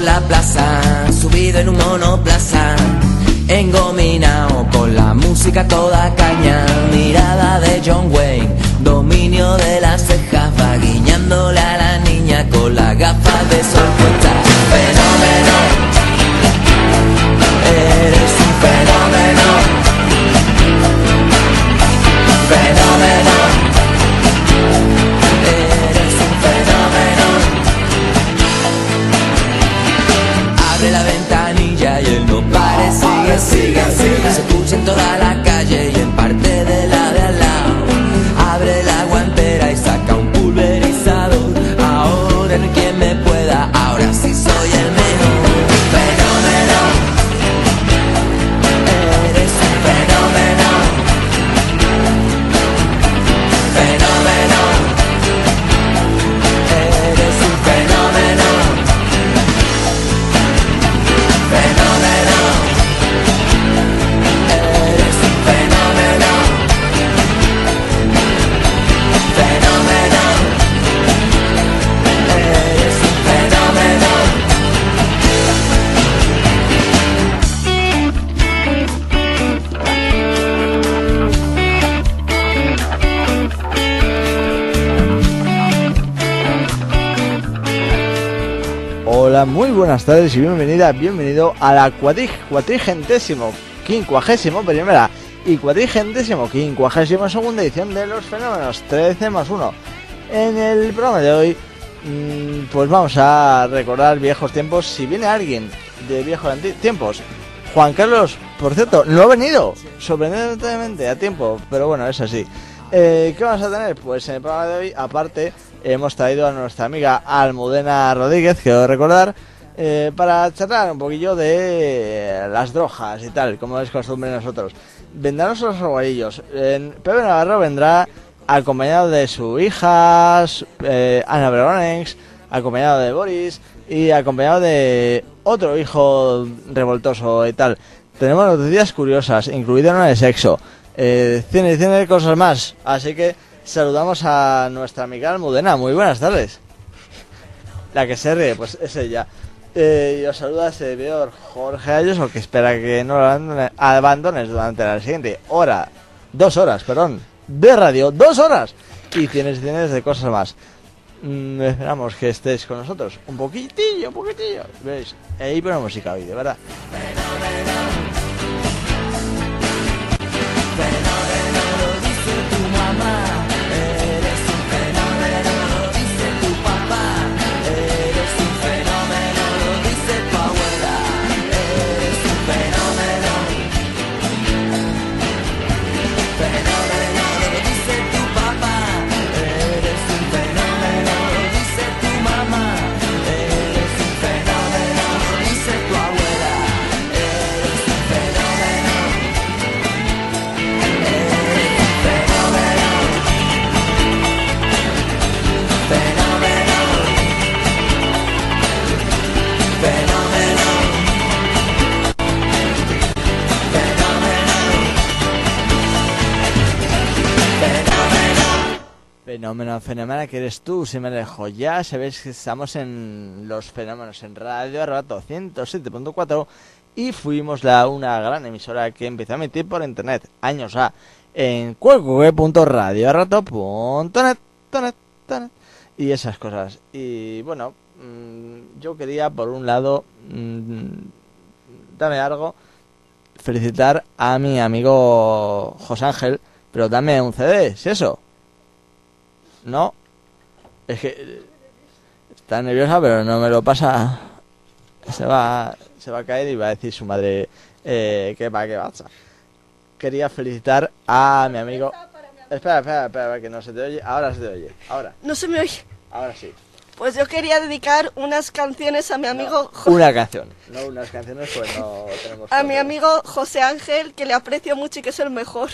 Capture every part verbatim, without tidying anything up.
la plaza, subido en un monoplaza, engominado con la música toda caña, mirada de John Wayne, dominio de las cejas, va guiñándole a la niña con las gafas de sol puestas. Fenómeno, eres un fenómeno, fenómeno, eres un fenómeno. Abre la ventanilla y él no pare, sigue, sigue, sigue. Se escucha en toda la calle y en parte de la de al lado. Abre la guantera y saca un pulverizador. Ahora no hay quien me pueda, ahora sí soy el mejor. Fenómeno, eres un fenómeno, fenómeno, eres un fenómeno, fenómeno, eres un fenómeno, fenómeno, eres un fenómeno. Hola, muy buenas tardes y bienvenida, bienvenido a la cuadrig, cuatrigentésimo, quincuagésimo primera y cuatrigentésimo, quincuagésimo segunda edición de Los Fenómenos trece más uno. En el programa de hoy, mmm, pues vamos a recordar viejos tiempos. Si viene alguien de viejos tiempos, Juan Carlos, por cierto, no ha venido, sorprendentemente a tiempo, pero bueno, es así. Eh, ¿Qué vamos a tener? Pues en el programa de hoy, aparte, hemos traído a nuestra amiga Almudena Rodríguez, quiero recordar, eh, para charlar un poquillo de las drogas y tal, como es costumbre en nosotros. Vendrán los roguarillos. Eh, Pepe Navarro vendrá acompañado de su hija, eh, Ana Bregonex, acompañado de Boris y acompañado de otro hijo revoltoso y tal. Tenemos noticias curiosas, incluida una de sexo, eh, cine y cine de cosas más, así que saludamos a nuestra amiga Almudena. Muy buenas tardes. La que se ríe, pues es ella. Eh, y os saluda ese servidor Jorge Ayoso, que espera que no lo abandone, abandones durante la siguiente hora, dos horas, perdón, de radio, dos horas, y tienes tienes de cosas más. Mm, esperamos que estés con nosotros un poquitillo, un poquitillo. ¿Veis? Ahí ponemos música hoy, de verdad. Fenómeno, fenómena que eres tú, si me dejo ya. Sabéis que estamos en Los Fenómenos en Radio Arrebato ciento siete punto cuatro y fuimos la una gran emisora que empezó a emitir por internet años A en www punto radio arrebato punto net y esas cosas. Y bueno, mmm, yo quería por un lado, mmm, dame algo, felicitar a mi amigo José Ángel, pero dame un C D, si eso. No, es que está nerviosa, pero no me lo pasa. Se va, se va a caer y va a decir su madre, eh, ¿qué va, qué pasa? Quería felicitar a mi amigo. Espera, espera, espera, que no se te oye. Ahora se te oye. Ahora. No se me oye. Ahora sí. Pues yo quería dedicar unas canciones a mi amigo. No, una canción, no unas canciones, pues no tenemos. A mi amigo José Ángel, que le aprecio mucho y que es el mejor.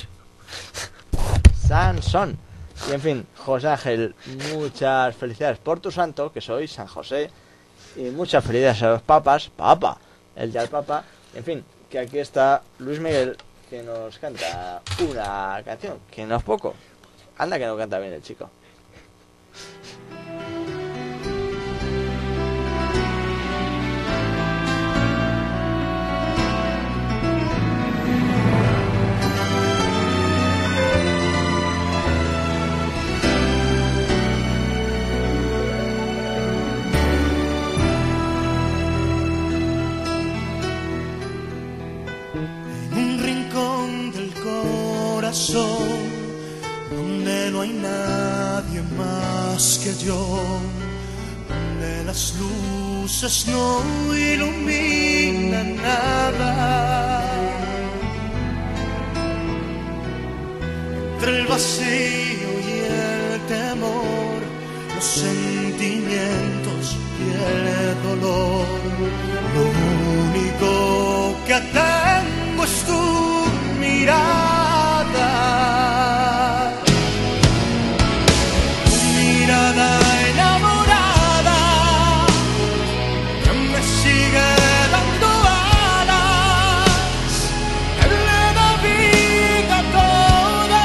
Sansón. Y en fin, José Ángel, muchas felicidades por tu santo, que soy San José, y muchas felicidades a los papas, papa, el ya el papa, en fin, que aquí está Luis Miguel, que nos canta una canción, que no es poco, anda que no canta bien el chico. yo, donde las luces no iluminan nada. Entre el vacío y el temor, los sentimientos y el dolor, lo único que tengo es tu mirada, tu mirada enamorada que me sigue dando alas, que le da vida a todo,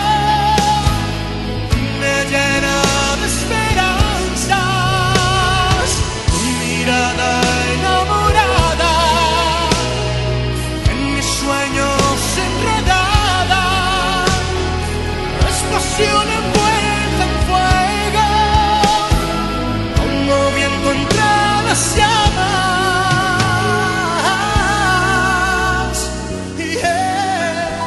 me llena de esperanzas, tu mirada enamorada, en mis sueños enredada, es pasión envuelta en fuego, como viento entre las llamas. Yeah.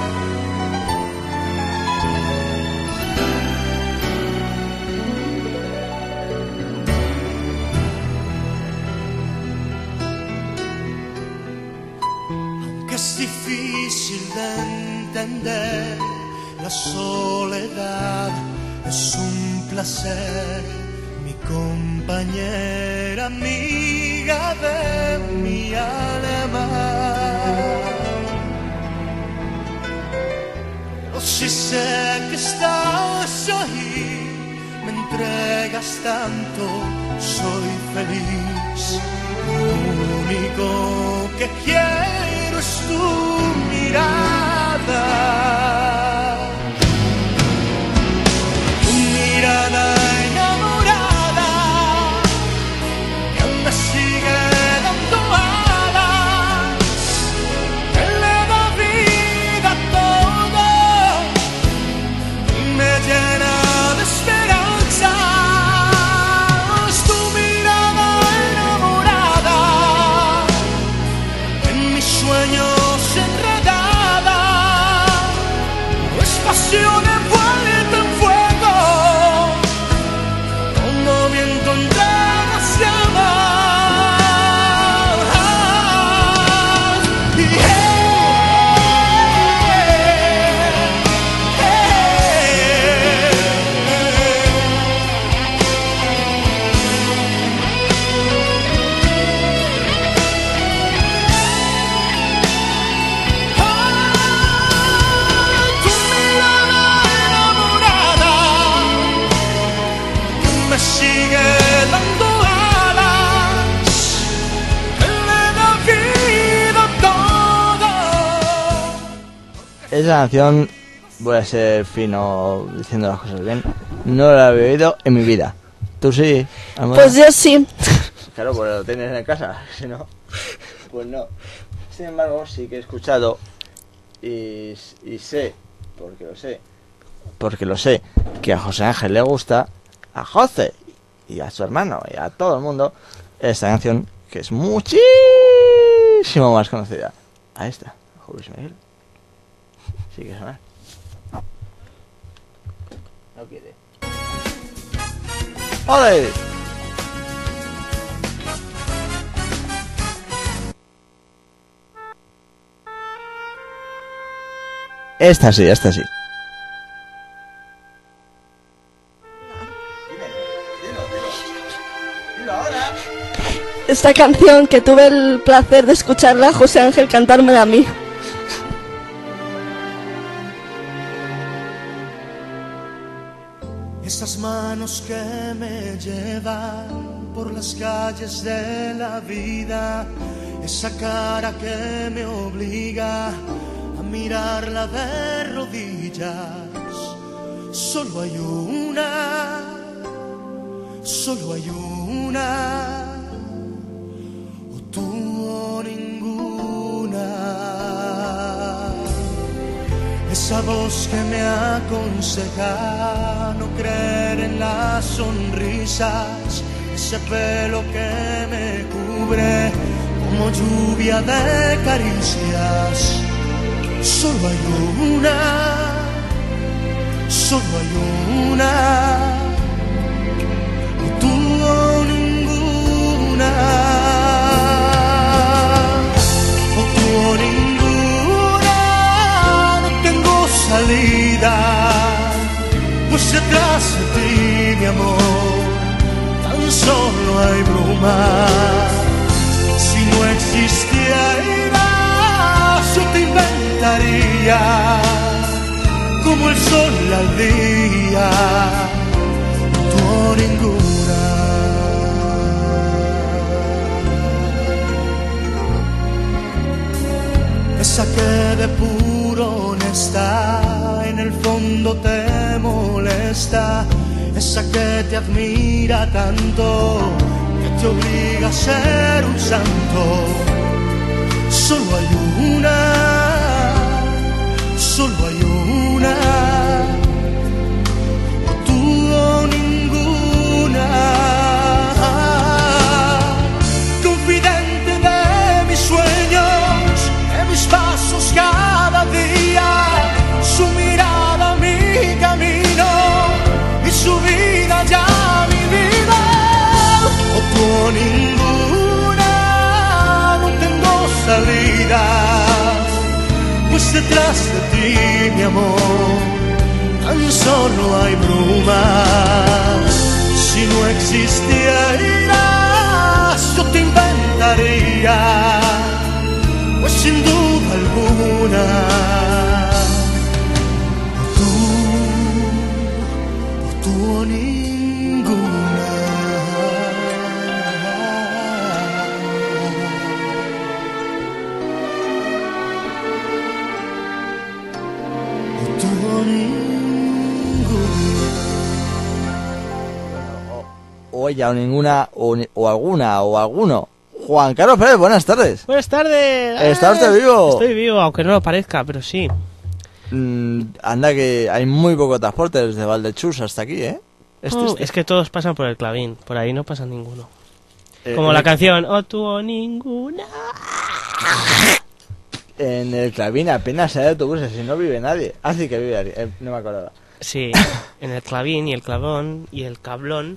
Aunque es difícil de entender, la soledad es un placer, mi compañera, amiga de mi alma. Pero si sé que estás ahí, me entregas tanto, soy feliz. Lo único que quiero es tu mirada, tu mirada enamorada que me sigue dando alas, que le da vida a todo y me llena de esperanzas. Tu mirada enamorada, en mis sueños enredada, es pasión envuelta en fuego, como viento entre las llamas. Yeah. Tu mirada enamorada que me sigue dando alas, que le da vida a todo. Esa canción, voy a ser fino diciendo las cosas bien, no la he oído en mi vida. ¿Tú sí, Almudena? Pues yo sí. Claro, pues lo tienes en casa, si no, pues no. Sin embargo, sí que he escuchado y, y sé, porque lo sé, porque lo sé, que a José Ángel le gusta, a José y a su hermano y a todo el mundo, esta canción que es muchísimo más conocida. A esta, Julio Ismael. Sí que suena. No quiere. ¡Ole! Esta sí, esta sí. Esta canción que tuve el placer de escucharla a José Ángel cantármela a mí. Esas manos que me llevan por las calles de la vida, esa cara que me obliga a mirarla de rodillas. Solo hay una, solo hay una, o tú o ninguna. Esa voz que me aconseja no creer en las sonrisas, ese pelo que me cubre como lluvia de caricias. Solo hay una, solo hay una, hay bruma. Si no existiera, yo te inventaría como el sol al día, tú ninguna. Esa que de puro honesta en el fondo te molesta, esa que te admira tanto que te obliga a ser un santo. Solo hay una, solo hay una, o tú o ninguna. Confidente de mis sueños, de mis pasos cada día, su mirada mi camino y su vida ya mi vida. O tú o ninguna, no tengo salida, pues detrás de ti, mi amor, tan solo hay brumas. Si no existieras, yo te inventaría, pues sin duda alguna, o tú, o tú o ninguna. O tú o ninguna. O ella, o ninguna, o, ni- o alguna, o alguno. Juan Carlos Pérez, buenas tardes. Buenas tardes. ¿Está usted Ah, vivo? Estoy vivo, aunque no lo parezca, pero sí. Mm, anda que hay muy poco transporte desde Valdechus hasta aquí, ¿eh? Es Oh, triste. es que todos pasan por el Clavín, por ahí no pasa ninguno. Eh, Como en la el- canción, o tú o ninguna. En el Clavín apenas hay autobuses y no vive nadie. Ah, sí que vive alguien, eh, no me acordaba. Sí, en el Clavín y el Clavón y el Cablón.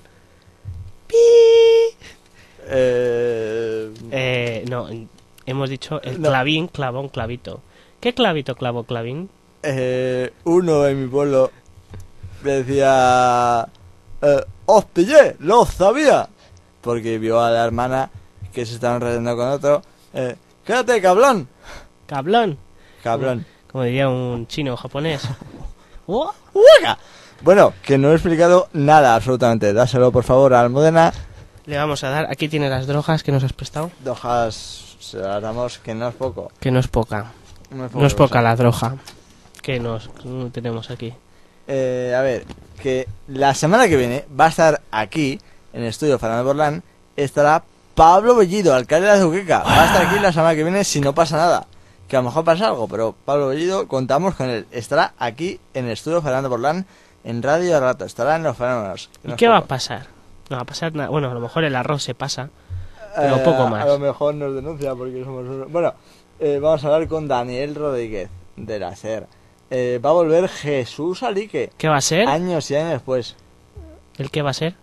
Eh... Eh, no, hemos dicho el No. Clavín, Clavón, Clavito. ¿Qué clavito, clavo, clavín? eh, uno en mi pueblo me decía... Eh, ¡Os pillé! ¡Lo sabía! Porque vio a la hermana que se estaba enredando con otro. Eh, ¡Quédate, cablón! Cablón, Cabrón. como diría un chino o japonés. Oh, ¡Uaga! Bueno, que no he explicado nada absolutamente. Dáselo por favor a Almudena. le vamos a dar, aquí tiene las drogas que nos has prestado. Dojas se las damos, que no es poco. Que no es poca, No es poco, no es poca cosa. la droga que nos que tenemos aquí. Eh, a ver, que la semana que viene va a estar aquí, en el estudio Fernando Borlán, estará Pablo Bellido, alcalde de Azuqueca. Va a estar aquí la semana que viene si no pasa nada. Que a lo mejor pasa algo, pero Pablo Bellido, contamos con él. Estará aquí en el estudio Fernando Borlán, en radio a rato. Estará en los fenómenos. que ¿Y no es qué va a poco. pasar? No va a pasar nada. Bueno, a lo mejor el arroz se pasa, pero Eh, poco más. A lo mejor nos denuncia porque somos unos... Bueno, eh, vamos a hablar con Daniel Rodríguez, de la SER. Eh, va a volver Jesús Alique, ¿Qué va a ser? años y años después. ¿El qué va a ser?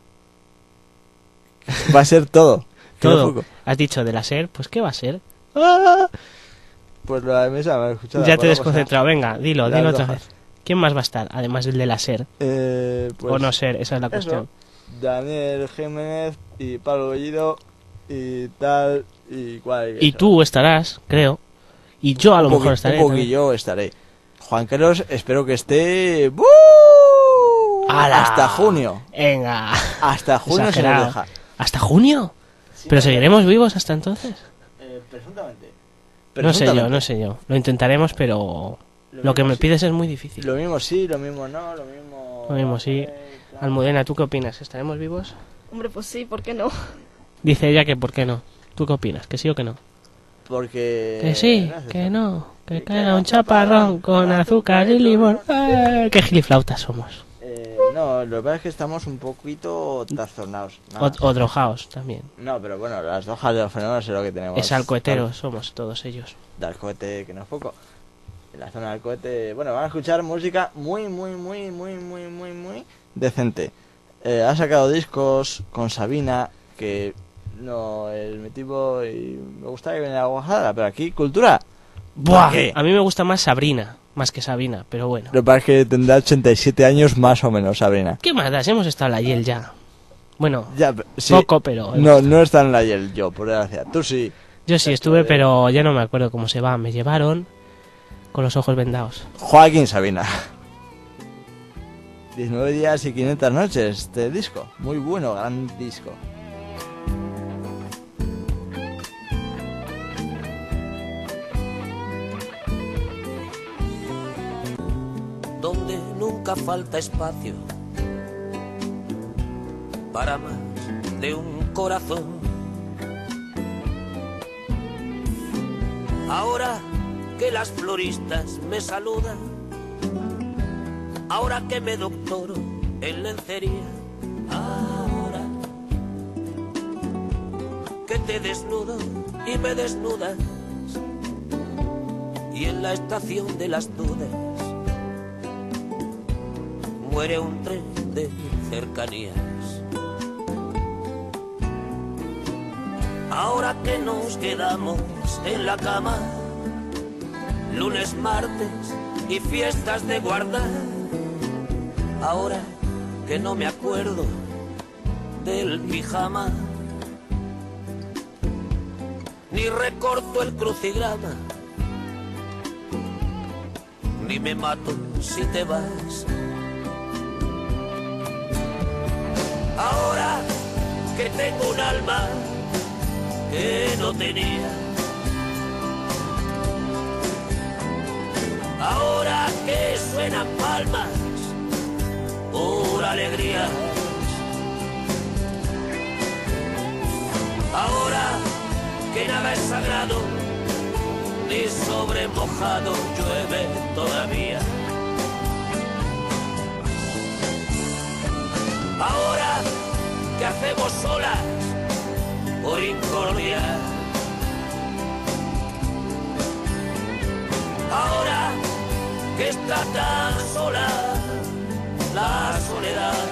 Va a ser todo. Que no Todo. poco. Has dicho de la SER, pues ¿qué va a ser? ¡Ah! Pues la mesa me ha escuchado. Ya te he por la desconcentrado. Venga, dilo, Las dilo otra hojas. vez. ¿Quién más va a estar? Además del de la SER. cosa. Eh, pues o no ser, esa es la eso. cuestión. Daniel Jiménez y Pablo Bellido y tal y cual. Y tú estarás, creo. Y yo a lo Un mejor poqui- estaré. Un también. poquillo estaré. Juan Carlos, espero que esté... ¡Bú! ¡Hala! Hasta junio. Venga. Hasta junio se nos Exagerado. deja. ¿Hasta junio? ¿Pero seguiremos vivos hasta entonces? Eh, presuntamente. No sé yo, Presuntamente. no sé yo. Lo intentaremos, pero lo que mismo me sí. pides es muy difícil. Lo mismo sí, lo mismo no, lo mismo... Lo mismo sí. Eh, claro. Almudena, ¿tú qué opinas? ¿Estaremos vivos? Hombre, pues sí, ¿por qué no? Dice ella que por qué no. ¿Tú qué opinas? ¿Que sí o que no? Porque... Que sí, no sé, que no. Que Que caiga caiga un chaparrón con azúcar y limón. ¡Eh! ¡Qué giliflautas somos! Eh, no, lo que pasa es que estamos un poquito trastornados. O, nada. o drogaos también. No, pero bueno, las hojas de los fenómenos es lo que tenemos. Es alcoheteros somos todos ellos. Del cohete, que no es poco. En la zona del cohete... Bueno, van a escuchar música muy, muy, muy, muy, muy, muy, muy decente. Eh, ha sacado discos con Sabina, que no es mi tipo y me gustaría que viniera a Guadalajara, pero aquí cultura. ¡Buah! ¿Por qué? A mí me gusta más Sabrina, más que Sabina, pero bueno. Lo que pasa es que tendrá ochenta y siete años más o menos, Sabrina. ¿Qué más das? Hemos estado en la Yel ya. Bueno, Ya, sí. poco, pero... No, no está en la y el yo, por desgracia. Tú sí. Yo sí estuve, pero ya no me acuerdo cómo se va. Me llevaron con los ojos vendados. Joaquín Sabina. diecinueve días y quinientas noches, este disco. Muy bueno, gran disco. Donde nunca falta espacio para más de un corazón. Ahora que las floristas me saludan, ahora que me doctoro en lencería, ahora que te desnudo y me desnudas, y en la estación de las dudas muere un tren de cercanías. Ahora que nos quedamos en la cama, lunes, martes y fiestas de guardar, ahora que no me acuerdo del pijama, ni recorto el crucigrama, ni me mato si te vas. Ahora que tengo un alma que no tenía, ahora que suenan palmas por alegría, ahora que nada es sagrado ni sobre mojado llueve todavía, ahora que hacemos solas por incordia, ahora que está tan sola la soledad,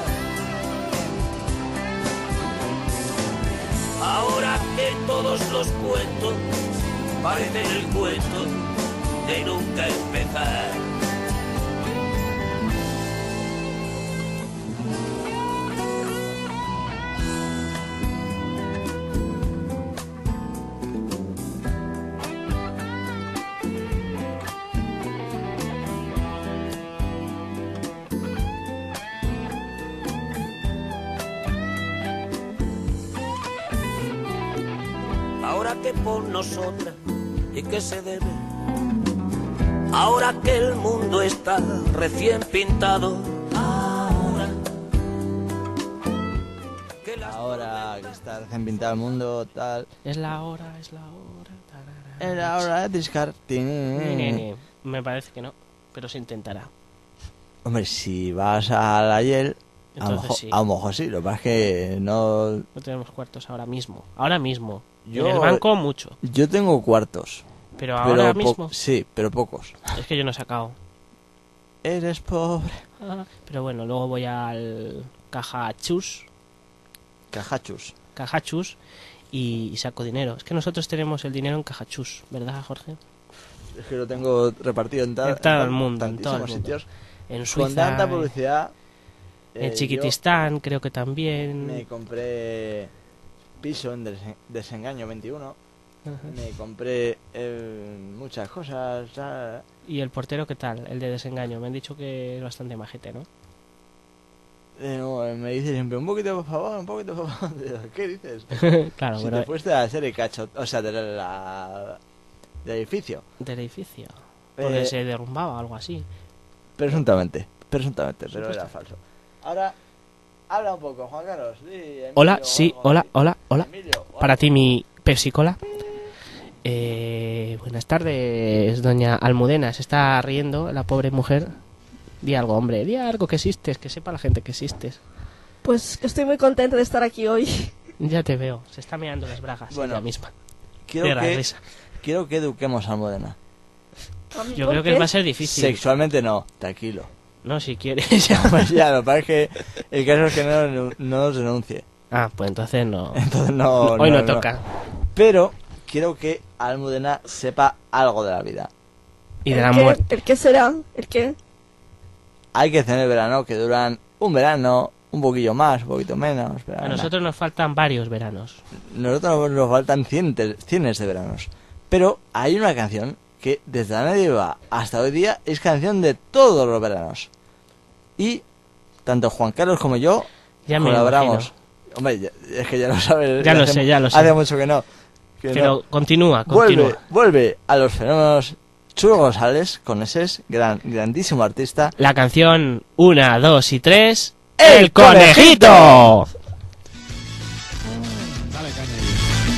ahora que todos los cuentos parecen el cuento de nunca empezar. Ahora que por nosotras y que se debe, ahora que el mundo está recién pintado, ahora que las Ahora que está recién pintado el mundo, tal. Es la hora, es la hora. tarara. Era hora de descartar. Ni, ni, ni. Me parece que no, pero se intentará. Hombre, si vas a la Yel, a lo Entonces mejor sí. a lo mejor sí, lo que pasa es que no. No tenemos cuartos ahora mismo. Ahora mismo. Yo- En el banco mucho. Yo tengo cuartos. Pero pero ahora po- mismo. Sí, pero pocos. Es que yo no he sacado. Eres pobre. Ah, Pero bueno, luego voy al Cajachus. Cajachus. Cajachus. Y, y saco dinero. Es que nosotros tenemos el dinero en Cajachus, ¿verdad, Jorge? Es que lo tengo repartido en, ta- En todo en el mundo, en todo el tantísimos mundo. sitios. En Con Suiza. tanta publicidad. En eh, Chiquitistán, creo que yo también. me compré piso en Desen- Desengaño veintiuno. Ajá. Me compré eh, muchas cosas. ya. ¿Y el portero qué tal? El de desengaño. Me han dicho que es bastante majete, ¿no? Eh, no, me dice siempre un poquito por favor, un poquito por favor. Digo, ¿qué dices? Claro, Si pero te fuiste a hacer el cacho, o sea, de la, del edificio. del edificio. Porque Eh, se derrumbaba o algo así. Presuntamente, presuntamente, pero Supuesto. era falso. Ahora, habla un poco, Juan Carlos. Di, Emilio, Hola, o sí, algo hola, así. hola, hola. Emilio, hola. Para ti mi Pepsi Cola. Eh, buenas tardes, doña Almudena. Se está riendo la pobre mujer. Di algo, hombre. Di algo que existes, que sepa la gente que existes. Pues que estoy muy contenta de estar aquí hoy. Ya te veo. Se está meando las bragas Bueno, ella misma. Quiero De la que, risa. quiero que eduquemos a Almudena. Yo ¿Por creo qué? que va a ser difícil. Sexualmente no, tranquilo. No, si quieres. ya. Pues ya, lo que pasa es que el caso es que no, no nos denuncie. Ah, pues entonces no. Entonces no. Hoy no, toca. Pero quiero que Almudena sepa algo de la vida. Y de ¿El la qué? muerte. ¿El qué será? ¿El qué? Hay que tener verano que duran un verano un poquillo más, un poquito menos. Pero A nada. nosotros nos faltan varios veranos. Nosotros nos faltan cientos, cienes de veranos. Pero hay una canción que desde la medieval hasta hoy día es canción de todos los veranos. Y tanto Juan Carlos como yo Ya me colaboramos. imagino. Hombre, ya- es que ya lo sabes. Ya lo hace sé, mu- ya lo sé. Hace mucho que no. que Pero no. continúa, Vuelve, continúa. vuelve a los fenómenos Chur González, con ese es gran, grandísimo artista. La canción una, dos y tres. ¡El ¡El conejito! Dale caña ahí.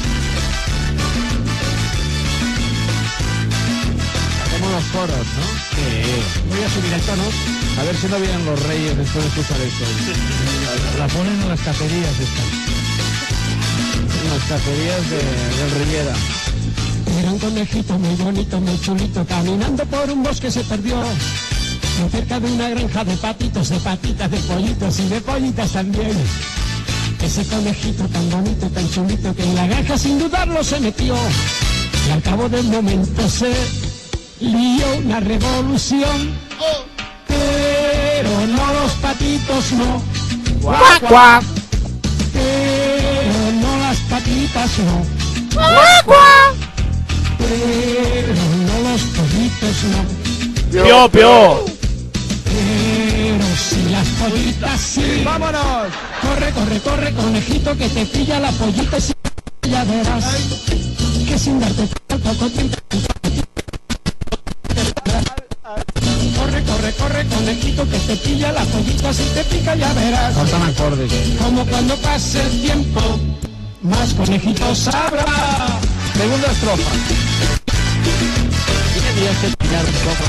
Hacemos los coros, ¿no? Sí. Voy a subir el tono. A ver si no vienen los reyes después de escuchar esto. La ponen en las cacerías estas. En las cacerías de, del Riviera. Era un conejito muy bonito, muy chulito, caminando por un bosque se perdió. Muy cerca de una granja de patitos, de patitas, de pollitos y de pollitas también. Ese conejito tan bonito, tan chulito, que en la granja sin dudarlo se metió. Y al cabo del momento se lió una revolución. Pero no los patitos, no. ¡Cuac, cuac! Pero no las patitas, no. Pero no los pollitos, no. ¡Pio, pio! Pero si las pollitas sí. ¡Vámonos! Corre, corre, corre, conejito, que te pilla la pollita y si ya verás que sin darte poco tiempo. Corre, corre, corre, conejito, que te pilla la pollita, si te pica ya verás. Faltan acordes. Como cuando pase el tiempo, más conejitos habrá. Segunda estrofa. Tienes que tirar un poco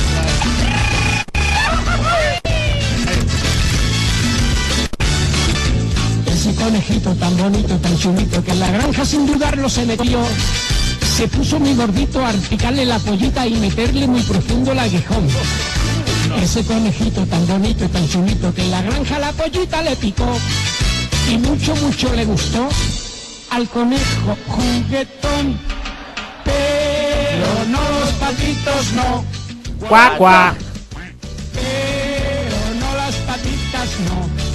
Ese conejito tan bonito, tan chulito, que en la granja sin dudarlo se metió. Se puso muy gordito a picarle la pollita y meterle muy profundo el aguijón. Ese conejito tan bonito y tan chulito, que en la granja la pollita le picó. Y mucho, mucho le gustó al conejo juguetón. Pero no los patitos, no. ¡Cuac, cuac! Pero no las patitas, no.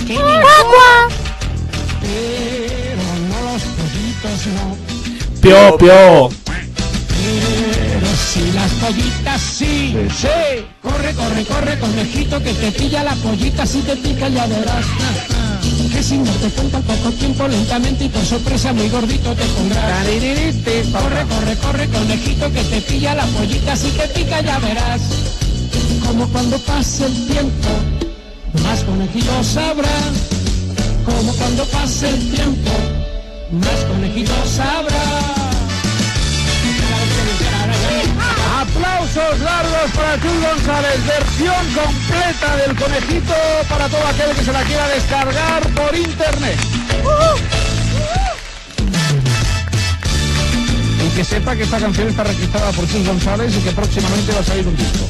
Pero no los pollitos, no. ¡Pio, pio! Pero si las pollitas sí, sí. Corre, corre, corre, conejito, que te pilla la pollita, si te pica ya verás. Que sin darte cuenta, al poco tiempo, lentamente y por sorpresa muy gordito te pondrás. Corre, corre, corre, conejito, que te pilla la pollita, si te pica ya verás. Como cuando pase el tiempo, más conejitos habrá. Como cuando pase el tiempo, más conejitos habrá. Aplausos largos para Chur González, versión completa del conejito para todo aquel que se la quiera descargar por internet. Y que sepa que esta canción está registrada por Chur González y que próximamente va a salir un disco.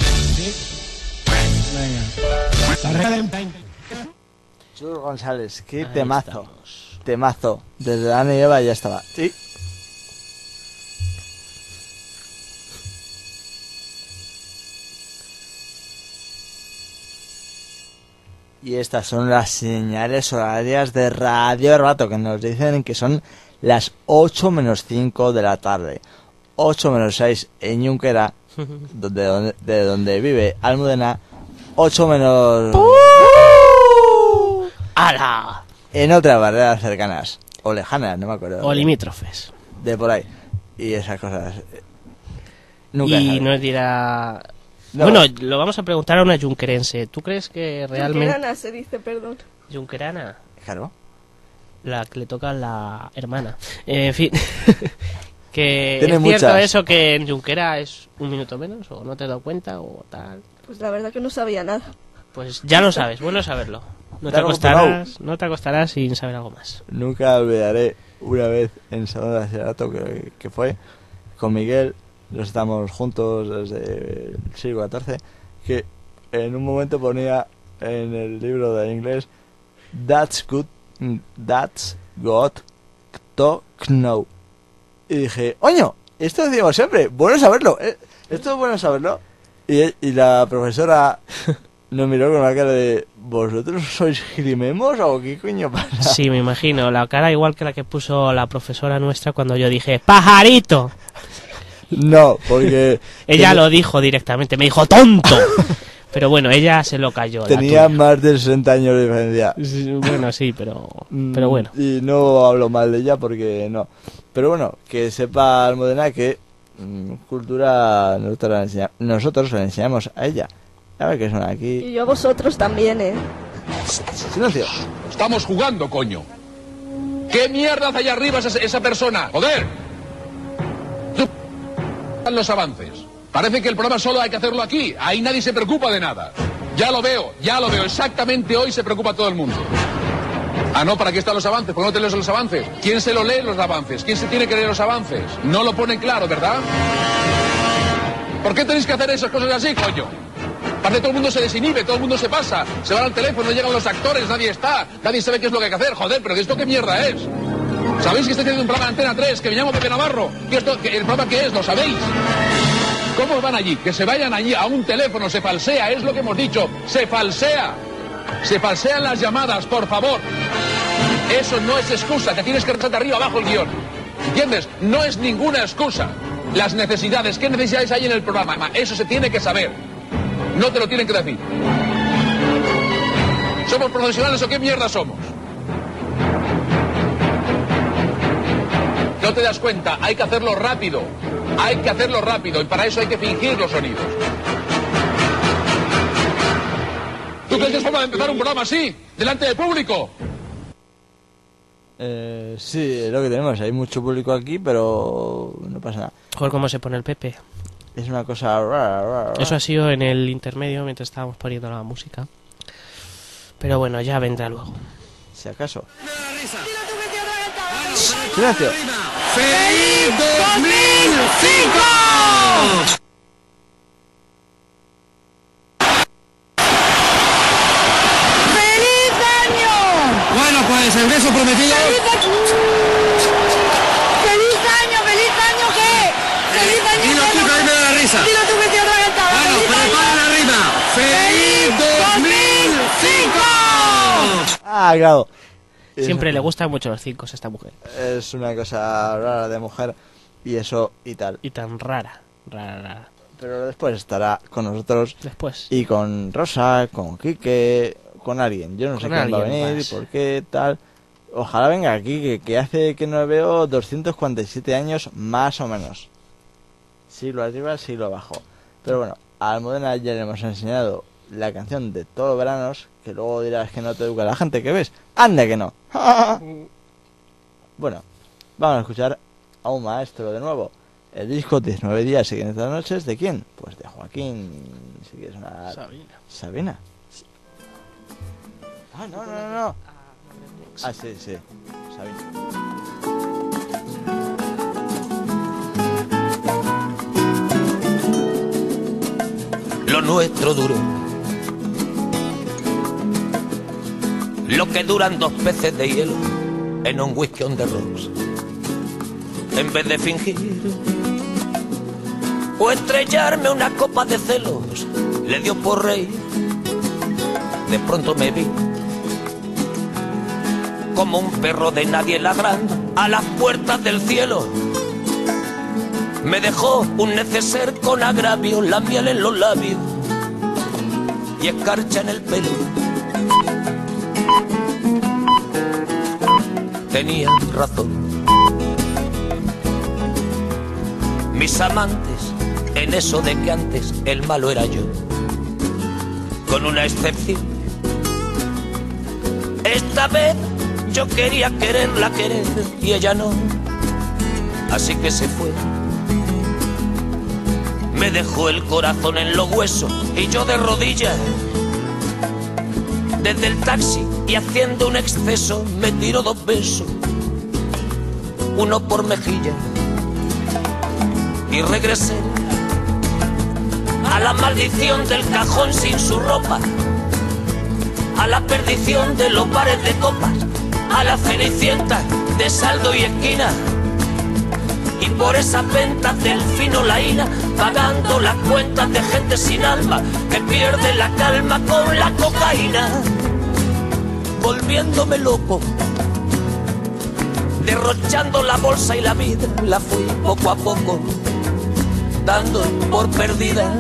Venga. Chur González, qué Ahí temazo. estamos. Temazo. Desde la nieva ya estaba. Sí. Y estas son las señales horarias de Radio Rato, que nos dicen que son las ocho menos cinco de la tarde. ocho menos seis en Junquera, donde, donde, de donde vive Almudena. ocho menos... ¡Hala! en otras barreras cercanas. O lejanas, no me acuerdo. O limítrofes. De por ahí. Y esas cosas. Nunca Y sabes. nos dirá... No. Bueno, lo vamos a preguntar a una junquerense. ¿Tú crees que realmente... Junquerana se dice, perdón. Junquerana? Claro. La que le toca a la hermana. Eh, en fin... que Tiene es cierto muchas. eso que en Junquera es un minuto menos, o no te has dado cuenta, o tal. Pues la verdad que no sabía nada. Pues ya lo sabes, bueno saberlo. No te Te hago acostarás, no te acostarás sin saber algo más. Nunca olvidaré una vez en Salón de Bachillerato que, que fue con Miguel. Nos estamos juntos desde el siglo catorce. Que en un momento ponía en el libro de inglés That's good, that's got to know. Y dije, oño, esto decimos siempre, bueno saberlo, ¿eh? Esto es bueno saberlo. Y, y la profesora nos miró con la cara de... ¿Vosotros sois girimemos o qué coño pasa? Sí, me imagino, la cara igual que la que puso la profesora nuestra cuando yo dije ¡pajarito! No, porque... Ella lo dijo directamente, me dijo ¡tonto! Pero bueno, ella se lo cayó. Tenía más de sesenta años de diferencia. Sí, bueno, sí, pero, pero bueno. Y no hablo mal de ella porque no. Pero bueno, que sepa Almudena que mmm, cultura nosotros la, enseña, nosotros la enseñamos a ella. A ver qué suena aquí. Y yo a vosotros también, ¿eh? Silencio. Estamos jugando, coño. ¿Qué mierda hace allá arriba esa, esa persona? ¡Joder! Tú... los avances. Parece que el programa solo hay que hacerlo aquí. Ahí nadie se preocupa de nada. Ya lo veo, ya lo veo. Exactamente hoy se preocupa todo el mundo. Ah, no, ¿para qué están los avances? ¿Por qué no te lees los avances? ¿Quién se lo lee los avances? ¿Quién se tiene que leer los avances? No lo ponen claro, ¿verdad? ¿Por qué tenéis que hacer esas cosas así, coño? Parece que todo el mundo se desinhibe, todo el mundo se pasa. Se van al teléfono, no llegan los actores, nadie está. Nadie sabe qué es lo que hay que hacer. Joder, pero ¿esto qué mierda es? ¿Sabéis que estoy haciendo un programa de Antena tres, que me llamo Pepe Navarro? ¿Y esto, que, el programa qué es? ¿Lo sabéis? ¿Cómo van allí? Que se vayan allí a un teléfono, se falsea, es lo que hemos dicho. Se falsea. Se falsean las llamadas, por favor. Eso no es excusa, te tienes que rezar de arriba abajo el guión. ¿Entiendes? No es ninguna excusa. Las necesidades, ¿qué necesidades hay en el programa? Eso se tiene que saber. No te lo tienen que decir. ¿Somos profesionales o qué mierda somos? No te das cuenta, hay que hacerlo rápido. Hay que hacerlo rápido y para eso hay que fingir los sonidos. ¿Tú crees que es forma de empezar un programa así, delante del público? Eh, sí, es lo que tenemos. Hay mucho público aquí, pero no pasa nada. Joder, cómo se pone el Pepe. Es una cosa rara, rara, rara. Eso ha sido en el intermedio mientras estábamos poniendo la música. Pero bueno, ya vendrá luego. Si acaso. Silencio. ¡Feliz dos mil cinco! ¡Feliz año! Bueno, pues el beso prometido. ¡Feliz año! ¡Feliz año! ¿Feliz año qué? ¡Feliz año! Dilo tú, que a mí me da la risa. Dilo tú, que te atragantaba. Bueno, prepara la rima. ¡Feliz dos mil cinco! Ah, claro. Siempre le gustan mucho los cinco a esta mujer. Es una cosa rara de mujer y eso y tal. Y tan rara, rara, rara. Pero después estará con nosotros. Después. Y con Rosa, con Quique, con alguien. Yo no sé quién va a venir, más. por qué, tal. Ojalá venga aquí, que, que hace que no veo doscientos cuarenta y siete años más o menos. Siglo arriba, siglo abajo. Pero bueno, a Almudena ya le hemos enseñado la canción de todos los veranos, que luego dirás que no te educa la gente, que ves, anda que no. Bueno, vamos a escuchar a un maestro de nuevo. El disco diecinueve días y quinientas noches, ¿de quién? Pues de Joaquín, si quieres una... Sabina. ¿Sabina? Ah, no, no, no, no. Ah, sí, sí, Sabina. Lo nuestro duró lo que duran dos peces de hielo en un whisky on the rocks. En vez de fingir o estrellarme una copa de celos, le dio por reír. De pronto me vi como un perro de nadie ladrando a las puertas del cielo. Me dejó un neceser con agravio, la miel en los labios y escarcha en el pelo. Tenía razón. Mis amantes en eso de que antes el malo era yo, con una excepción. Esta vez yo quería quererla querer y ella no, así que se fue. Me dejó el corazón en los huesos y yo de rodillas desde el taxi y haciendo un exceso me tiró dos besos, uno por mejilla, y regresé a la maldición del cajón sin su ropa, a la perdición de los bares de copas, a la cenicienta de saldo y esquina, Y por esas ventas del fino la ira, pagando las cuentas de gente sin alma que pierde la calma con la cocaína. Volviéndome loco, derrochando la bolsa y la vida, la fui poco a poco dando por perdida.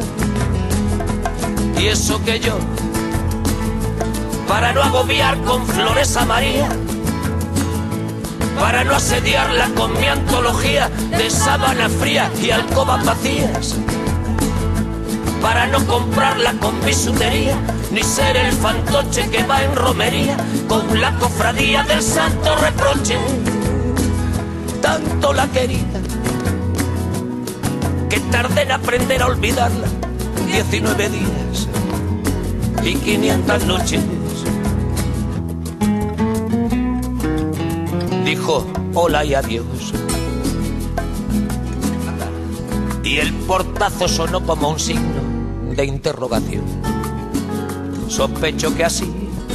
Y eso que yo, para no agobiar con flores a María, para no asediarla con mi antología de sábana fría y alcobas vacías, para no comprarla con bisutería, ni ser el fantoche que va en romería con la cofradía del santo reproche. Tanto la quería que tardé en aprender a olvidarla, diecinueve días y quinientas noches. Dijo hola y adiós, y el portazo sonó como un signo de interrogación. Sospecho que así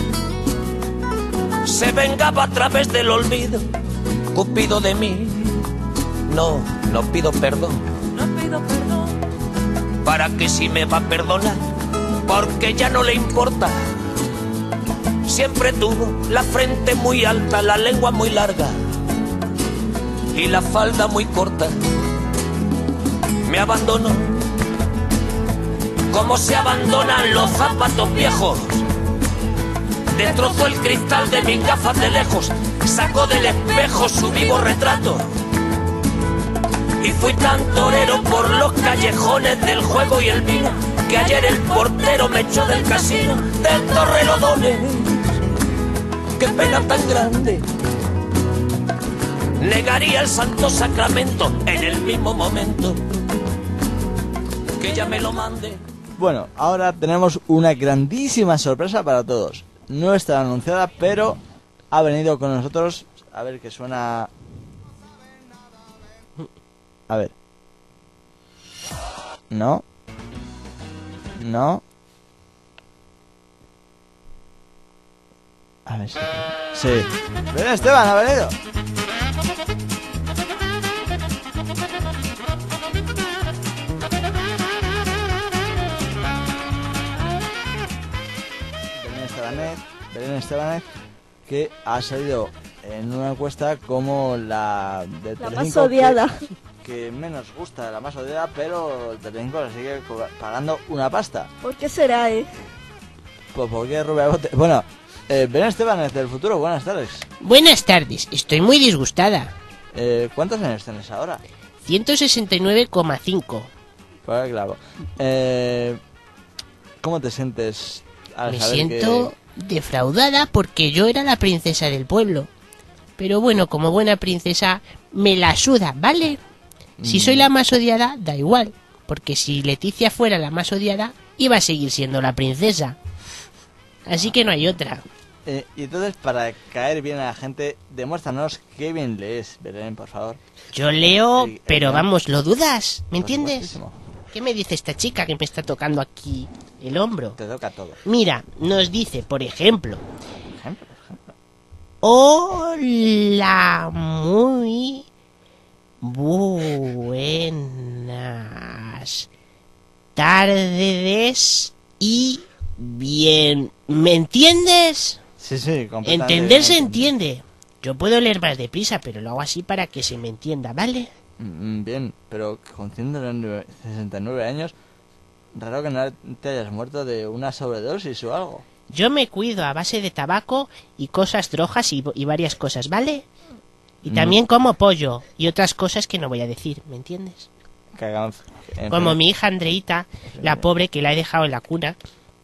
se vengaba a través del olvido Cupido de mí. No, no pido perdón, no pido perdón, para que si me va a perdonar, porque ya no le importa. Siempre tuvo la frente muy alta, la lengua muy larga y la falda muy corta. Me abandonó como se abandonan los zapatos viejos. Destrozó el cristal de mis gafas de lejos, sacó del espejo su vivo retrato. Y fui tan torero por los callejones del juego y el vino, que ayer el portero me echó del casino del Torrelodones. Qué pena tan grande, negaría el santo sacramento en el mismo momento que ella me lo mande. Bueno, ahora tenemos una grandísima sorpresa para todos. No está anunciada, pero ha venido con nosotros. A ver, que suena... A ver. No. No. A ver si... Sí. Ven, Esteban, ha venido. Belén Estebanet, Belén Estebanet, que ha salido en una encuesta como la de La Telecinco, más odiada. Que, que menos gusta, la más odiada, pero el Telecinco le sigue co- pagando una pasta. ¿Por qué será, eh? Pues porque Rubia Bote... Bueno, eh, Belén Estebanet del futuro, buenas tardes. Buenas tardes, estoy muy disgustada. Eh, ¿Cuántos años tienes ahora? ciento sesenta y nueve coma cinco. Pues claro. Eh, ¿Cómo te sientes al Me saber siento defraudada porque yo era la princesa del pueblo. Pero bueno, como buena princesa, me la suda, ¿vale? Si soy la más odiada, da igual. Porque si Leticia fuera la más odiada, iba a seguir siendo la princesa. Así que no hay otra. que... Eh, y entonces, para caer bien a la gente, demuéstranos qué bien lees, Belén, por favor. Yo leo, Eh, pero eh, vamos, ¿lo dudas? ¿Me Por entiendes? supuestísimo. ¿Qué me dice esta chica que me está tocando aquí el hombro? Te toca todo. Mira, nos dice, por ejemplo... Por ejemplo, por ejemplo. Hola, muy buenas tardes y bien. ¿Me entiendes? Sí, sí, completamente. Entender se bien. entiende. Yo puedo leer más deprisa, pero lo hago así para que se me entienda, ¿vale? Mm, Bien, pero con ciento sesenta y nueve años, raro que no te hayas muerto de una sobredosis o algo. Yo me cuido a base de tabaco y cosas drogas y, y varias cosas, ¿vale? Y Mm. también como pollo y otras cosas que no voy a decir, ¿me entiendes? Que hagan... en Como fin. mi hija Andreita, la pobre que la he dejado en la cuna.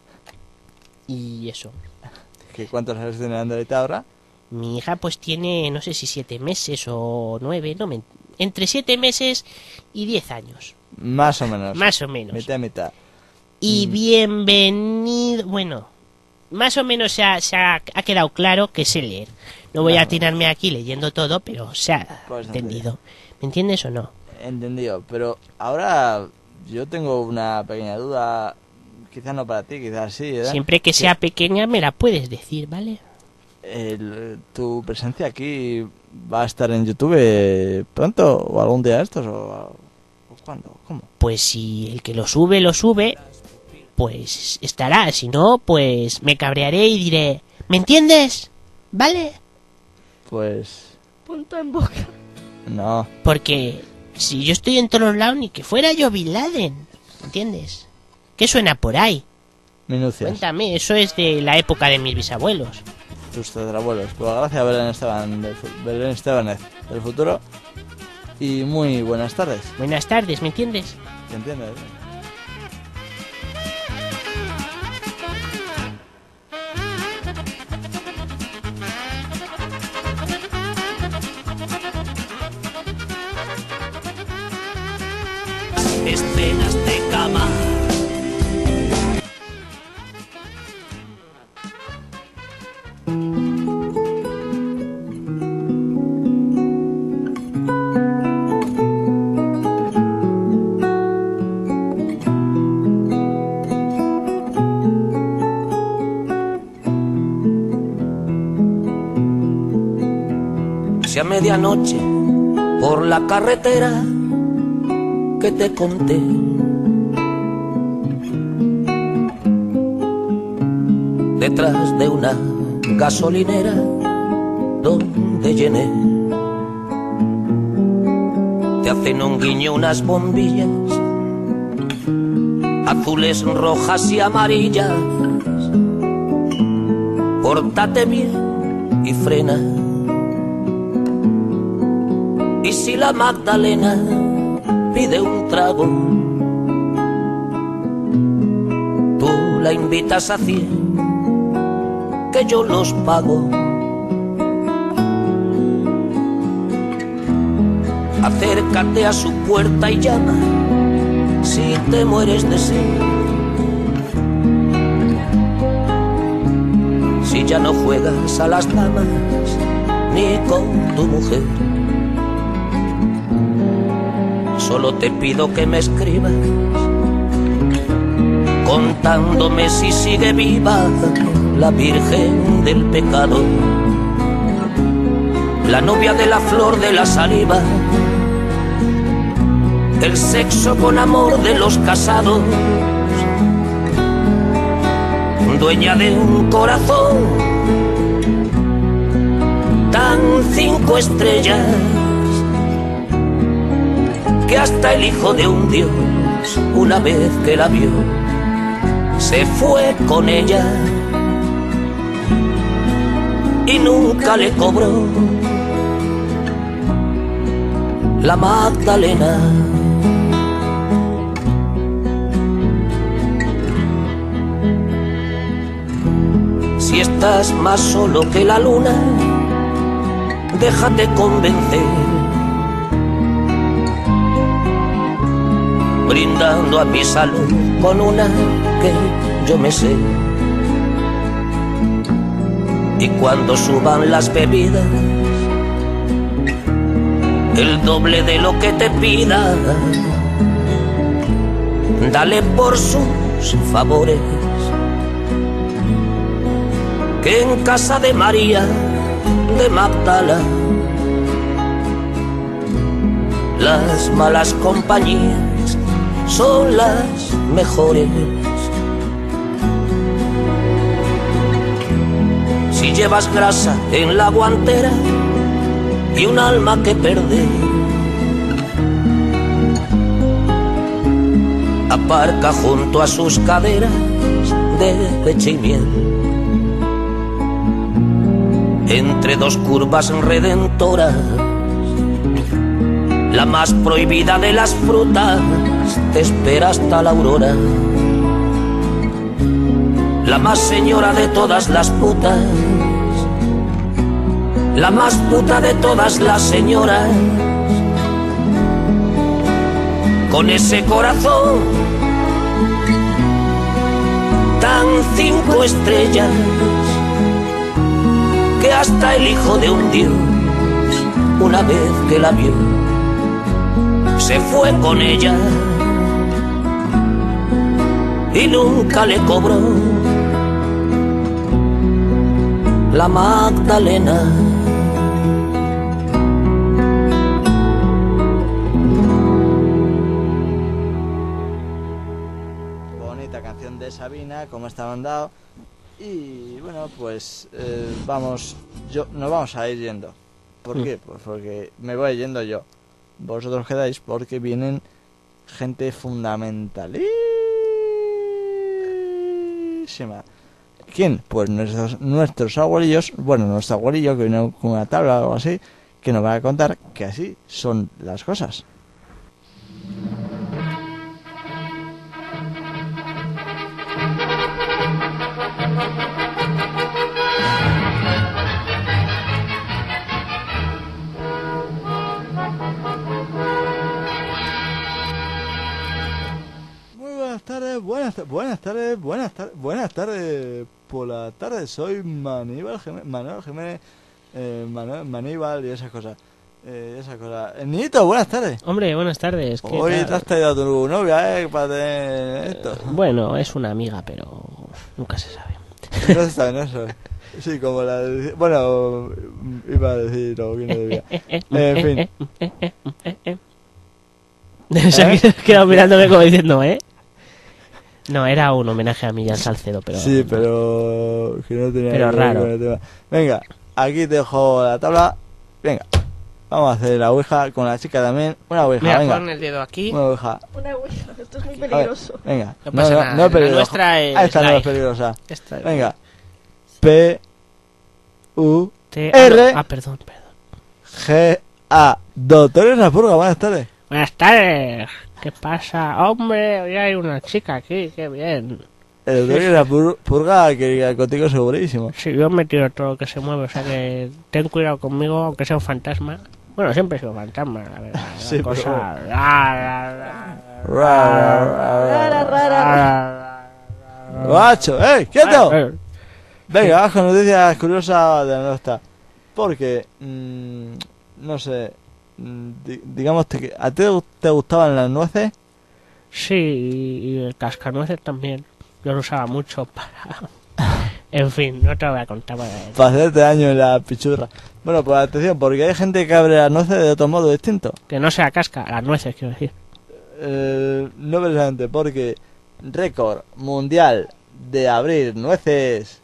Y eso. ¿Que ¿Cuántos años tiene Andreita ahora? Mi hija pues tiene, no sé si siete meses o nueve, no me... entre siete meses y diez años. Más o menos. Más o menos. Mitad, mitad. Y Mm. bienvenido... Bueno, más o menos se ha, se ha, ha quedado claro que sé leer. No voy Claro. a tirarme aquí leyendo todo, pero se ha Pues entendido. ¿Me entiendes o no? Entendido, pero ahora yo tengo una pequeña duda, quizás no para ti, quizás sí, ¿verdad? Siempre que sea pequeña me la puedes decir, ¿vale? el, ¿tu presencia aquí va a estar en YouTube eh, pronto o algún día de estos o, o cuándo? ¿Cómo? Pues si el que lo sube, lo sube, pues estará. Si no, pues me cabrearé y diré, ¿me entiendes? ¿Vale? Pues... Punto en boca. no. Porque si yo estoy en todos lados, ni que fuera yo Bin Laden, ¿entiendes? ¿Qué suena por ahí? Minucias. Cuéntame, eso es de la época de mis bisabuelos. Tus tatarabuelos. Pues gracias, Belén Esteban, del, fu- Belén Estebanez del futuro. Y muy buenas tardes. Buenas tardes, ¿me entiendes? ¿Te entiendes? Escenas de cama. Si a medianoche por la carretera que te conté detrás de una gasolinera donde llené te hacen un guiño unas bombillas azules, rojas y amarillas. Pórtate bien y frena. Y si la Magdalena pide un trago, tú la invitas a cien, que yo los pago. Acércate a su puerta y llama, si te mueres de sed. Si ya no juegas a las damas, ni con tu mujer. Solo te pido que me escribas, contándome si sigue viva la Virgen del Pecado, la novia de la flor de la saliva, el sexo con amor de los casados, dueña de un corazón tan cinco estrellas que hasta el hijo de un dios, una vez que la vio, se fue con ella y nunca le cobró la Magdalena. Si estás más solo que la luna, déjate convencer, brindando a mi salud con una que yo me sé. Y cuando suban las bebidas, el doble de lo que te pida, dale por sus favores, que en casa de María de Magdala las malas compañías son las mejores. Si llevas grasa en la guantera y un alma que perder, aparca junto a sus caderas de leche y miel, entre dos curvas redentoras, la más prohibida de las frutas te espera hasta la aurora, la más señora de todas las putas, la más puta de todas las señoras, con ese corazón tan cinco estrellas que hasta el hijo de un dios, una vez que la vio, se fue con ella y nunca le cobró la Magdalena. Bonita canción de Sabina, como está mandado. Y bueno, pues eh, vamos, yo nos vamos a ir yendo. ¿Por Mm. qué? Pues porque me voy yendo yo. Vosotros quedáis porque vienen gente fundamentalísima. ¿Quién? Pues nuestros, nuestros abuelillos, bueno, nuestro abuelillo que viene con una tabla o algo así, que nos va a contar que así son las cosas. Muy buenas tardes, buenas, ta- buenas tardes, buenas tardes, buenas tardes por la tarde. Soy Maníbal Jiménez, Manuel Jiménez, eh, Manuel, Maníbal y esas cosas. Eh, esas cosas. Eh, Nito, buenas tardes. Hombre, buenas tardes. ¿qué Hoy tal? te has traído a tu novia, eh, para tener esto. Bueno, es una amiga, pero nunca se sabe. No se sabe, no se sabe. Sí, como la de... Bueno, iba a decir lo que no debía. En fin. Se ha quedado mirándome como diciendo, ¿eh? No, era un homenaje a Millán Salcedo, pero... Sí, pero... Que no tenía Pero que ver raro. con el tema. Venga, aquí te dejo la tabla. Venga, vamos a hacer la ouija con la chica también. Una ouija, Mira, venga. pon el dedo aquí. Una ouija. Una ouija, esto es muy A ver, peligroso. venga. No pasa nada, no es la peligrosa. nuestra es Ah, esta no es light. peligrosa. Esta es Venga. P... U... Te- R... Ah, perdón, perdón. G... A... Doctor Rapurga, buenas tardes. Buenas tardes. ¿Qué pasa? Hombre, hoy hay una chica aquí, qué bien. El doctor Rapurga que contigo segurísimo. Sí, yo me tiro todo lo que se mueve, o sea que ten cuidado conmigo, aunque sea un fantasma. Bueno, siempre he sido fantasma, la verdad. La Sí, cosa... pero- ra, ra, ra, Ra, ra, Rara, ra, rara. ra. Guacho, ¡eh! ¡Quieto! Eh, Venga, vamos con noticias curiosas de la nuestra. Porque, mmm, no sé, mm, di- digamos que a ti te gustaban las nueces. Sí, y el cascanueces también. Yo lo usaba mucho para... En fin, no te lo voy a contar. Para... Para hacerte daño en la pichurra. Bueno, pues atención, porque hay gente que abre las nueces de otro modo distinto. Que no sea casca, las nueces, quiero decir. Eh, no precisamente, porque récord mundial de abrir nueces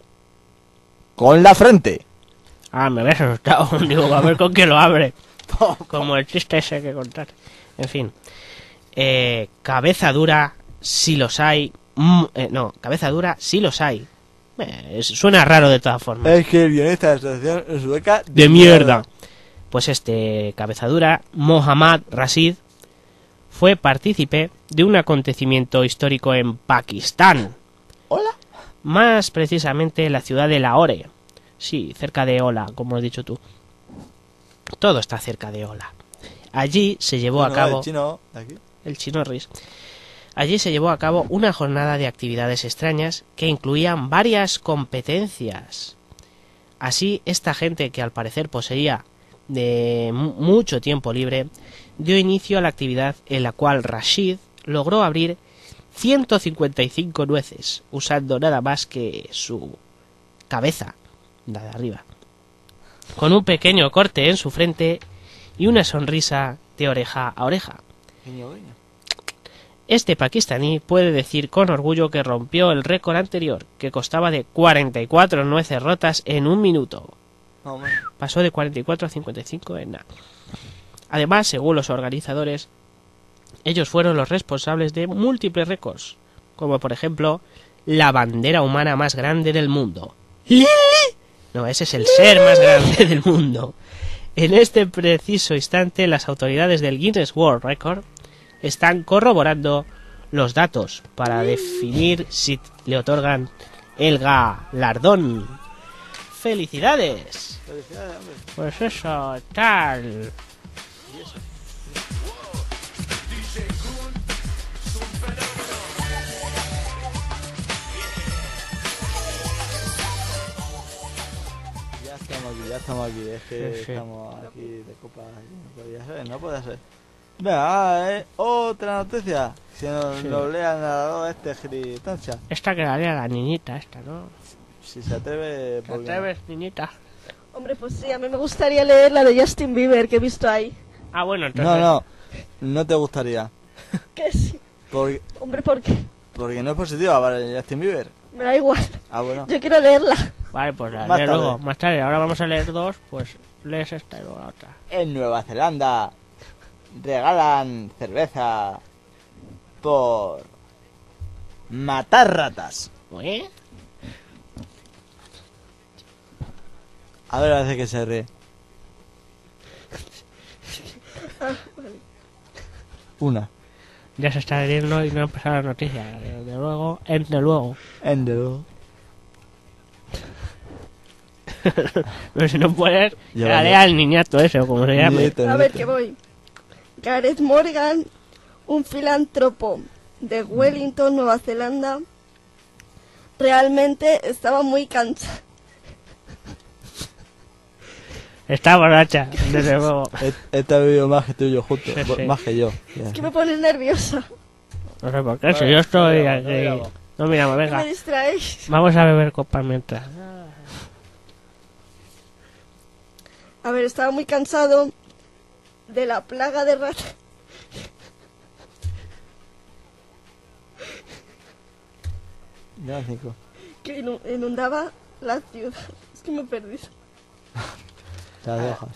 con la frente. Ah, me habías asustado. Digo, a ver con qué lo abre. Como el chiste ese que contar. En fin. Eh, cabeza dura, si los hay. Mm, eh, no, cabeza dura, si los hay. Eh, es- suena raro de todas formas. Es que el guionista de la asociación es sueca De mierda. Pues este cabeza dura, Mohammad Rashid, fue partícipe de un acontecimiento histórico en Pakistán. Hola. Más precisamente en la ciudad de Lahore. Sí, cerca de Ola, como has dicho tú. Todo está cerca de Ola. Allí se llevó a No, cabo... el chino, de aquí. el Chinorris. Allí se llevó a cabo una jornada de actividades extrañas que incluían varias competencias. Así, esta gente que al parecer poseía de mu- mucho tiempo libre, dio inicio a la actividad en la cual Rashid logró abrir ciento cincuenta y cinco nueces, usando nada más que su cabeza, la de arriba, con un pequeño corte en su frente y una sonrisa de oreja a oreja. Guiño, guiño. Este pakistaní puede decir con orgullo que rompió el récord anterior, que constaba de cuarenta y cuatro nueces rotas en un minuto. No, hombre. Pasó de cuarenta y cuatro a cincuenta y cinco en nada. Además, según los organizadores, ellos fueron los responsables de múltiples récords, como por ejemplo, la bandera humana más grande del mundo. No, ese es el ser más grande del mundo. En este preciso instante, las autoridades del Guinness World Record están corroborando los datos para definir si le otorgan el galardón. ¡Felicidades! Felicidades, hombre. Pues eso, tal. Ya estamos aquí, ya estamos aquí. Es que Sí, sí. estamos aquí de copas. No podía ser, no puede ser. Venga, eh, otra noticia. Si nos Sí. lo lea el narrador este gilitancia. Esta quedaría la niñita esta, ¿no? si se atreve... ¿Te ¿por qué no? atreves, niñita? Hombre, pues sí, a mí me gustaría leer la de Justin Bieber que he visto ahí. Ah, bueno, entonces... No, no, no te gustaría. Que sí. Porque, Hombre, ¿por qué? porque no es positiva para Justin Bieber. Me da igual. Ah, bueno. Yo quiero leerla. Vale, pues la Más leo tarde. luego, más tarde. Ahora vamos a leer dos, pues lees esta y luego la otra. En Nueva Zelanda regalan cerveza por matar ratas. ¿Eh? A ver, parece que se ríe. Una. Ya se está leyendo y no ha empezado la noticia. Desde luego, entre luego. Endo. Pero si no puedes, que Ya la vale. lea el niñato ese, o como se llame. Niñito, A ver, niñito. que voy. Gareth Morgan, un filántropo de Wellington, Nueva Zelanda, realmente estaba muy cansado. Está borracha, desde luego. He- Esta ha vivido más que tú y yo juntos. Sí, sí. Más que yo. Ya. Es que me pones nerviosa. No sé por qué, si yo estoy aquí. No miramos, Que venga. me distraéis. Vamos a beber copas mientras. A ver, estaba muy cansado de la plaga de ratas Ya, cinco. que inu- inundaba la ciudad. Es que me he perdido. Las hojas.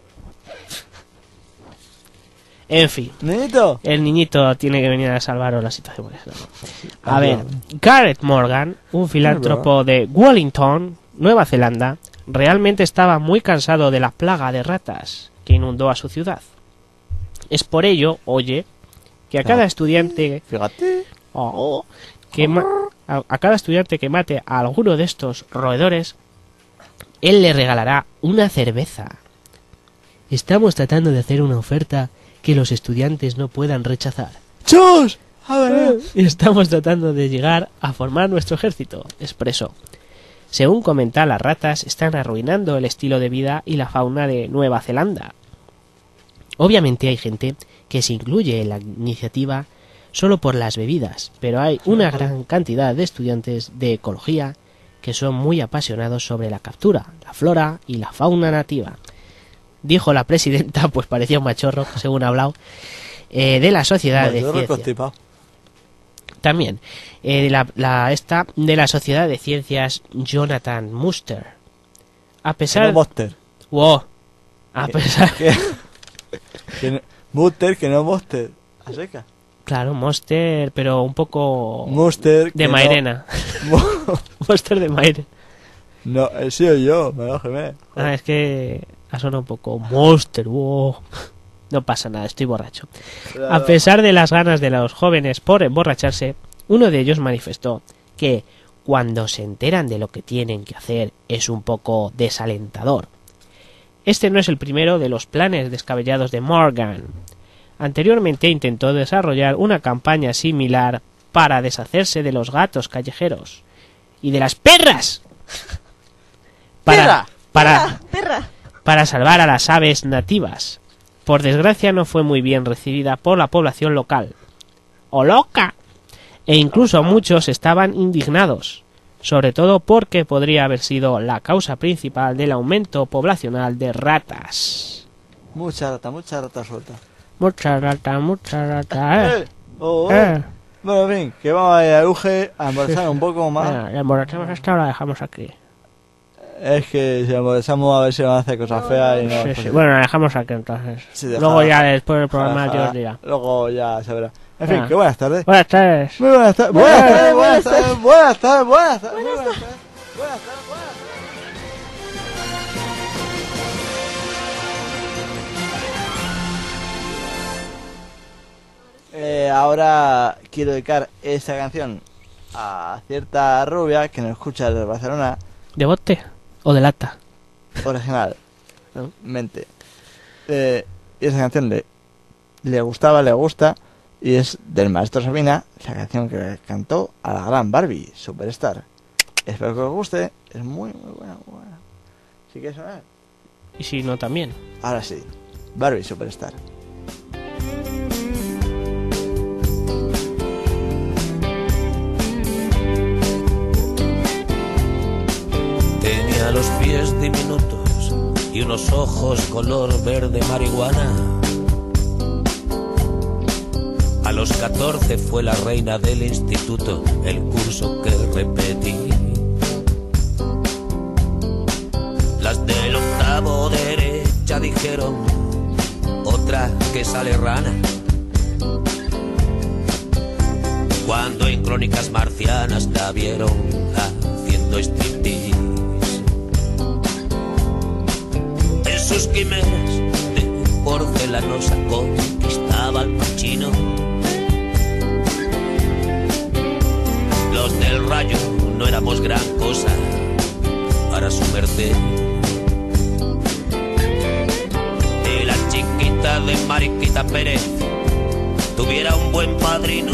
En fin, Niñito. el niñito tiene que venir a salvaros la situación. A Ah, ver, claro. Gareth Morgan, un filántropo de Wellington, Nueva Zelanda, realmente estaba muy cansado de la plaga de ratas que inundó a su ciudad. Es por ello, oye, que a cada estudiante Fíjate. oh, que ma- a, a cada estudiante que mate a alguno de estos roedores, él le regalará una cerveza. Estamos tratando de hacer una oferta que los estudiantes no puedan rechazar. ¡Chus! A ver. Y estamos tratando de llegar a formar nuestro ejército, expresó. Según comenta, las ratas están arruinando el estilo de vida y la fauna de Nueva Zelanda. Obviamente hay gente que se incluye en la iniciativa solo por las bebidas, pero hay una gran cantidad de estudiantes de ecología que son muy apasionados sobre la captura, la flora y la fauna nativa. Dijo la presidenta, pues parecía un machorro, según ha hablado, eh, de la Sociedad de Machorro Ciencias. constipado. También, eh, la, la esta de la Sociedad de Ciencias Jonathan Muster. A pesar... No Monster. Wow. A pesar... ¿Qué? Que no- Monster, que no Monster. A seca. Claro, Monster, pero un poco... Monster. que de no- Mairena. Mo- Monster de Mairena. No, he sido yo, me lo gemé. Ah, es que ha sonado un poco... Monster, wow. No pasa nada, estoy borracho. A pesar de las ganas de los jóvenes por emborracharse, uno de ellos manifestó que cuando se enteran de lo que tienen que hacer es un poco desalentador. Este no es el primero de los planes descabellados de Morgan. Anteriormente intentó desarrollar una campaña similar para deshacerse de los gatos callejeros y de las perras. Para, ¡Perra! para, Perra, perra. para salvar a las aves nativas. Por desgracia no fue muy bien recibida por la población local. ¡O loca! E incluso muchos estaban indignados, sobre todo porque podría haber sido la causa principal del aumento poblacional de ratas. Mucha rata, mucha rata suelta. Mucha rata, mucha rata, eh. Eh, oh, oh. eh. Bueno, en fin, que vamos a ir a Uge a embarazar un poco más. Venga, la emborrachamos hasta ahora, la dejamos aquí. Es que si embarazamos a ver si van a hacer cosas feas y no. Sí, pues, sí. Bueno, la dejamos aquí entonces. Sí, deja- Luego ya después del programa deja- Dios dirá. Luego ya se verá. En fin, Ah. que buenas tardes. Buenas tardes. Muy buenas tardes. Buenas tardes, buenas tardes, buenas tardes, buenas tardes. Buenas tardes, buenas tardes, buenas tardes. Eh, ahora quiero dedicar esta canción a cierta rubia que nos escucha desde Barcelona, ¿De bote o de lata? originalmente. Eh, y esa canción le, le gustaba, le gusta, y es del maestro Sabina, la canción que cantó a la gran Barbie, Superstar. Espero que os guste, es muy, muy buena, muy buena. ¿Sí quieres sonar? Y si no, también. Ahora sí, Barbie, Superstar. los ojos color verde marihuana. A los catorce fue la reina del instituto, el curso que repetí. Las del octavo derecha dijeron, otra que sale rana. Cuando en Crónicas Marcianas la vieron haciendo striptease. En sus quimeras de porcelanosa conquistaba al machino. Los del Rayo no éramos gran cosa para su merced. Y la chiquita de Mariquita Pérez tuviera un buen padrino.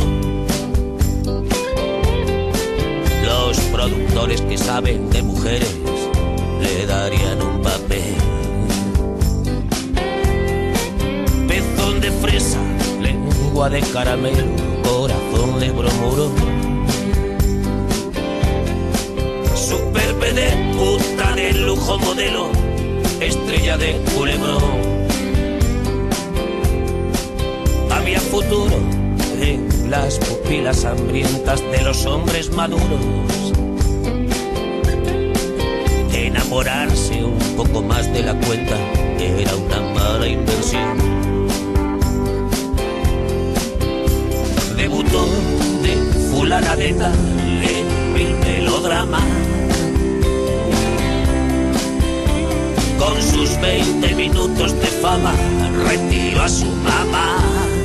Los productores que saben de mujeres le darían un papel. Pezón de fresa, lengua de caramelo, corazón de bromuro. Super vedette, puta de lujo modelo, estrella de culebrón. Había futuro en las pupilas hambrientas de los hombres maduros. Enamorarse un poco más de la cuenta era una mala inversión. Debutó de fulana de tal en mil melodramas. Con sus veinte minutos de fama retiró a su mamá.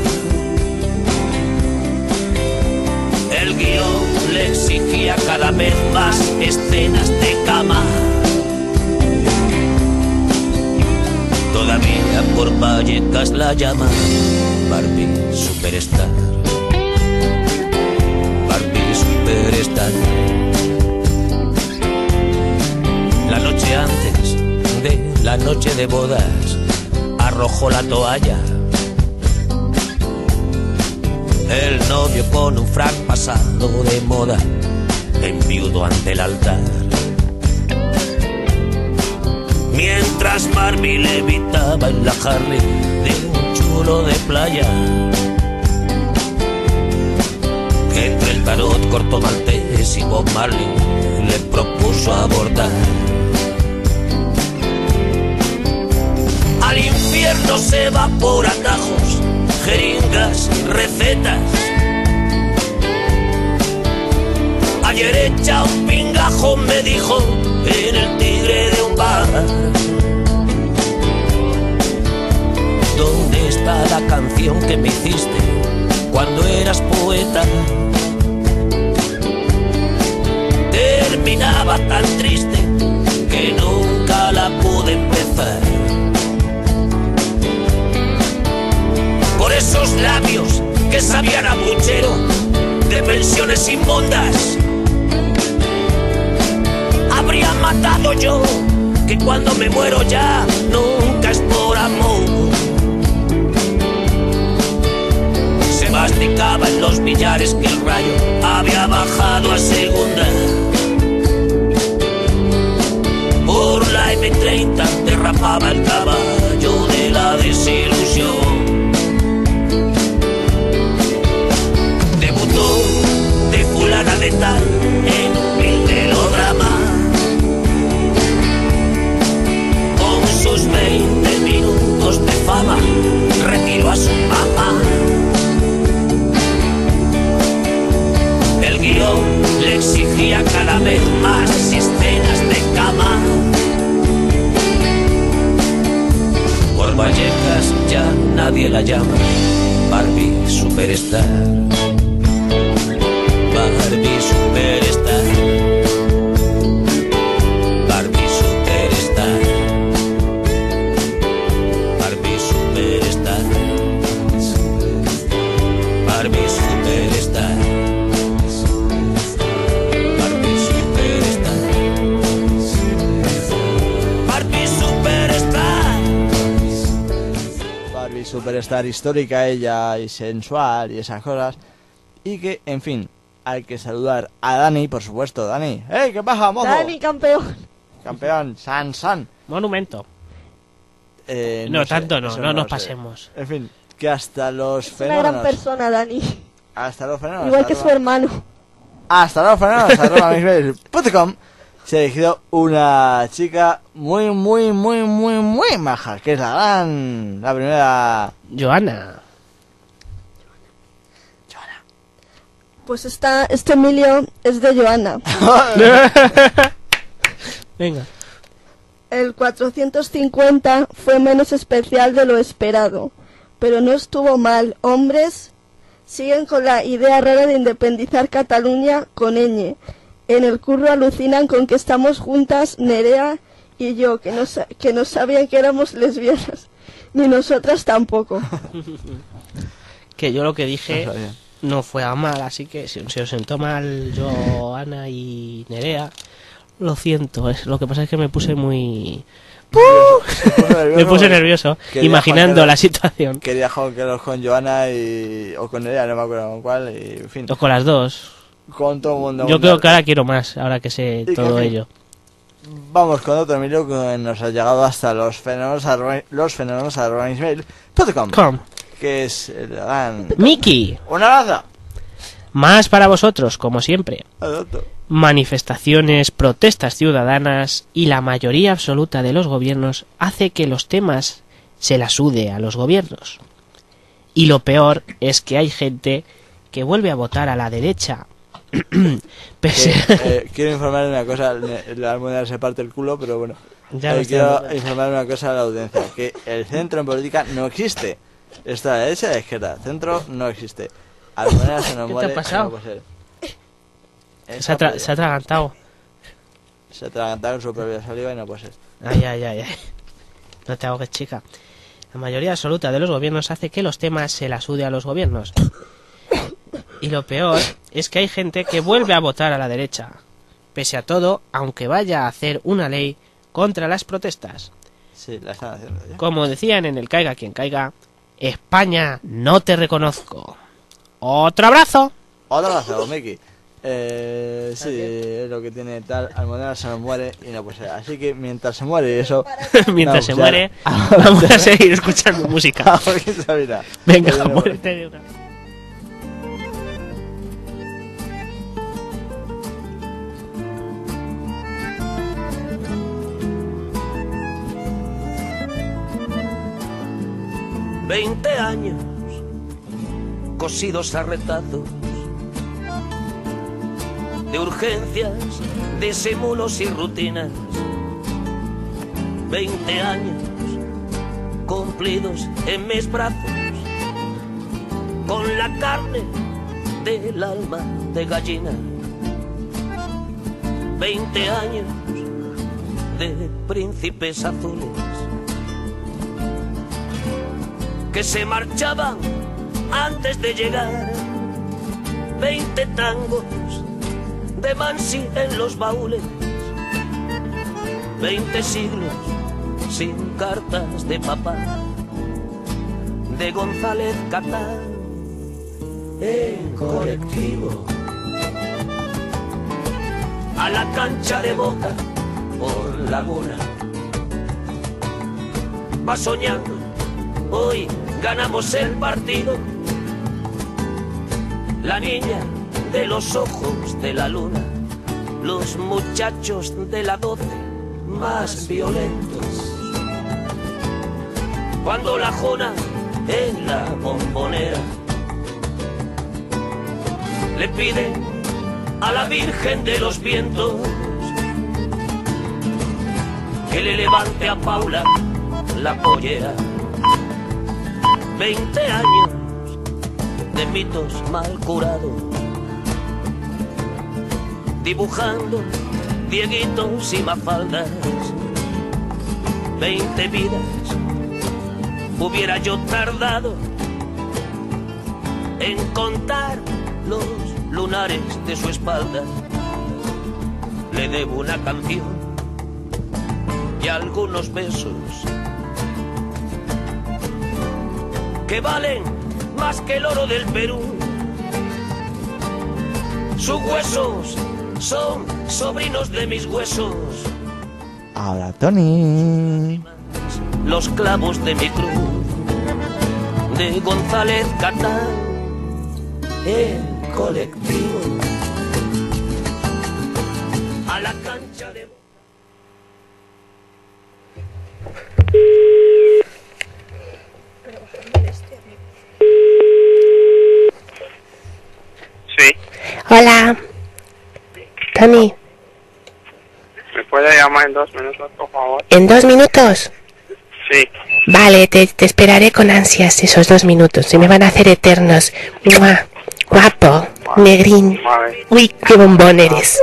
El guión le exigía cada vez más escenas de cama. Todavía por Vallecas la llaman Barbie Superstar. Barbie Superstar. La noche antes de la noche de bodas arrojó la toalla. El novio con un frac pasado de moda enviudó ante el altar. Mientras Barbie levitaba en la Harley de un chulo de playa. Entre el tarot corto maltés y Bob Marley le propuso abortar. Al infierno se va por atajos, jeringas, recetas. Ayer echa un pingajo, me dijo, en el Tigre de un bar. ¿Dónde está la canción que me hiciste cuando eras poeta? Terminaba tan triste que nunca la pude empezar. Por esos labios que sabían a puchero de pensiones inmundas, habría matado yo, que cuando me muero ya nunca es por amor. Se masticaba en los billares que el Rayo había bajado a segunda. Por la eme treinta derrapaba el caballo de la desilusión. De fulana de tal en un mil melodrama. Con sus veinte minutos de fama retiró a su mamá. El guión le exigía cada vez más escenas de cama. Por Vallecas ya nadie la llama Barbie Superstar. Barbie Superstar. Barbie Superstar. Barbie Superstar. Barbie Superstar. Barbie Superstar. Barbie Superstar. Barbie Superstar histórica ella y sensual y esas cosas. Y que, en fin, hay que saludar a Dani, por supuesto. Dani, ¡hey! ¿Qué pasa, mozo? Dani, campeón. Campeón, San San. Monumento. Eh, no, sé, tanto no, eso no nos sé. pasemos. En fin, que hasta los Es una gran fenómenos... persona, Dani. Hasta los fenómenos... Igual que arroba- su hermano. Hasta los fenómenos, arroba mixmail punto com, se ha elegido una chica muy, muy, muy, muy, muy maja, que es la gran... La primera... Joana. Pues esta, este Emilio es de Joana. Venga. El cuatrocientos cincuenta fue menos especial de lo esperado, pero no estuvo mal. Hombres siguen con la idea rara de independizar Cataluña con ñ. En el curro alucinan con que estamos juntas Nerea y yo, que no, sa- que no sabían que éramos lesbianas, ni nosotras tampoco. Que yo lo que dije No sabía. no fue a mal, así que si se os sentó mal Joana y Nerea, lo siento. Es, lo que pasa es que me puse muy... Me puse nervioso, Quería imaginando Juan la Carlos- situación. Quería jugar con Joana y... o con ella, no me acuerdo con cuál, y en fin, O con las dos. con todo el mundo. Yo creo que ahora quiero más, ahora que sé Y todo que- ello. Vamos con otro Emilio que nos ha llegado hasta los fenómenos arroba- los fenómenos arroba gmail punto com, Com. que es el gran... Miki, ¡Un abrazo! más para vosotros, como siempre. Adopto. Manifestaciones, protestas ciudadanas y la mayoría absoluta de los gobiernos hace que los temas se la sude a los gobiernos. Y lo peor es que hay gente que vuelve a votar a la derecha. Pese Que, eh, quiero informar de una cosa, le- la almohada se parte el culo, pero bueno. Ya lo Eh, estoy quiero hablando. informar de una cosa a la audiencia, que el centro en política no existe. Está a la derecha y a la izquierda. Centro no existe. Almoneda se nos ¿Qué te muere. ha pasado? No puede ser. se, ha tra- se ha atragantado. Se ha atragantado en su propia saliva y no puede ser. Ay, ay, ay, ay. No te ahogues, chica. La mayoría absoluta de los gobiernos hace que los temas se la sude a los gobiernos. Y lo peor es que hay gente que vuelve a votar a la derecha. Pese a todo, aunque vaya a hacer una ley contra las protestas. Sí, la están haciendo ya. Como decían en el Caiga quien caiga, España, no te reconozco. ¡Otro abrazo! Otro abrazo, Miki. Eh, sí, es lo que tiene tal. Almoneda se nos muere y no puede ser. Así que mientras se muere y eso. Mientras se vamos muere, a- vamos a seguir escuchando música. a Joaquín Sabina. Venga, Que viene muérete de una vez. Veinte años cosidos a retazos de urgencias, disimulos y rutinas. Veinte años cumplidos en mis brazos con la carne del alma de gallina. Veinte años de príncipes azules que se marchaban antes de llegar. Veinte tangos de Mansi en los baúles. Veinte siglos sin cartas de papá, de González Catán en colectivo a la cancha de Boca por Laguna. Va soñando, hoy ganamos el partido. La niña de los ojos de la luna, los muchachos de la doce más violentos. Cuando la jona en la bombonera le pide a la Virgen de los Vientos que le levante a Paula la pollera. Veinte años de mitos mal curados, dibujando dieguitos y mafaldas. Veinte vidas hubiera yo tardado en contar los lunares de su espalda. Le debo una canción y algunos besos que valen más que el oro del Perú. Sus huesos son sobrinos de mis huesos. Ahora, Tony. los clavos de mi cruz, de González Catán, el colectivo, a la cancha de... Sí. Hola. Tony. ¿Me puede llamar en dos minutos, por favor? ¿En dos minutos? Sí. Vale, te, te esperaré con ansias esos dos minutos. Se me van a hacer eternos. ¡Mua! Guapo, Vale. negrín. Vale. Uy, qué bombón eres.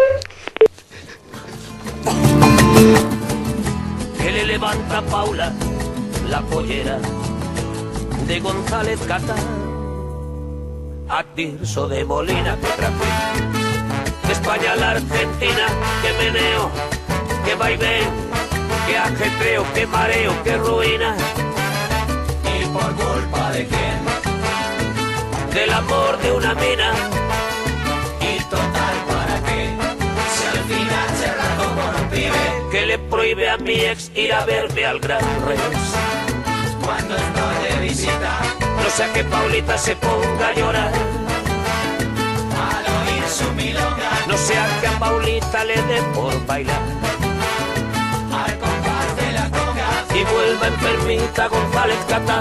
Que le levanta Paula la pollera de González Catán, a Tirso de Molina que trafica, de España a la Argentina, que meneo, que vaivén, que ajetreo, que mareo, que ruina. ¿Y por culpa de quién? Del amor de una mina. ¿Y total para qué? Si al final se arrancó por un pibe que le prohíbe a mi ex ir a verme al Gran Rex. Cuando estoy de visita, no sea que Paulita se ponga a llorar al oír su milonga, no sea que a Paulita le dé por bailar al compás de la conga y vuelva enfermita González Catán.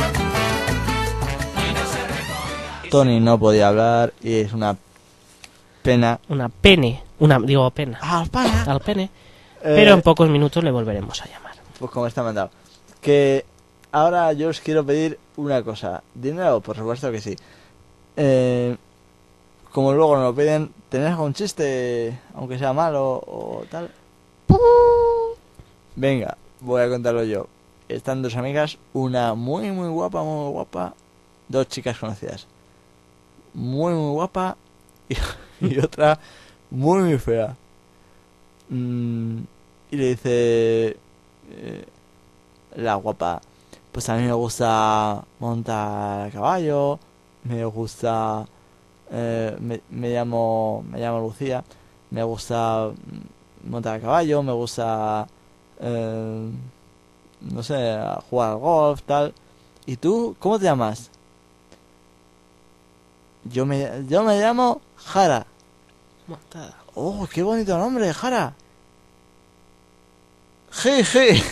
Tony no podía hablar y es una pena. Una pene. Una, digo, pena. Al pana. Al pene. Eh, Pero en pocos minutos le volveremos a llamar. Pues como está mandado. Que ahora yo os quiero pedir una cosa. Dinero, por supuesto que sí. Eh, como luego nos lo piden, ¿tenéis algún chiste, aunque sea malo o tal? Venga, voy a contarlo yo. Están dos amigas, una muy muy guapa, muy guapa, dos chicas conocidas. Muy muy guapa y, y otra muy muy fea. Mm, y le dice eh, la guapa, pues a mí me gusta montar a caballo, me gusta, eh, me, me llamo me llamo Lucía, me gusta montar a caballo, me gusta, eh, no sé, jugar al golf, tal. ¿Y tú cómo te llamas? Yo me, yo me llamo Jara. Montada. Oh, qué bonito nombre, Jara. Jeje.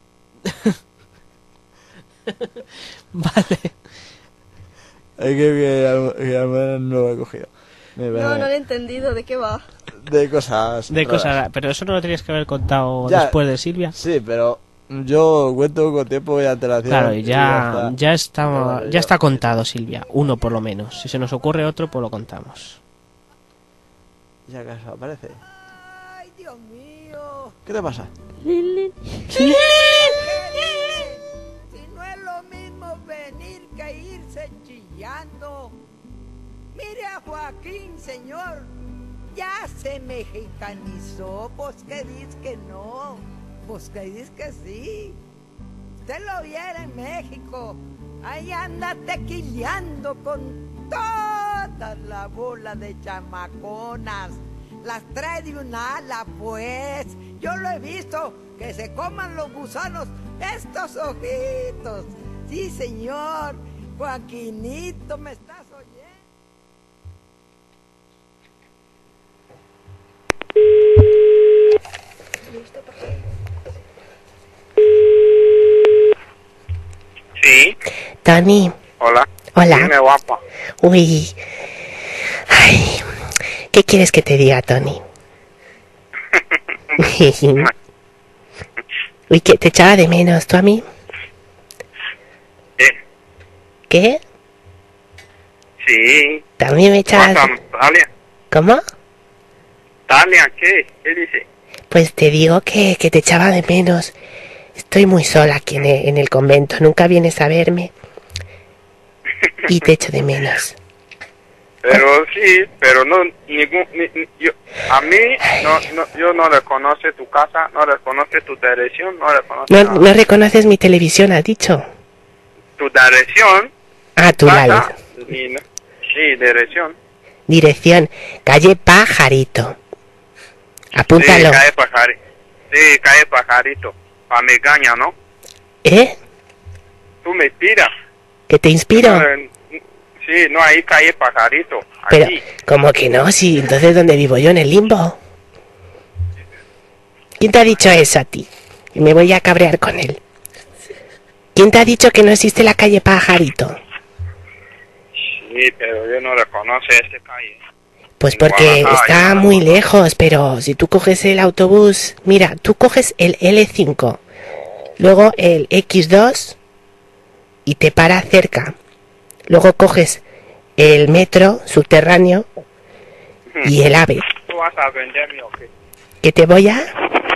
Vale. Es que, que, que al menos no lo he cogido. Me No, parece- no lo he entendido. ¿De qué va? De cosas. De raras. cosas, pero eso no lo tenías que haber contado Ya. después de Silvia. Sí, pero yo cuento con tiempo y antelación. Claro, y y ya, está. ya está, Vale, ya ya. está contado, Silvia. Uno por lo menos. Si se nos ocurre otro, pues lo contamos. Ya acaso aparece. Ay, Dios mío. ¿Qué te pasa? Si no es lo mismo venir que irse chillando. Mire a Joaquín, señor. Ya se mexicanizó. Pues que dice que no. Pues que dice que sí. Usted lo viera en México. Ahí anda tequileando con toda la bola de chamaconas. Las trae de un ala, pues. Yo lo he visto. Que se coman los gusanos estos ojitos. Sí, señor. Joaquinito, ¿me estás oyendo? Sí. Tony, Hola. Hola. Dime, guapa. uy. Ay, ¿qué quieres que te diga, Tony? Uy, que te echaba de menos, ¿tú a mí? ¿Qué? ¿Qué? Sí. ¿También me echabas? Pasa, Talia. ¿Cómo? Talia, ¿qué? ¿Qué dice? Pues te digo que, que te echaba de menos. Estoy muy sola aquí en el, en el convento, nunca vienes a verme. Y te echo de menos. Pero sí, pero no, ningún, ni, ni- yo, a mí, no, no, yo no reconoce tu casa, no reconoce tu dirección, no reconoce No, nada. no reconoces mi televisión, has dicho. Tu dirección, Ah, tú la casa, y no- sí, dirección. dirección. Calle Pajarito. Apúntalo. Sí, cae pajarito. Sí, cae pajarito. A Megaña, ¿no? ¿Eh? Tú me inspiras. ¿Que te inspiro? No, eh, sí, no hay calle Pajarito. Pero, Aquí. ¿cómo que no? Sí, entonces ¿dónde vivo yo? ¿En el limbo? ¿Quién te ha dicho eso a ti? Y me voy a cabrear con él. ¿Quién te ha dicho que no existe la calle Pajarito? Sí, pero yo no reconozco esta calle. Pues En porque Guadalajara, está yo no muy reconozco. lejos, pero si tú coges el autobús... Mira, tú coges el ele cinco, luego el equis dos y te para cerca. Luego coges el metro subterráneo y el AVE. ¿Tú vas a venderme o qué? ¿Que te voy a...?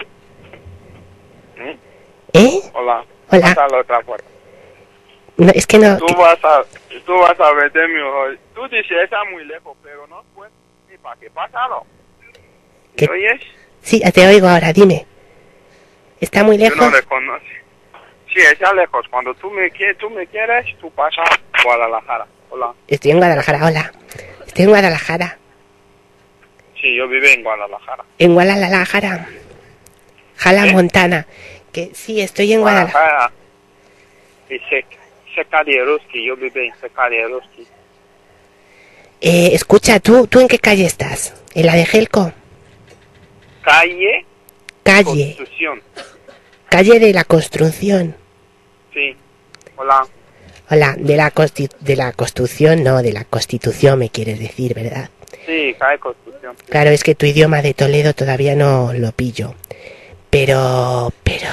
¿Eh? ¿Eh? Hola. Hola. Pasa a la otra puerta. No, es que no... Tú que- vas a, tú vas a venderme hoy. Tú dices está muy lejos, pero no pues ni para qué pasarlo. ¿Qué? ¿Me oyes? Sí, te oigo ahora, dime. ¿Está muy Yo lejos? no reconozco. Sí, está lejos. Cuando tú me quieres, tú me quieres, tú pasas a Guadalajara. Hola. Estoy en Guadalajara, hola. Estoy en Guadalajara. Sí, yo vivo en Guadalajara. En Guadalajara. Jala, ¿Eh? Montana. Que sí, estoy en Guadalajara. Guadalajara. Y se, Seca de Eroski, yo vivo en Seca de Eroski. Eh, escucha, ¿tú, ¿tú en qué calle estás? ¿En la de Gelco? Calle Calle. Construcción. Calle de la Construcción. Sí. Hola. Hola, de la, consti- de la construcción, no, de la Constitución me quieres decir, ¿verdad? Sí, calle Construcción. Claro, es que tu idioma de Toledo todavía no lo pillo. Pero, pero...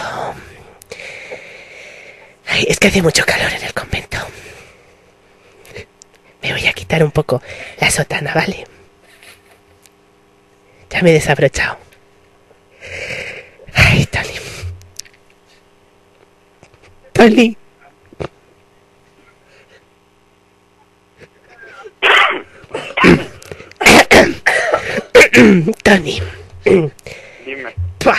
Ay, es que hace mucho calor en el convento. Me voy a quitar un poco la sotana, ¿vale? Ya me he desabrochado. Ay, Tony. Tony. Tony. Dime. Pua.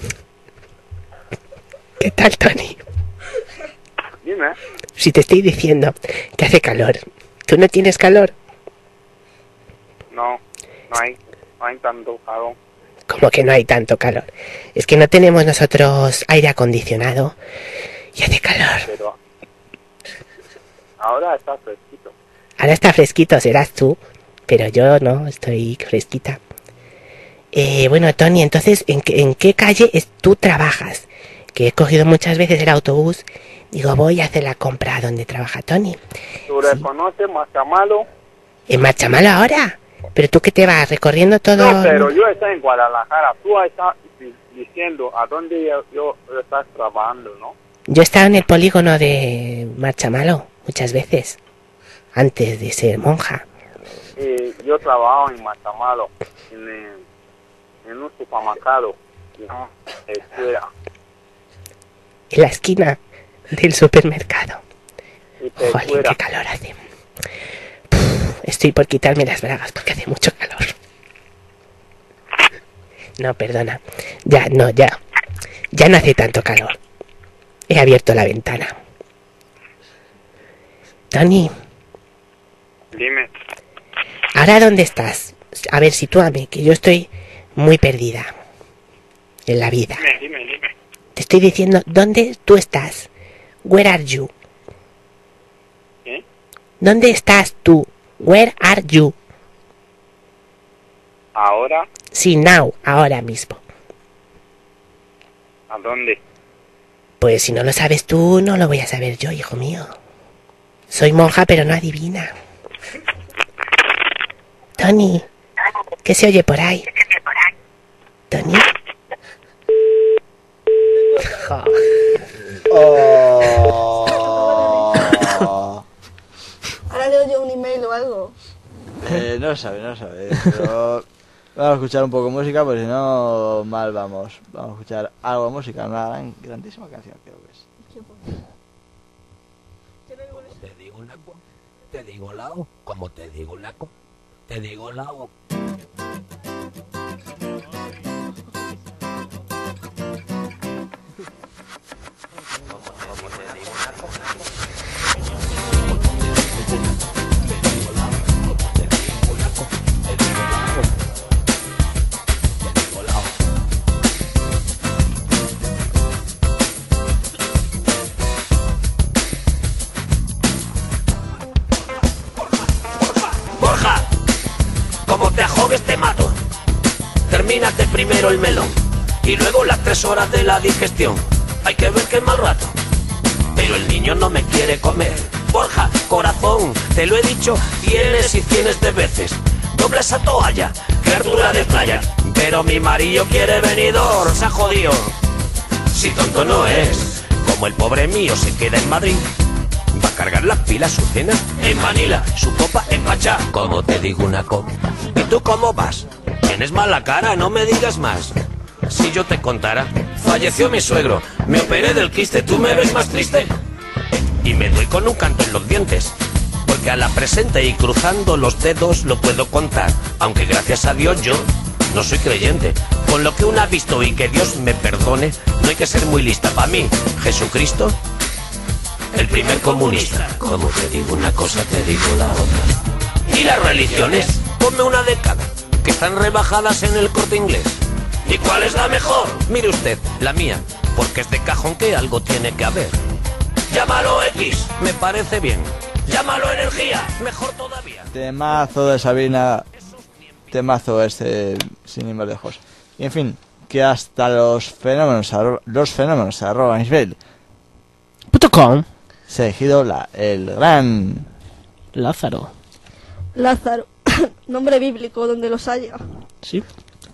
¿Qué tal, Tony? Dime. Si te estoy diciendo que hace calor. ¿Tú no tienes calor? No, no hay, no hay tanto calor. Como que no hay tanto calor. Es que no tenemos nosotros aire acondicionado y hace calor. Pero ahora está fresquito. Ahora está fresquito, serás tú, pero yo no, estoy fresquita. Eh, bueno, Tony, entonces, ¿en qué, en qué calle es, tú trabajas? Que he cogido muchas veces el autobús. Digo, voy a hacer la compra donde trabaja Tony. ¿Tú reconoces Machamalo? ¿En Marchamalo ahora? ¿Pero tú qué te vas recorriendo todo? No, pero yo estoy en Guadalajara. Tú estás di- diciendo a dónde yo, yo estás trabajando, ¿no? Yo he estado en el polígono de Marchamalo muchas veces, antes de ser monja. Eh, yo trabajo en Machamalo, en, el- en un supermercado, no, escuela. En la esquina del supermercado. Y te Jolín, escuela. qué calor hace. Puf, estoy por quitarme las bragas porque hace mucho calor. No, perdona. Ya, no, ya. Ya no hace tanto calor. He abierto la ventana. Tony, Dime. ¿ahora dónde estás? A ver, sitúame, que yo estoy muy perdida en la vida. Dime, dime, dime. Te estoy diciendo, ¿dónde tú estás? Where are you? ¿Qué? ¿Dónde estás tú? Where are you? ¿Ahora? Sí, now, ahora mismo. ¿A dónde? Pues si no lo sabes tú, no lo voy a saber yo, hijo mío. Soy monja, pero no adivina. Tony, ¿qué se oye por ahí? Tony. Jo. Oh. Ahora leo yo un email o algo. Eh, no sabe, no sabe. Pero vamos a escuchar un poco de música, porque si no, mal vamos. Vamos a escuchar algo de música, una gran, grandísima canción, creo que es. Te digo la co, te digo la o, como te digo la co, te digo la o. Como te digo la co, drogues te mato. Termínate primero el melón y luego las tres horas de la digestión. Hay que ver qué mal rato. Pero el niño no me quiere comer. Borja, corazón, te lo he dicho cienes y cienes de veces. Dobla esa toalla, criatura de playa. Pero mi marido quiere venidor, se ha jodido. Si tonto no es, como el pobre mío se queda en Madrid, va a cargar las pilas, su cena en Manila, su copa en Pachá. Como te digo una copa. ¿Y tú cómo vas? Tienes mala cara, no me digas más. Si yo te contara, falleció mi suegro, me operé del quiste, ¿tú me ves más triste? Y me doy con un canto en los dientes, porque a la presente y cruzando los dedos lo puedo contar. Aunque gracias a Dios yo no soy creyente. Con lo que uno ha visto y que Dios me perdone, no hay que ser muy lista. Para mí, Jesucristo, el primer comunista. Como te digo una cosa, te digo la otra. Y las religiones, ponme una de cada, que están rebajadas en el Corte Inglés. ¿Y cuál es la mejor? Mire usted, la mía, porque es de cajón que algo tiene que haber. Llámalo X, me parece bien. Llámalo energía, mejor todavía. Temazo de Sabina. Temazo este, sin ir más lejos. Y en fin, que hasta los fenómenos, los fenómenos arroba ismael punto com se ha elegido la, el gran Lázaro. Lázaro, nombre bíblico donde los haya. Sí.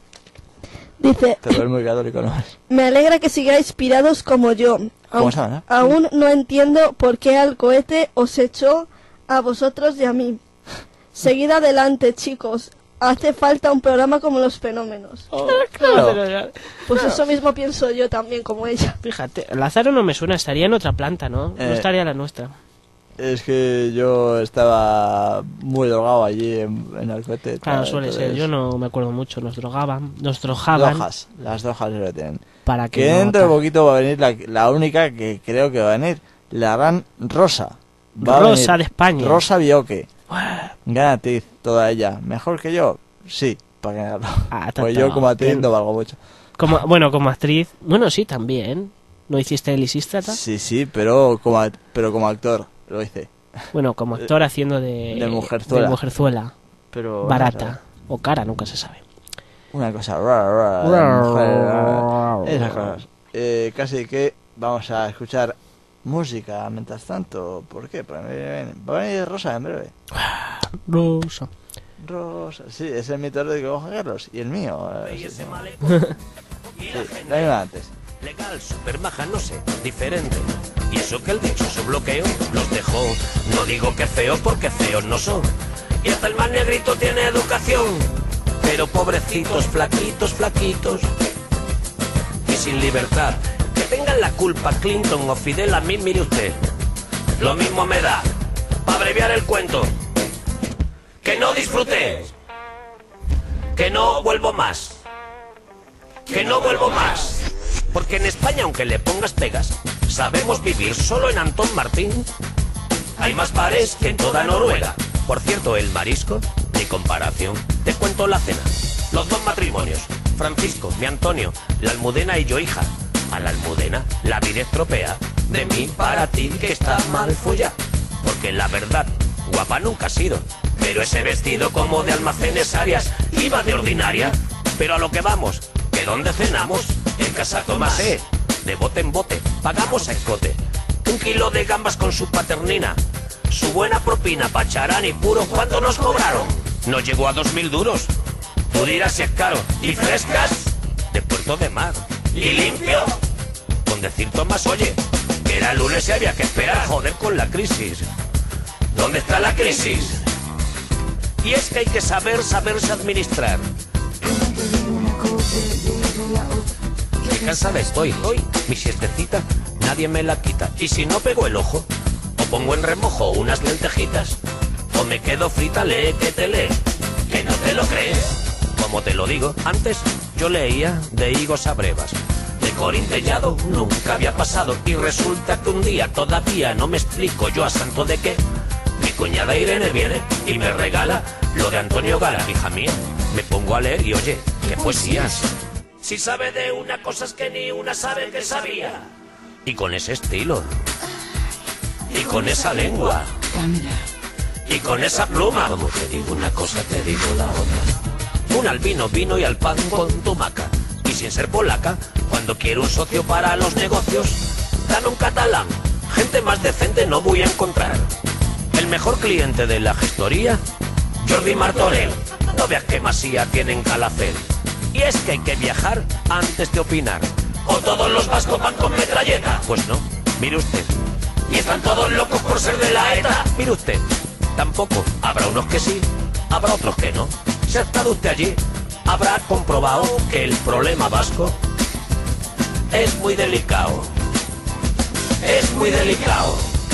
Dice, pero es muy católico, ¿no? me alegra que sigáis pirados como yo. ¿Cómo se llama? Aún no entiendo por qué al cohete os echó a vosotros y a mí. Seguid adelante, chicos. Hace falta un programa como Los Fenómenos. Oh, claro. Pues eso mismo pienso yo también, como ella. Fíjate, Lázaro no me suena, estaría en otra planta, ¿no? No Eh, estaría la nuestra. Es que yo estaba muy drogado allí en, en el cohete. Claro, suele entonces... ser, yo no me acuerdo mucho, nos drogaban, nos drogaban. Drogas, las drogas lo tienen. Para que que no dentro de ta- poquito va a venir la, la única que creo que va a venir, la gran Rosa. Va a Rosa venir de España. Rosa Bioque. Gran actriz, toda ella. ¿Mejor que yo? Sí, para que no. Ah, Pues tanto. yo como actriz no valgo mucho. Como, bueno, como actriz, bueno, sí, también. ¿No hiciste el Lisístrata? Sí, sí, pero como, act- pero como actor lo hice. Bueno, como actor haciendo de... De mujerzuela. de mujerzuela. Pero Barata. O cara, nunca se sabe. Una cosa rara, rara, de mujer, rara. Esas cosas. Eh, casi que vamos a escuchar música mientras tanto. ¿Por qué? Porque va a venir Rosa en breve. Rosa. Rosa. Sí, es el mito de Juan Carlos. Y el mío. eh, Y sí, ese sí. malecón, y Sí, la la gente misma antes. legal, super maja, no sé, diferente. Y eso que el dichoso bloqueo los dejó. No digo que feo porque feos no son. Y hasta el más negrito tiene educación. Pero pobrecitos, flaquitos, flaquitos. Y sin libertad. Que tengan la culpa Clinton o Fidel, a mí mire usted. Lo mismo me da. Para abreviar el cuento. Que no disfruté. Que no vuelvo más. Que no vuelvo más. Porque en España, aunque le pongas pegas, sabemos vivir solo en Antón Martín. Hay más bares que en toda Noruega. Por cierto, el marisco, ni comparación. Te cuento la cena. Los dos matrimonios. Francisco, mi Antonio, la Almudena y yo hija. A la Almudena la vida estropea. De mí para ti que está mal folla. Porque la verdad, guapa nunca ha sido. Pero ese vestido como de almacenes Arias iba de ordinaria. Pero a lo que vamos, que donde cenamos, en casa Tomase, de bote en bote, pagamos a escote. Un kilo de gambas con su paternina, su buena propina, pacharán y puro, ¿cuánto nos cobraron? No llegó a dos mil duros, tú dirás si es caro. Y frescas, de Puerto de Mar, y limpio, con decir Tomás, oye, que era lunes y había que esperar, joder con la crisis. ¿Dónde está la crisis? Y es que hay que saber, saberse administrar. Qué cansada estoy hoy, mi siestecita, nadie me la quita. Y si no pego el ojo, o pongo en remojo unas lentejitas, o me quedo frita, lee que te lee, que no te lo crees. Como te lo digo, antes yo leía de higos a brevas, de corintellado nunca había pasado. Y resulta que un día todavía no me explico yo a santo de qué. Mi cuñada Irene viene y me regala lo de Antonio Gala, hija mía. Me pongo a leer y oye, qué poesías. Si sabe de una cosa es que ni una sabe que sabía. Y con ese estilo. Y con esa lengua. Y con esa pluma. Como te digo una cosa, te digo la otra. un al vino, vino y al pan con tumaca. Y sin ser polaca, cuando quiero un socio para los negocios, dame un catalán, gente más decente no voy a encontrar. El mejor cliente de la gestoría, Jordi Martorell. No veas qué masía tienen Calafell. Y es que hay que viajar antes de opinar. O todos los vascos van con metralleta. Pues no, mire usted. Y están todos locos por ser de la ETA. Mire usted, tampoco. Habrá unos que sí, habrá otros que no. Si ha estado usted allí, habrá comprobado que el problema vasco es muy delicado. Es muy delicado.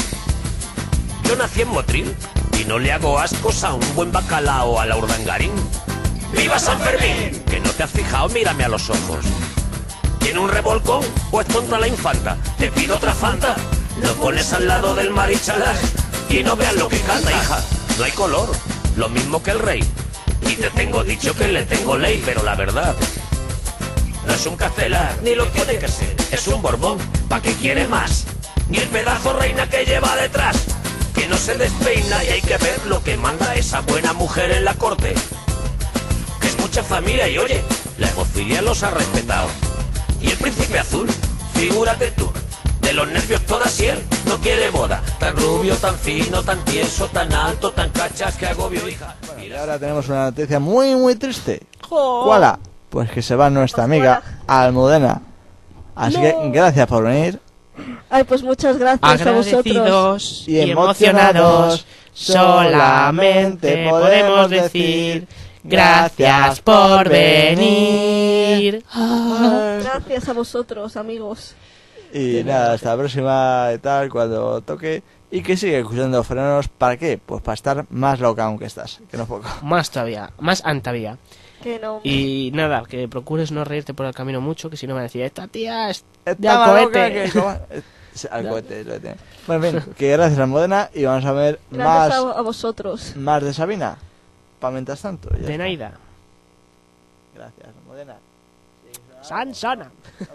Yo nací en Motril y no le hago ascos a un buen bacalao a la Urdangarín. ¡Viva San Fermín! Que no te has fijado, mírame a los ojos. ¿Tiene un revolcón o es contra la infanta? Te pido otra fanta. Lo pones al lado del marichalar y no veas lo que canta, hija. No hay color, lo mismo que el rey. Y te tengo dicho que le tengo ley, pero la verdad no es un castelar, ni lo tiene que ser. Es un Borbón, ¿pa' qué quiere más? Ni el pedazo reina que lleva detrás, que no se despeina y hay que ver lo que manda esa buena mujer en la corte. Que es mucha familia y oye, la hemofilia los ha respetado. Y el príncipe azul, figúrate tú, de los nervios todas y él no quiere boda. Tan rubio, tan fino, tan tieso, tan alto, tan cachas que agobio, hija. Bueno, y ahora tenemos una noticia muy muy triste. ¿Cuál? Pues que se va nuestra amiga Almudena. Así No. que gracias por venir. Ay, pues muchas gracias a vosotros. Agradecidos Y y emocionados, solamente podemos decir gracias por venir. Gracias a vosotros, amigos. Y nada, hasta la próxima y tal, cuando toque. Y que sigue escuchando frenos. ¿Para qué? Pues para estar más loca aunque estás, que no es poco. Más todavía, más antavía. Que no. Y nada, que procures no reírte por el camino mucho, que si no me van a decir, esta tía es de Está más loca alcohete. que... ¿cómo? Es- Al cohete, lo tiene. Bueno, en fin, que gracias Almudena. Y vamos a ver Gracias más, a, a vosotros. más de Sabina. Para mientras tanto. ya De está. Naida. Gracias, Almudena. Sansana.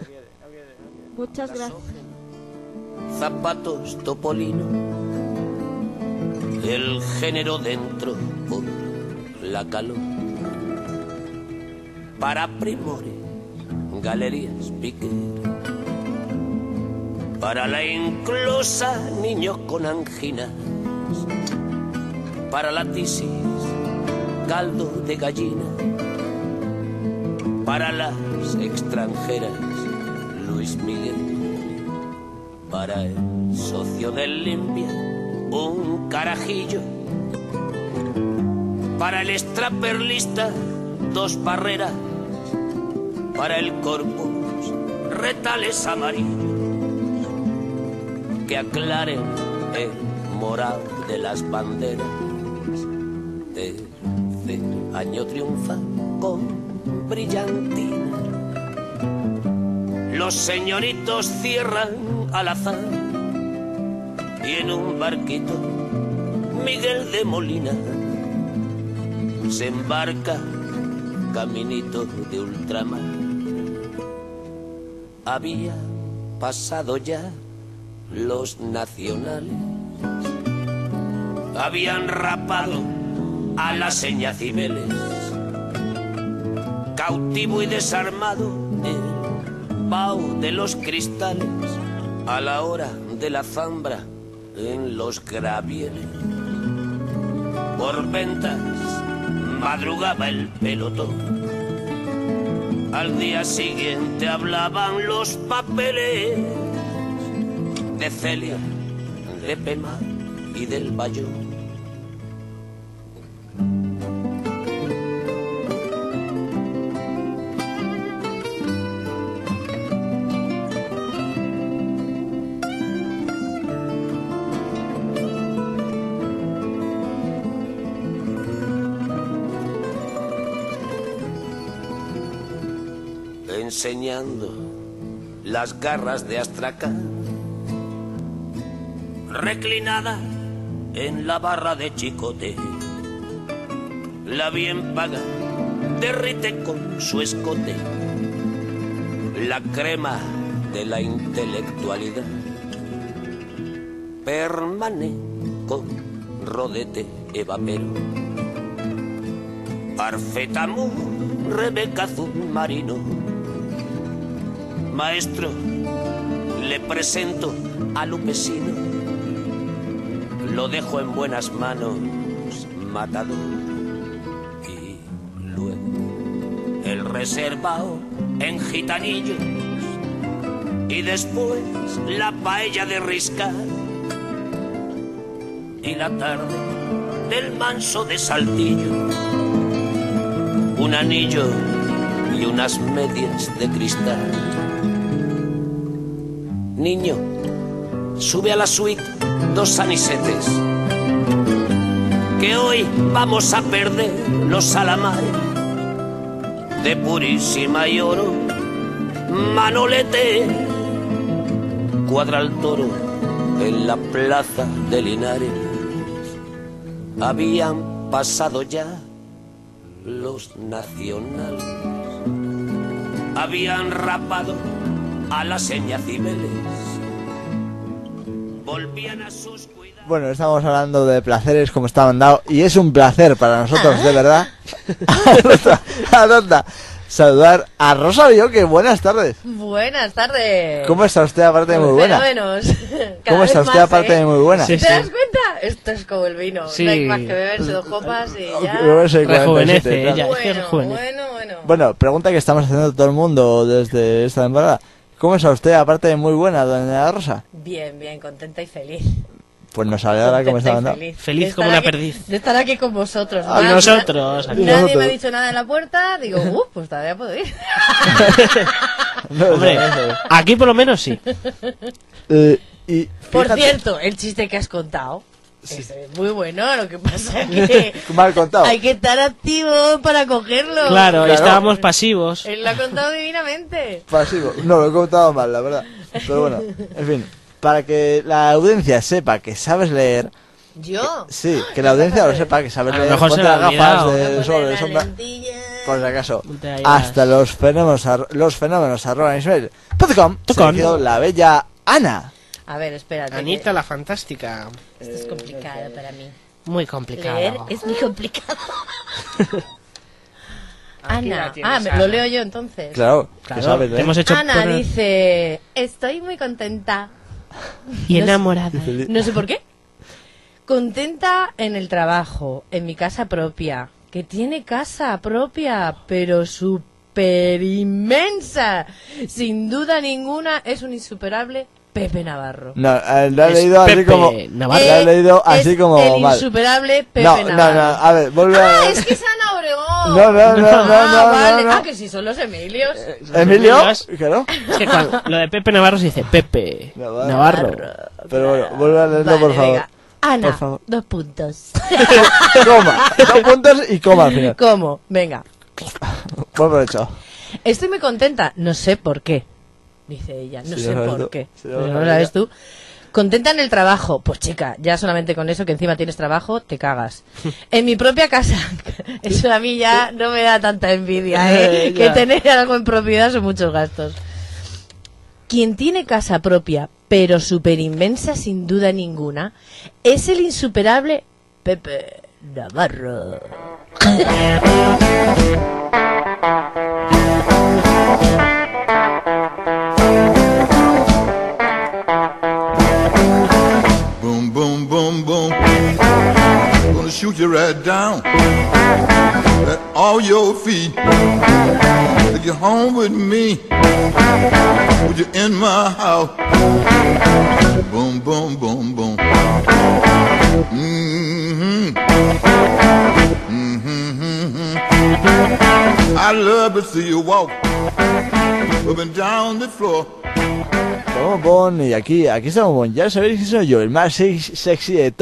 Muchas gracias. Zapatos Topolino, el género dentro por la calor. Para primores, galerías Piquer. Para la inclusa, niños con anginas. Para la tisis, caldo de gallina. Para las extranjeras, Luis Miguel. Para el socio del Limpia, un carajillo. Para el extraperlista, dos barreras. Para el corpus, retales amarillos que aclaren el morado de las banderas. Tercer año triunfa con brillantina. Los señoritos cierran al azar y en un barquito Miguel de Molina se embarca caminito de ultramar. Había pasado ya los nacionales, habían rapado a la seña Cibeles, cautivo y desarmado el vaho de los cristales, a la hora de la zambra en los gravieles. Por ventas madrugaba el pelotón, al día siguiente hablaban los papeles de Celia, de Pema y del Bayón. Enseñando las garras de Astracán, reclinada en la barra de Chicote, la bien paga derrite con su escote la crema de la intelectualidad, permane con rodete evapero, Parfait amour, Rebeca azul marino. Maestro, le presento a Lupesino. Lo dejo en buenas manos, Matador. Y luego el reservado en gitanillos. Y después la paella de riscar. Y la tarde del manso de Saltillo. Un anillo y unas medias de cristal. Niño, sube a la suite dos anisetes, que hoy vamos a perder los salamares de Purísima y Oro. Manolete cuadra el toro en la plaza de Linares. Habían pasado ya los nacionales, habían rapado a la seña Cibeles, volvían a sus cuidados. Bueno, estamos hablando de placeres como está mandado, y es un placer para nosotros, de verdad, a Tonta, saludar a Rosario, que buenas tardes. Buenas tardes. ¿Cómo está usted aparte de muy buena? Fenómenos. ¿Cómo está usted más, aparte ¿eh? de muy buena? ¿Te das cuenta? Esto es como el vino. Sí. No hay más que beberse dos copas y ya. Beberse Rejuvenece, cuarenta y siete, ella, claro. es que rejuvenece. Bueno, bueno. Bueno, pregunta que estamos haciendo todo el mundo desde esta temporada. ¿Cómo está usted aparte de muy buena, doña Rosa? Bien, bien, contenta y feliz. Pues nos alegra cómo está Contenta andando. y feliz. Feliz De como estar una aquí- perdiz. De estar aquí con vosotros. Ah, Nadie- nosotros, aquí. Nadie Nosotros. me ha dicho nada en la puerta. Digo, uh, pues todavía puedo ir. No, Hombre, no, no, no. aquí por lo menos sí. Eh, y Por fíjate- cierto, el chiste que has contado es muy bueno. Lo que pasa es que Mal contado. hay que estar activo para cogerlo. Claro, Claro. estábamos pasivos. Él lo ha contado divinamente. Pasivo. No, lo he contado mal, la verdad. Pero bueno, en fin. Para que la audiencia sepa que sabes leer. ¿Yo? Sí, que la audiencia lo sepa que sabes A lo leer. mejor se Ponte lo ha las gafas olvidado. de Voy a sol, poner de las sombra. lentillas. Por si acaso. Ponte ahí Hasta las- los fenómenos, ar- los fenómenos arroba ismael punto com se Tocón. eligió la bella Ana. A ver, espérate. Anita la fantástica. que Esto es complicado para mí. Muy complicado. Leer es muy complicado. Aquí la Ana. tienes, Ah, me- Ana. lo leo yo entonces. Claro, Claro, que sabes te leer. hemos hecho Ana poner- dice, estoy muy contenta. y no sé- enamorada. No sé por qué. Contenta en el trabajo, en mi casa propia, que tiene casa propia, pero súper inmensa. Sin duda ninguna es un insuperable Pepe Navarro. No, eh, lo he Es leído así Pepe como. Navarro. Lo he leído así Es como el mal. insuperable Pepe No, no, Navarro. no, a ver, vuelve Ah, a. es que es Ana Obregón. No, no, no, no, Ah, no, vale. no, no. Ah, que sí, son los Emilios. ¿Emilio? Emilios. Claro. Es que cuando lo de Pepe Navarro se dice Pepe Navarro. Navarro. Pero bueno, vuelve a leerlo, Vale, por favor. venga. Ana, Por favor. dos puntos. Coma. Dos puntos y coma al final. ¿Cómo? Venga. Buen provecho. Estoy muy contenta, no sé por qué, dice ella, no Si sé lo sabes por tú. qué. Si lo Pues sabes no lo sabes ella. tú. Contenta en el trabajo, pues chica, ya solamente con eso que encima tienes trabajo, te cagas. En mi propia casa, eso a mí ya no me da tanta envidia, ¿eh? Eh, que ya. tener algo en propiedad son muchos gastos. Quien tiene casa propia, pero súper inmensa sin duda ninguna, es el insuperable Pepe Navarro. Boom, boom, boom, boom. Gonna shoot you right down at all your feet. Take you home with me. Put you in my house. Boom, boom, boom, boom. Mm-hmm. Mm-hmm, mm-hmm. I love to see you walk up and down the floor. Bon, bon, y aquí, aquí estamos, bon. Ya sabéis que soy yo, el más sex- sexy de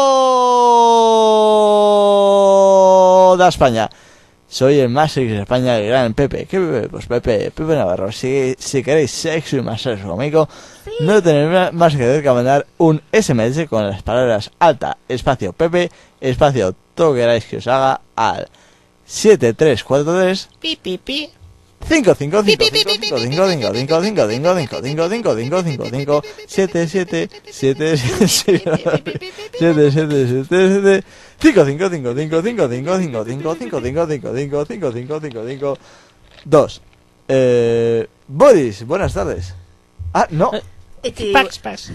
toda España. Soy el más sexy de España, el gran Pepe. ¿Qué Pepe? Pues Pepe, Pepe Navarro. Si, si queréis sexo y más sexo conmigo, no tenéis más que hacer que mandar un S M S con las palabras alta, espacio Pepe, espacio todo lo que queráis que os haga al siete tres cuatro tres Pi, pi, pi. cinco cinco cinco cinco cinco cinco cinco cinco cinco cinco cinco cinco cinco cinco cinco cinco siete siete siete siete siete siete siete cinco cinco cinco cinco cinco cinco cinco cinco cinco cinco cinco cinco cinco cinco cinco cinco dos. Eh, Boris, buenas tardes. Ah, no. Pax, Pax.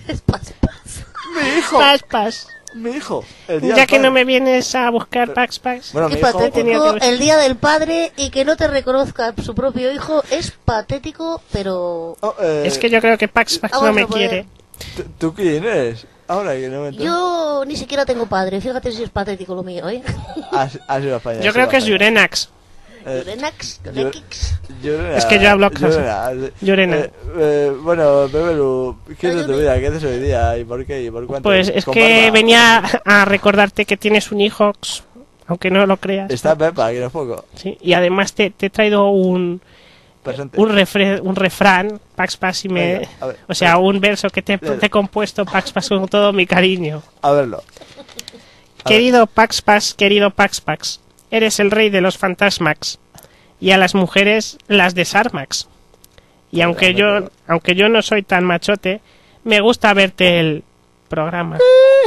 Mi hijo. Pax, Pax. Mi hijo. El día Ya que del no padre. me vienes a buscar Pax, Pax. Bueno, Qué mi hijo- patético el día del padre y que no te reconozca su propio hijo es patético, pero... Oh, eh, Es que yo creo que Pax, Pax Vamos no me a poder- quiere. ¿tú- ¿Tú quién eres? Ahora que no me entero. Yo ni siquiera tengo padre, fíjate si es patético lo mío, ¿eh? Has, has ido a España. Yo has creo ido que a es España. Yurenax. Eh, Llorenax, Yo- Llorenax. Llorena, Es que yo hablo Llorena. Llorena. Eh, eh, bueno, Bebelu, ¿qué es de tu vida? ¿Qué haces hoy día? ¿Y por qué? ¿Y por cuánto? Pues es Con que barba. venía a recordarte que tienes un hijo, aunque no lo creas. Está Pepa, que no es poco. Sí, y además te, te he traído un Presente. un, refre- un refrán, Pax Pax, y me... Venga, a ver, o sea, a ver. un verso que te, Dale. te he compuesto, Pax Pax, con todo mi cariño. A verlo. A Querido Pax Pax, querido Pax Pax, eres el rey de los fantasmax, y a las mujeres las desarmax. Y aunque yo, aunque yo no soy tan machote, me gusta verte el programa.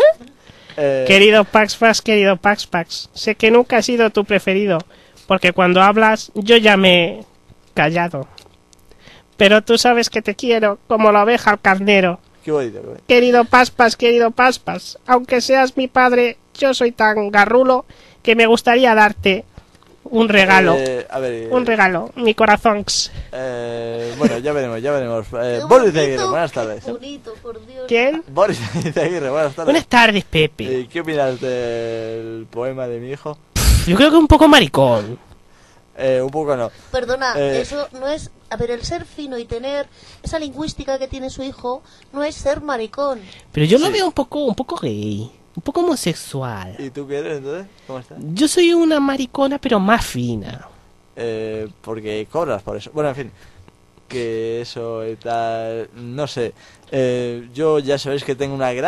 Eh, Querido Pax Pax, querido Pax Pax, sé que nunca ha sido tu preferido, porque cuando hablas yo ya me he callado. Pero tú sabes que te quiero como la oveja al carnero. Qué bonito, qué bonito. Querido Paspas, querido Paspas, aunque seas mi padre, yo soy tan garrulo que me gustaría darte un regalo. Eh, a ver, eh, Un regalo, mi corazón. eh, bueno, ya veremos, ya veremos. Eh, Boris de Aguirre, buenas tardes. Bonito, por Dios. ¿Quién? Boris de Aguirre, buenas tardes. Buenas tardes, Pepe. Eh, ¿Qué opinas del poema de mi hijo? Yo creo que un poco maricón. Eh, un poco no. Perdona, Eh, eso no es... A ver, el ser fino y tener esa lingüística que tiene su hijo no es ser maricón. Pero yo lo Sí. veo un poco, un poco gay, un poco homosexual. ¿Y tú qué eres entonces? ¿Cómo estás? Yo soy una maricona, pero más fina. Eh, porque cobras por eso. Bueno, en fin, que eso y tal, no sé. Eh, yo ya sabéis que tengo una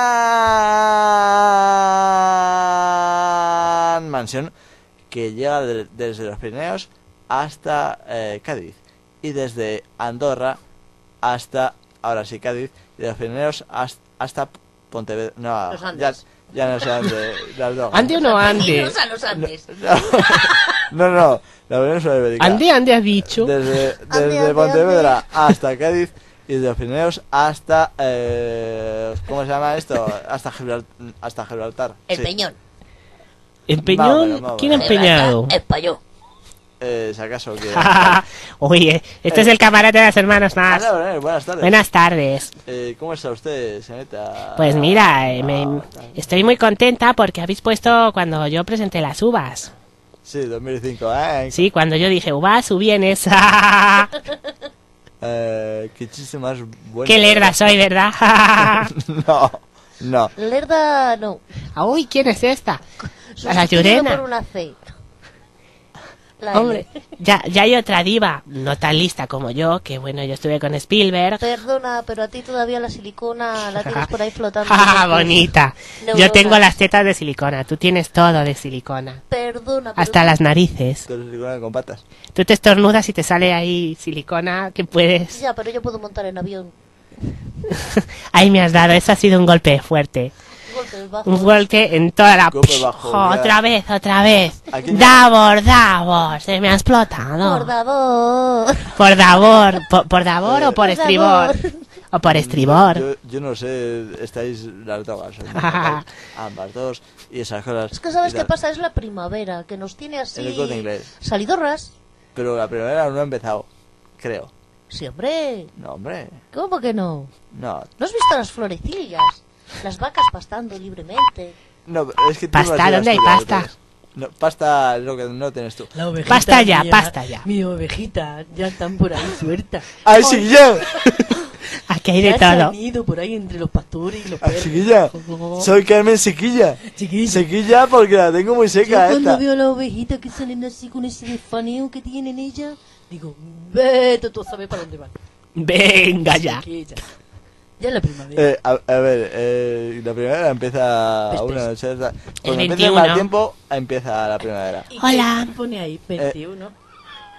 gran mansión que llega de- desde los Pirineos hasta eh, Cádiz y desde Andorra hasta, ahora sí, Cádiz, y de los Pirineos hasta, hasta Pontevedra. No, Los ya, Andes. ya no sé dónde. Las dos. ¿Ande o no ande? Iros a los Andes. No, no, la península ibérica. Ande, ande, has dicho. Desde, Ande, desde ande, Pontevedra hasta Cádiz y desde los Pirineos hasta eh, ¿cómo se llama esto? Hasta Gibraltar, hasta Gibraltar. El sí. Peñón. ¿Empeñón? Más o menos, más o ¿Quién ha menos. empeñado? Español. Eh, si acaso que Oye, este es el camarada de las hermanas Nas. Ana Bernal, buenas tardes. Buenas tardes. Eh, ¿Cómo está usted, señorita? Pues mira, eh, me- estoy muy contenta porque habéis puesto cuando yo presenté las uvas. Sí, dos mil cinco, ¿eh? Sí, cuando yo dije uvas, vienes. Eh, qué chiste más bueno. Qué lerda soy, ¿verdad? No, no. Lerda, no. Uy, ¿quién es esta? A la Sustituido Llorena. por una C. La Hombre, L. ya, ya hay otra diva, no tan lista como yo, que bueno, yo estuve con Spielberg. Perdona, pero a ti todavía la silicona la tienes por ahí flotando. ¡Ah, bonita! Yo Neurona. tengo las tetas de silicona, tú tienes todo de silicona. Perdona, pero Hasta las narices. Tú eres silicona con patas. Tú te estornudas y te sale ahí silicona que puedes... Ya, pero yo puedo montar en avión. Ahí me has dado, eso ha sido un golpe fuerte. Golpes bajos. Un golpe en toda la... Golpe bajo, Jo, ya. otra vez, otra vez. ¿A quién Davor, Davor, se me ha explotado. Por favor. Por Davor, por, por Davor o por Por estribor. favor. O por estribor. Yo, yo no sé, estáis las drogas. ¿no? Ambas dos y esas cosas. Es que sabes y qué tal. pasa, es la primavera, que nos tiene así... En el Corte Inglés. Salidorras. Pero la primavera no ha empezado, creo. Sí, hombre. No, hombre, ¿Cómo que no? no. ¿No has visto las florecillas? Las vacas pastando libremente. No, es que tú Pasta, no has ido a ¿dónde hay Asturias, pasta? entonces. No, pasta es lo que no tienes tú. La ovejita Basta ya, mía, basta ya. Mi ovejita, ya están por ahí sueltas. ¡Ay, chiquilla! Aquí hay de Ya se han todo. ido por ahí entre los pastores y los ¡Ay, perros. chiquilla! Soy Carmen Sequilla. Chiquilla. Sequilla porque la tengo muy Yo seca cuando esta. veo a la ovejita que salen así con ese desfaneo que tienen ella, digo, vete, tú sabes para dónde van. Venga ya. Chiquilla. Ya es la primavera. Eh, a, a ver, eh, la primavera empieza Este una es. noche. Cuando El empieza el veintiuno. mal tiempo, empieza la primavera. ¿Y Hola. qué pone ahí? veintiuno.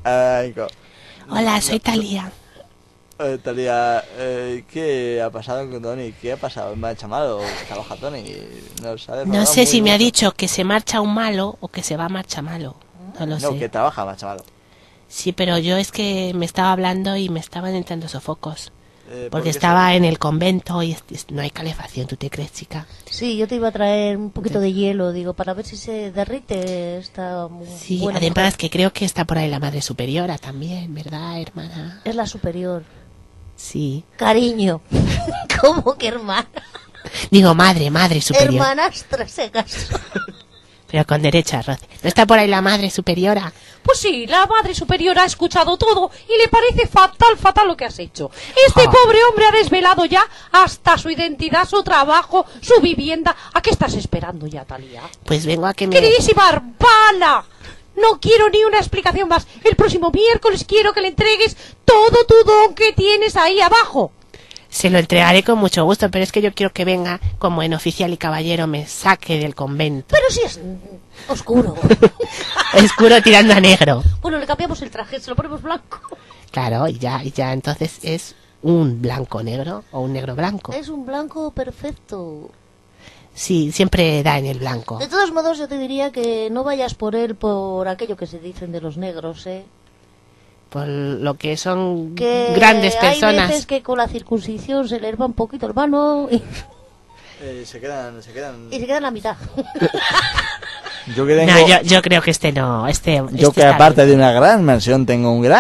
Ay, co- Hola, soy Talía. Eh, Talía, eh, ¿qué ha pasado con Tony? ¿Qué ha pasado? ¿Me ha hecho mal o trabaja Tony? No, sabes, No sé si me ha dicho que se marcha un malo o que se va a marcha malo. No lo No, sé. que trabaja, me ha hecho malo. Sí, pero yo es que me estaba hablando y me estaban entrando sofocos. Eh, ¿por Porque qué estaba en el convento y es- es- no hay calefacción, ¿tú te crees, chica? Sí, yo te iba a traer un poquito de hielo, digo, para ver si se derrite esta mu- Sí, buena además mujer. que creo que está por ahí la madre superiora también, ¿verdad, hermana? Es la superior. Sí. Cariño. ¿Cómo que hermana? Digo, madre, madre superior. Hermanastras secas. Pero con derecho a roce. ¿No está por ahí la madre superiora? Pues sí, la madre superior ha escuchado todo y le parece fatal, fatal lo que has hecho. Este Ah. pobre hombre ha desvelado ya hasta su identidad, su trabajo, su vivienda. ¿A qué estás esperando ya, Talía? Pues vengo a que me... Queridísima hermana, no quiero ni una explicación más. El próximo miércoles quiero que le entregues todo tu don que tienes ahí abajo. Se lo entregaré con mucho gusto, pero es que yo quiero que venga como en oficial y caballero me saque del convento. Pero si es oscuro. Oscuro tirando a negro. Bueno, le cambiamos el traje, se lo ponemos blanco. Claro, y ya, y ya entonces es un blanco negro o un negro blanco. Es un blanco perfecto. Sí, siempre da en el blanco. De todos modos, yo te diría que no vayas por él por aquello que se dicen de los negros, ¿eh? Por lo que son Que grandes hay personas. veces que con la circuncisión se le herba un poquito el mano y, Eh, se quedan, se quedan... y se queda en la mitad. Yo que tengo... No, yo, yo creo que este no, este... Yo este que está aparte de una gran mansión tengo un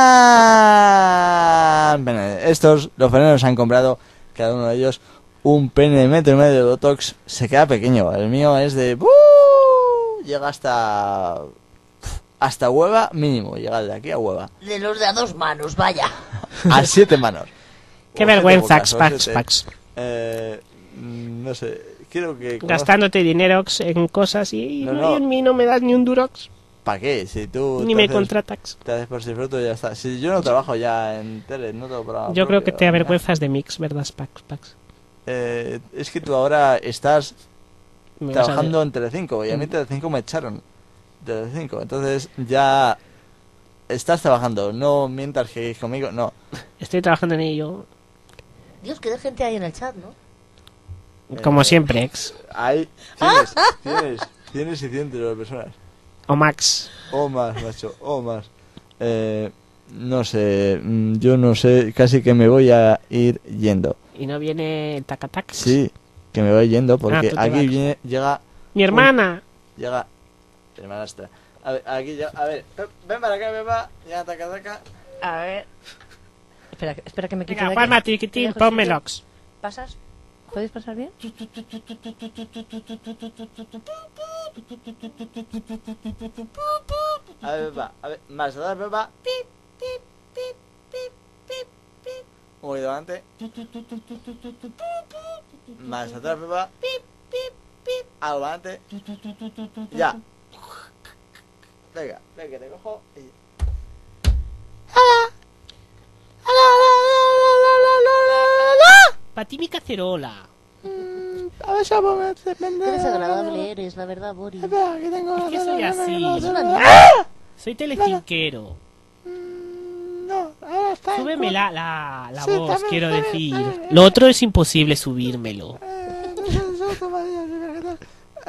gran pene. Estos, los freneros han comprado, cada uno de ellos, un pene de metro y medio de Botox. Se queda pequeño. El mío es de... ¡uh! Llega hasta... Hasta Hueva mínimo. Llega de aquí a Hueva. De los de a dos manos, vaya. A siete manos. Qué O vergüenza, siete bocas, o Pax, siete. Pax. Eh, mm, no sé. Quiero que... Gastándote dinero en cosas y, No, no, no. y en mí no me das ni un durox. ¿Para qué? Si tú... Ni te me haces- contratas. Te haces por disfruto y ya está. Si yo no trabajo ya en tele, no tengo programa Yo creo que propio, te nada. avergüenzas de Mix, ¿verdad, Pax? Pax? Eh, es que tú ahora estás Me vas a trabajando ver. en Telecinco y a mí Mm. Telecinco me echaron de Telecinco. Entonces ya estás trabajando, no mientas que conmigo, no. Estoy trabajando en ello. Dios, que de gente hay en el chat, ¿no? Como siempre, ex. Hay, tienes, tienes, tienes y cientos de personas. O Max. O más, macho, o más. Eh, no sé, mm, yo no sé, casi que me voy a ir yendo. Y no viene el Tacatax. Sí, que me voy yendo porque Ah, tú te aquí vas. viene, llega... Mi hermana. un- llega... Mi hermanastra. A ver, aquí ya, a ver, ven- ven para acá, ven para... Ya, taca, taca. A ver. Espera, espera que me quite Venga, de Juanma, aquí. tiquitín, Dejo ponme sitio. locks. ¿Pasas? ¿Puedes pasar bien? A ver, va, a ver, más atrás, ven va. Pip, pip, pip, pip, pip, pip. Un poquito adelante. Más atrás, ven va. Pip, pip, pip. Algo adelante. Ya. Venga, venga, que te cojo y... Pa' ti mi cacerola. A ver, ya me Qué desagradable eres, la verdad, Boris. Espera, que tengo... Es que soy así. Es una niña. Soy telecinquero. No, ahora está... Súbeme la, la, la Sí, voz, también, quiero también, decir. también. Lo otro es imposible subírmelo. No sé, no sé, María, sí, pero ¿qué tal?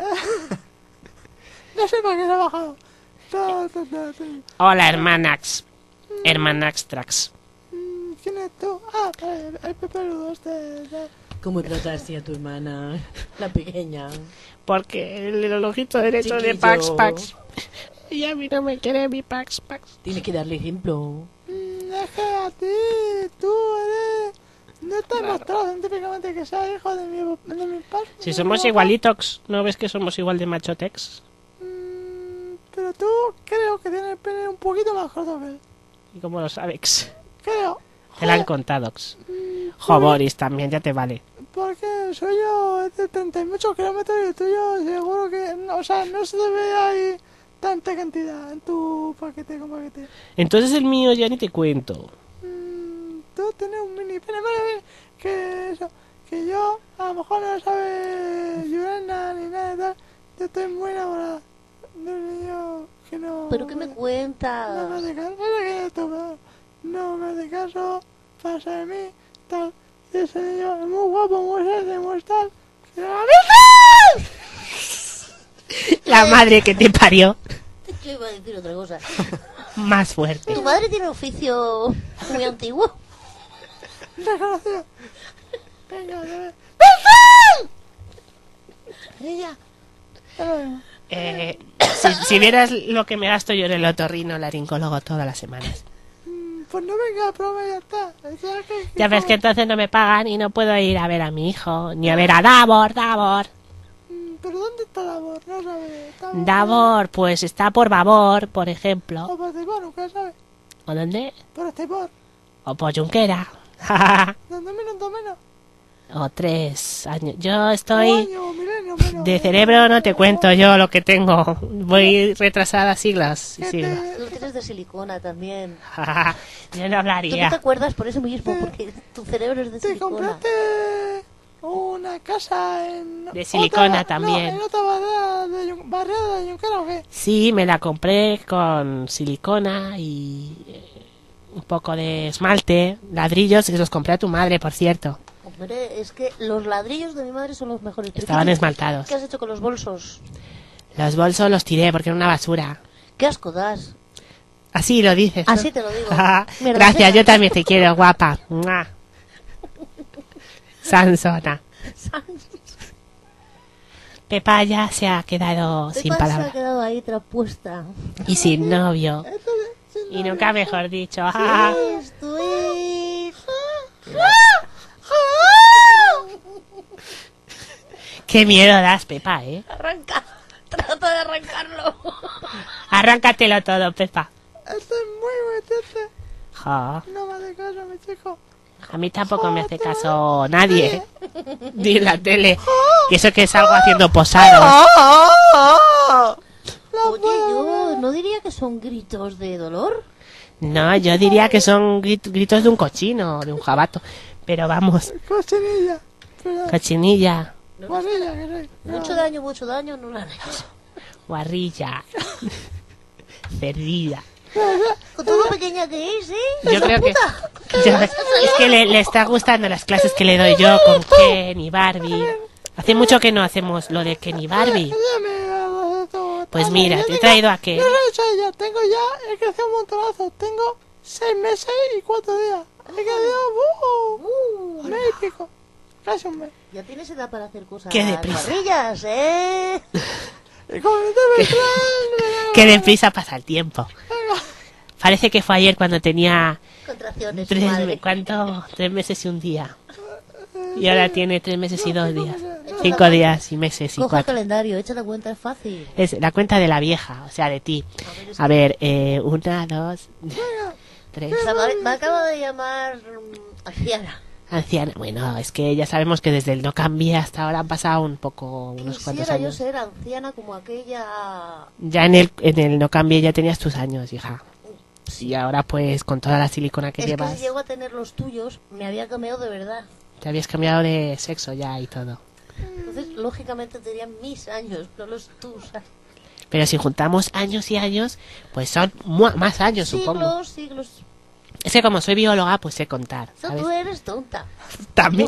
No sé para qué se ha bajado. No, no, no, no. Hola, hermanax. Hermanax Trax. ¿Quién es tú? Ah, el, el pepeludo este... este. ¿Cómo trataste a tu hermana, la pequeña? Porque el, el ojito derecho de Chiquillo. Pax Pax. Y a mí no me quiere mi Pax Pax. Tienes que darle ejemplo. Mm, Es que a ti, tú eres... No te he mostrado científicamente que sea hijo de mi, de mi padre. Si somos igualitos, ¿no ves que somos igual de machotex? Pero tú creo que tienes el pene un poquito más corto que él. ¿Y cómo lo sabes? Creo. Te lo han contado. Jo, Boris, también, ya te vale. Porque el suyo es de treinta y muchos kilómetros y el tuyo seguro que... no, o sea, no se debe ahí tanta cantidad en tu paquete con paquete. Entonces el mío ya ni te cuento. Tú tienes un mini pene, vale, vale, que eso, que yo a lo mejor no sabe Yurena ni nada de tal, yo estoy muy enamorada. de un niño que no... ¿Pero qué me cuentas? No me hace caso, no me hace caso, no me hace caso, pasa de mí, tal. Y ese niño es muy guapo, muy sexy, muy tal. ¡Que la Virgen! La madre que te parió. Yo iba a decir otra cosa. Más fuerte. ¿Tu madre tiene oficio muy antiguo? Desgraciado. Venga, Virgen. Ella. Eh, si, si vieras lo que me gasto yo en el otorrino laringólogo todas las semanas. Pues no venga, prueba y ya está. Ya, que, Ya ves que entonces no me pagan y no puedo ir a ver a mi hijo, ni a ver a Davor, Davor. ¿Pero dónde está Davor? No sabe. Davor, Davor, pues está por Babor, por ejemplo. O por Estepor, nunca sabe. ¿O dónde? Por Estepor. O por Junquera. ¿Dónde menos, dónde menos? O tres años. Yo estoy... Un año, milenio, menos. De cerebro no te cuento yo lo que tengo. Voy retrasada siglos y siglos. Tú tienes de silicona también. Yo no Tú no te hablaría. acuerdas por eso mismo, porque tu cerebro es de Te silicona. compraste una casa en... De silicona otra, también. No, en otra barriada de, Yun- barriada de Junquera, ¿o qué? Sí, me la compré con silicona y eh, un poco de esmalte, ladrillos, que los compré a tu madre, por cierto. Hombre, es que los ladrillos de mi madre son los mejores. ¿Pero Estaban qué- esmaltados. ¿Qué has hecho con los bolsos? Los bolsos los tiré porque era una basura. ¿Qué asco das? Así lo dices, ¿no? Así te lo digo. Mierda, Gracias, sea. yo también te quiero, guapa. Mua. Sansona. Pepa ya se ha quedado sin Pepa se ha palabras. quedado ahí traspuesta. Y sin novio. Y nunca mejor dicho. Ah. Esto es... Qué miedo das, Pepa, ¿eh? Arranca. Trata de arrancarlo. Arráncatelo todo, Pepa. Este es muy metete. Jo. No me hace caso, mi chico. A mí tampoco me hace caso nadie, ¿eh? Ni en la tele. Y eso que salgo haciendo posados. Oye, yo no diría que son gritos de dolor. No, yo diría que son grit- gritos de un cochino, de un jabato. Pero vamos, Cochinilla. Pero- cochinilla, Guarrilla, que soy. Mucho daño, mucho daño no lo han hecho. guarrilla, cerdilla. Con todo lo pequeña que es, ¿eh? Yo Esa creo que... puta. yo- es que le, le está gustando las clases que le doy yo con Ken y Barbie. Hace mucho que no hacemos lo de Ken y Barbie. Pues mira, te he traído a Ken. Yo no sé, ya tengo ya, he crecido un montonazo. Tengo seis meses y cuatro días. He crecido, uh, mes y pico. Casi un mes. Ya tienes edad para hacer cosas. Qué deprisa. guarrillas, ¿eh? Y como te me traen, Qué deprisa pasa el tiempo. Parece que fue ayer cuando tenía Contracciones, tres, madre. me- ¿cuánto? Tres meses y un día. Y ahora tiene tres meses y dos días. Cinco días y meses y Coge el cuatro. calendario, echa la cuenta, es fácil. Es la cuenta de la vieja, o sea, de ti. A ver, eh, una, dos, tres. O sea, me, me acaba de llamar mm, anciana. Anciana. Bueno, es que ya sabemos que desde el no cambie hasta ahora han pasado un poco, unos cuantos Quisiera yo años. ser anciana como aquella... Ya en el, en el no cambie ya tenías tus años, hija. Y ahora pues con toda la silicona que Es que llevas, si llego a tener los tuyos, me había cambiado de verdad. te habías cambiado de sexo ya y todo. Entonces, lógicamente, tenían mis años, no los tuyos. Pero si juntamos años y años, pues son mu- más años, supongo. Siglos, siglos. Es que como soy bióloga, pues sé contar, No, ¿sabes? tú eres tonta. También.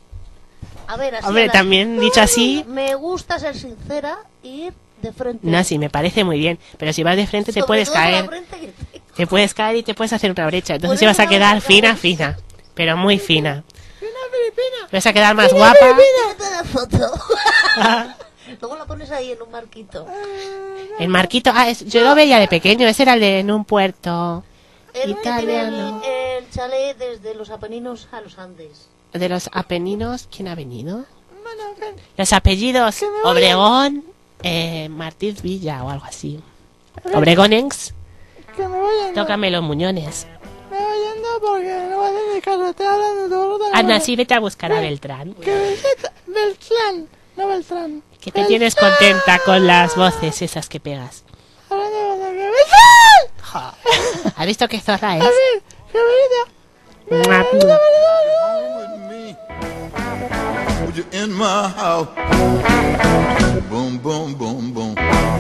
A ver, así Hombre, a la- también dicho así, Me gusta ser sincera y ir de frente. no, sí, me parece muy bien. Pero si vas de frente te Sobre puedes todo la caer. frente que te- Te puedes caer y te puedes hacer una brecha. Entonces Por sí vas eso a quedar vamos a fina, acabar. fina. Pero muy fina. Fina Filipina. Vas a quedar más Fina guapa. Filipina. la foto. Luego la pones ahí en un marquito. El marquito, ah, es- yo lo veía de pequeño. Ese era el de en un puerto El que tiene italiano. el, el chalet desde los Apeninos a los Andes. De los Apeninos, ¿quién ha venido? Bueno, ven. Los apellidos me vaya. Obregón, eh, Martínez Villa o algo así. Obregonenx, Que me voy yendo. tócame los muñones. Me voy yendo porque no va a hacer ni caso. Estoy hablando todo el rato. Anda, sí, vete a buscar a Beltrán. Que Beltrán. Beltrán. No Beltrán. Que te tienes contenta con las voces esas que pegas. Hablando de que Beltrán. Jo. ¿Has visto qué zorra A es? ver, que bonito. Mua. With me. Would you in my house. Boom, boom, boom, boom.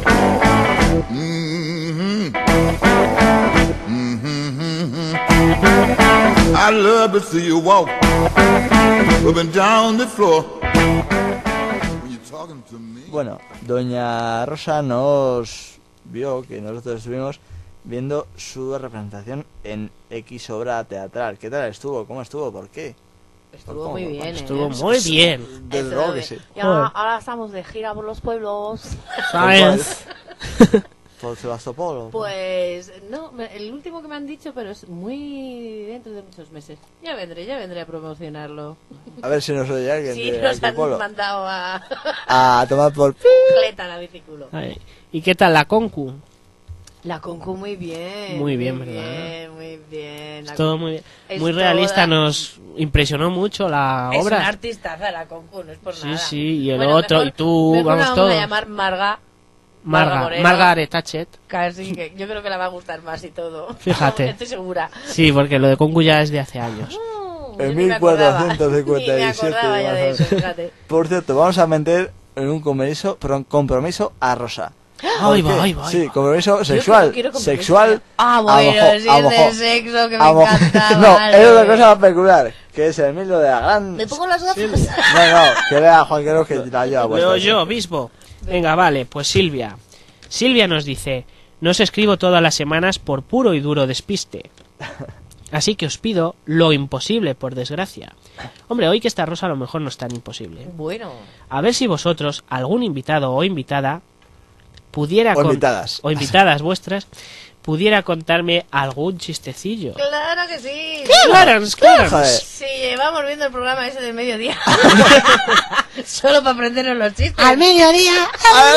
Mm-hmm. Mm-hmm, mm-hmm. I love to see you walk up and down the floor. When you're talking to me. Bueno, doña Rosa nos vio que nosotros estuvimos viendo su representación en X obra teatral. ¿Qué tal estuvo? ¿Cómo estuvo? ¿Por qué? Estuvo muy bien, ¿eh? Estuvo muy bien. Desde luego que sí. Ya, ahora estamos de gira por los pueblos. ¿Sabes? Por Sebastopol. Pues no, me- el último que me han dicho, pero es muy dentro de muchos meses. Ya vendré, ya vendré a promocionarlo. A ver si nos oye alguien Sí, de nos han Arquipolo. mandado a... A tomar por... Cleta la biciculo. Ay, ¿y qué tal la concu? La Concu muy bien. Muy bien, muy ¿verdad? bien, muy bien. La Todo Concu muy bien. es Muy realista, toda- nos impresionó mucho la Es obra. una artistaza la Concu, no es por Sí, nada. sí, y el Bueno, otro, mejor- y tú, mejor vamos la todos. vamos a llamar Marga. Marga, Moreno. Margaret Thatcher. Casi que yo creo que la va a gustar más y todo. Fíjate. Estoy segura. Sí, porque lo de concu ya es de hace años. Yo En ni me acordaba. mil cuatrocientos cincuenta y Ni me siete. acordaba ya de más eso, o menos. fíjate. Por cierto, vamos a meter en un compromiso, perdón, compromiso a Rosa. Ahí ¿Por va, qué? ahí va, ahí Sí, va. compromiso Yo sexual. quiero compromiso. Sexual. Ah, a bueno, mojo- si a es mojo- de sexo, que me a mojo- encanta. No, vale. es otra cosa peculiar, que es el Emilio de la Gran... ¿Me pongo las gafas? No, no, que vea Juan Quero que la lleva puesta. Veo yo, Bisbo. Venga, vale, pues Silvia. Silvia nos dice: no os escribo todas las semanas por puro y duro despiste. Así que os pido lo imposible, por desgracia. Hombre, hoy que está Rosa a lo mejor no es tan imposible. Bueno. A ver si vosotros, algún invitado o invitada, pudiera... O con- invitadas. O invitadas vuestras, pudiera contarme algún chistecillo. Claro que sí. Claro, claro. Joder. Sí, llevamos viendo el programa ese del mediodía. Solo para aprendernos los chistes. Al mediodía.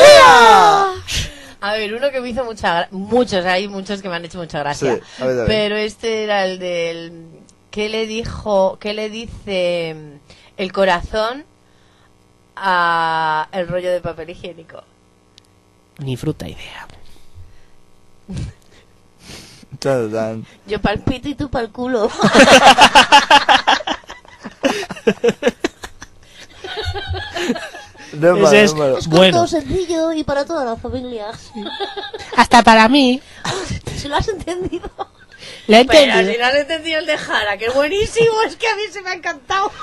A ver, uno que me hizo mucha gracia. Muchos, hay muchos que me han hecho mucha gracia. Sí, a ver, a ver. Pero este era el del. ¿Qué le dijo? ¿Qué le dice el corazón a el rollo de papel higiénico? Ni fruta idea. Tan, tan. Yo palpito y tú pa'l culo. No es Ese malo, es- no es malo. Es Bueno. todo sencillo y para toda la familia. Hasta para mí. ¿Se lo has entendido? Le he Pero entendido. si no has entendido el de Jara, que es buenísimo, es que a mí se me ha encantado.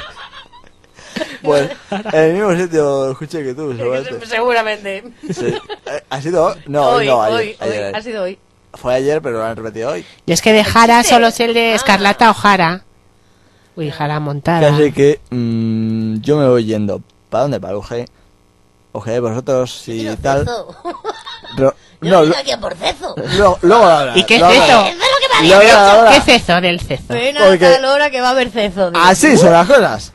Pues en el mismo sitio lo escuché que tú, Es que seguramente. se- seguramente. Sí. Eh, ¿Ha sido hoy? No, hoy, no, ayer. hoy, hoy, ayer, ayer. ha sido hoy. Fue ayer, pero lo han repetido hoy. Y es que de Jara solo sé el de Ah. Escarlata o Jara. Uy, Jara montada. Así que mm, yo me voy yendo. ¿Para dónde? Para U G. U G vosotros y Yo tal. Cezo. Pero, Yo no, vine lo- aquí a por Cezo. luego, luego lo hablarás, ¿Y qué es luego eso? hablarás. Eso es lo que me Luego había lo dicho. hablarás. ¿Qué es eso del cezo? Ven Porque- a tal hora que va a haber cezo. digo. Así son las cosas.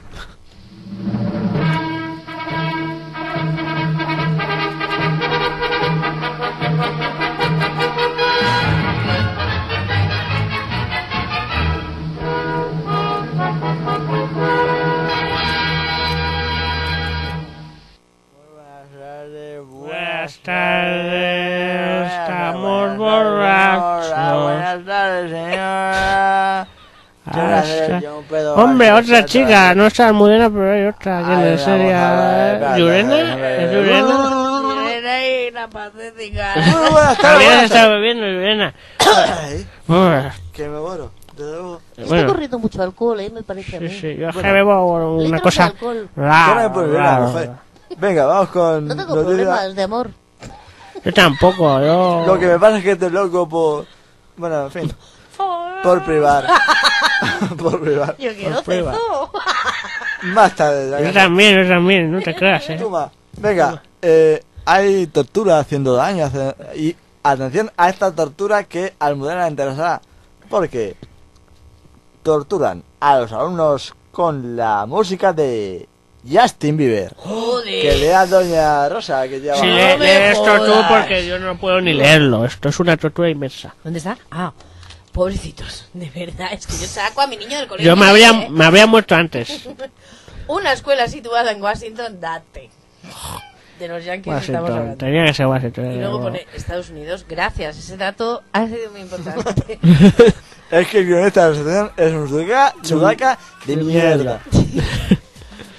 Buenas tardes, estamos borrachos. Buenas tardes, señora. Hasta- Hombre, otra chica, no está Almudena, pero hay otra. ¿Quién es seria? ¿Llurena? ¿Es Llurena? Ven ahí, la patética. Muy buenas También tardes. está bebiendo Llurena. Ay, Uf, que me muero. Desde luego. Está Bueno, corriendo mucho alcohol, ¿eh? Me parece a sí, mí. sí, yo es que Bueno, bebo una litros de cosa... alcohol. ¿Qué no me puedes ver, Ra- mujer? Venga, vamos con No tengo noticias. problemas de amor. Yo tampoco, yo... Lo que me pasa es que estoy loco por... Bueno, en fin. Por privar. Por privar. Yo quiero Por prueba. cezo. Más tarde. Yo venga. también, yo también, no te creas, eh. Toma. Venga, eh, hay tortura haciendo daño. hace- Y atención a esta tortura que a Almudena le interesará. Porque torturan a los alumnos con la música de Justin Bieber. Joder. Que lea Doña Rosa, que lleva... Sí, No lee, me lee esto tú jodas. porque yo no puedo ni leerlo. Esto es una tortura inmensa. ¿Dónde está? Ah, pobrecitos. De verdad, es que yo saco a mi niño del colegio. Yo me habría, ¿eh? me habría muerto antes. Una escuela situada en Washington, date. De los Yankees estamos Washington, hablando. tenía que ser Washington. Y luego pone Estados Unidos. Gracias, ese dato ha sido muy importante. Es que el guionista de la asociación es un sudaca, sudaca de mierda.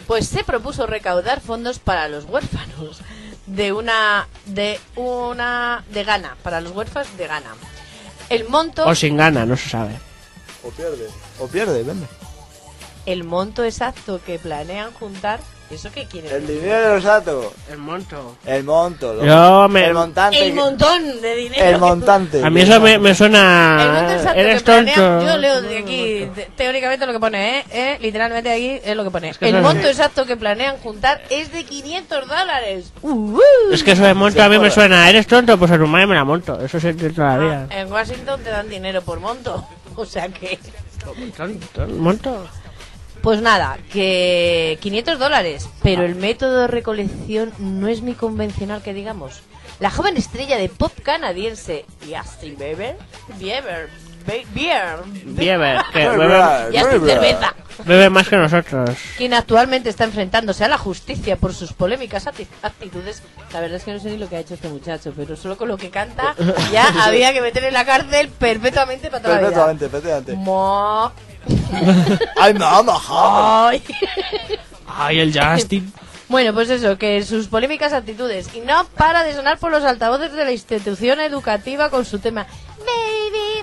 pues se propuso recaudar fondos para los huérfanos de una de una de Ghana, para los huérfanos de Ghana. El monto O sin gana, no se sabe. O pierde. O pierde, vende. el monto exacto que planean juntar, ¿eso qué quiere El decir? dinero de los datos. El monto. El monto. lo- Yo me- El montante. El que- montón de dinero. El que- montante. A mí eso me, me El suena... monto exacto Eres que planean, tonto. yo leo de aquí te- teóricamente lo que pone, ¿eh? ¿eh? Literalmente aquí es lo que pone. que El eso- monto exacto que planean juntar es de quinientos dólares. Uh, uh. Es que eso de monto a mí me suena. ¿Eres tonto? Pues a tu madre me la monto. Eso se entiende todavía. En Washington te dan dinero por monto. O sea que... ¿Monto? Pues nada, que quinientos dólares, pero el método de recolección no es muy convencional que digamos. La joven estrella de pop canadiense Justin Bieber, Bieber, Be- Bieber, Bieber, que Bieber, bebe, Justin cerveza, bebe más que nosotros. quien actualmente está enfrentándose a la justicia por sus polémicas ati- actitudes. La verdad es que no sé ni lo que ha hecho este muchacho, pero solo con lo que canta ya había que meter en la cárcel perpetuamente para toda la vida. Perfectamente, perfectamente. Mo- Ay, mamá. Ay. Ay, el Justin. Bueno, pues eso, que sus polémicas actitudes. Y no para de sonar por los altavoces de la institución educativa con su tema Baby,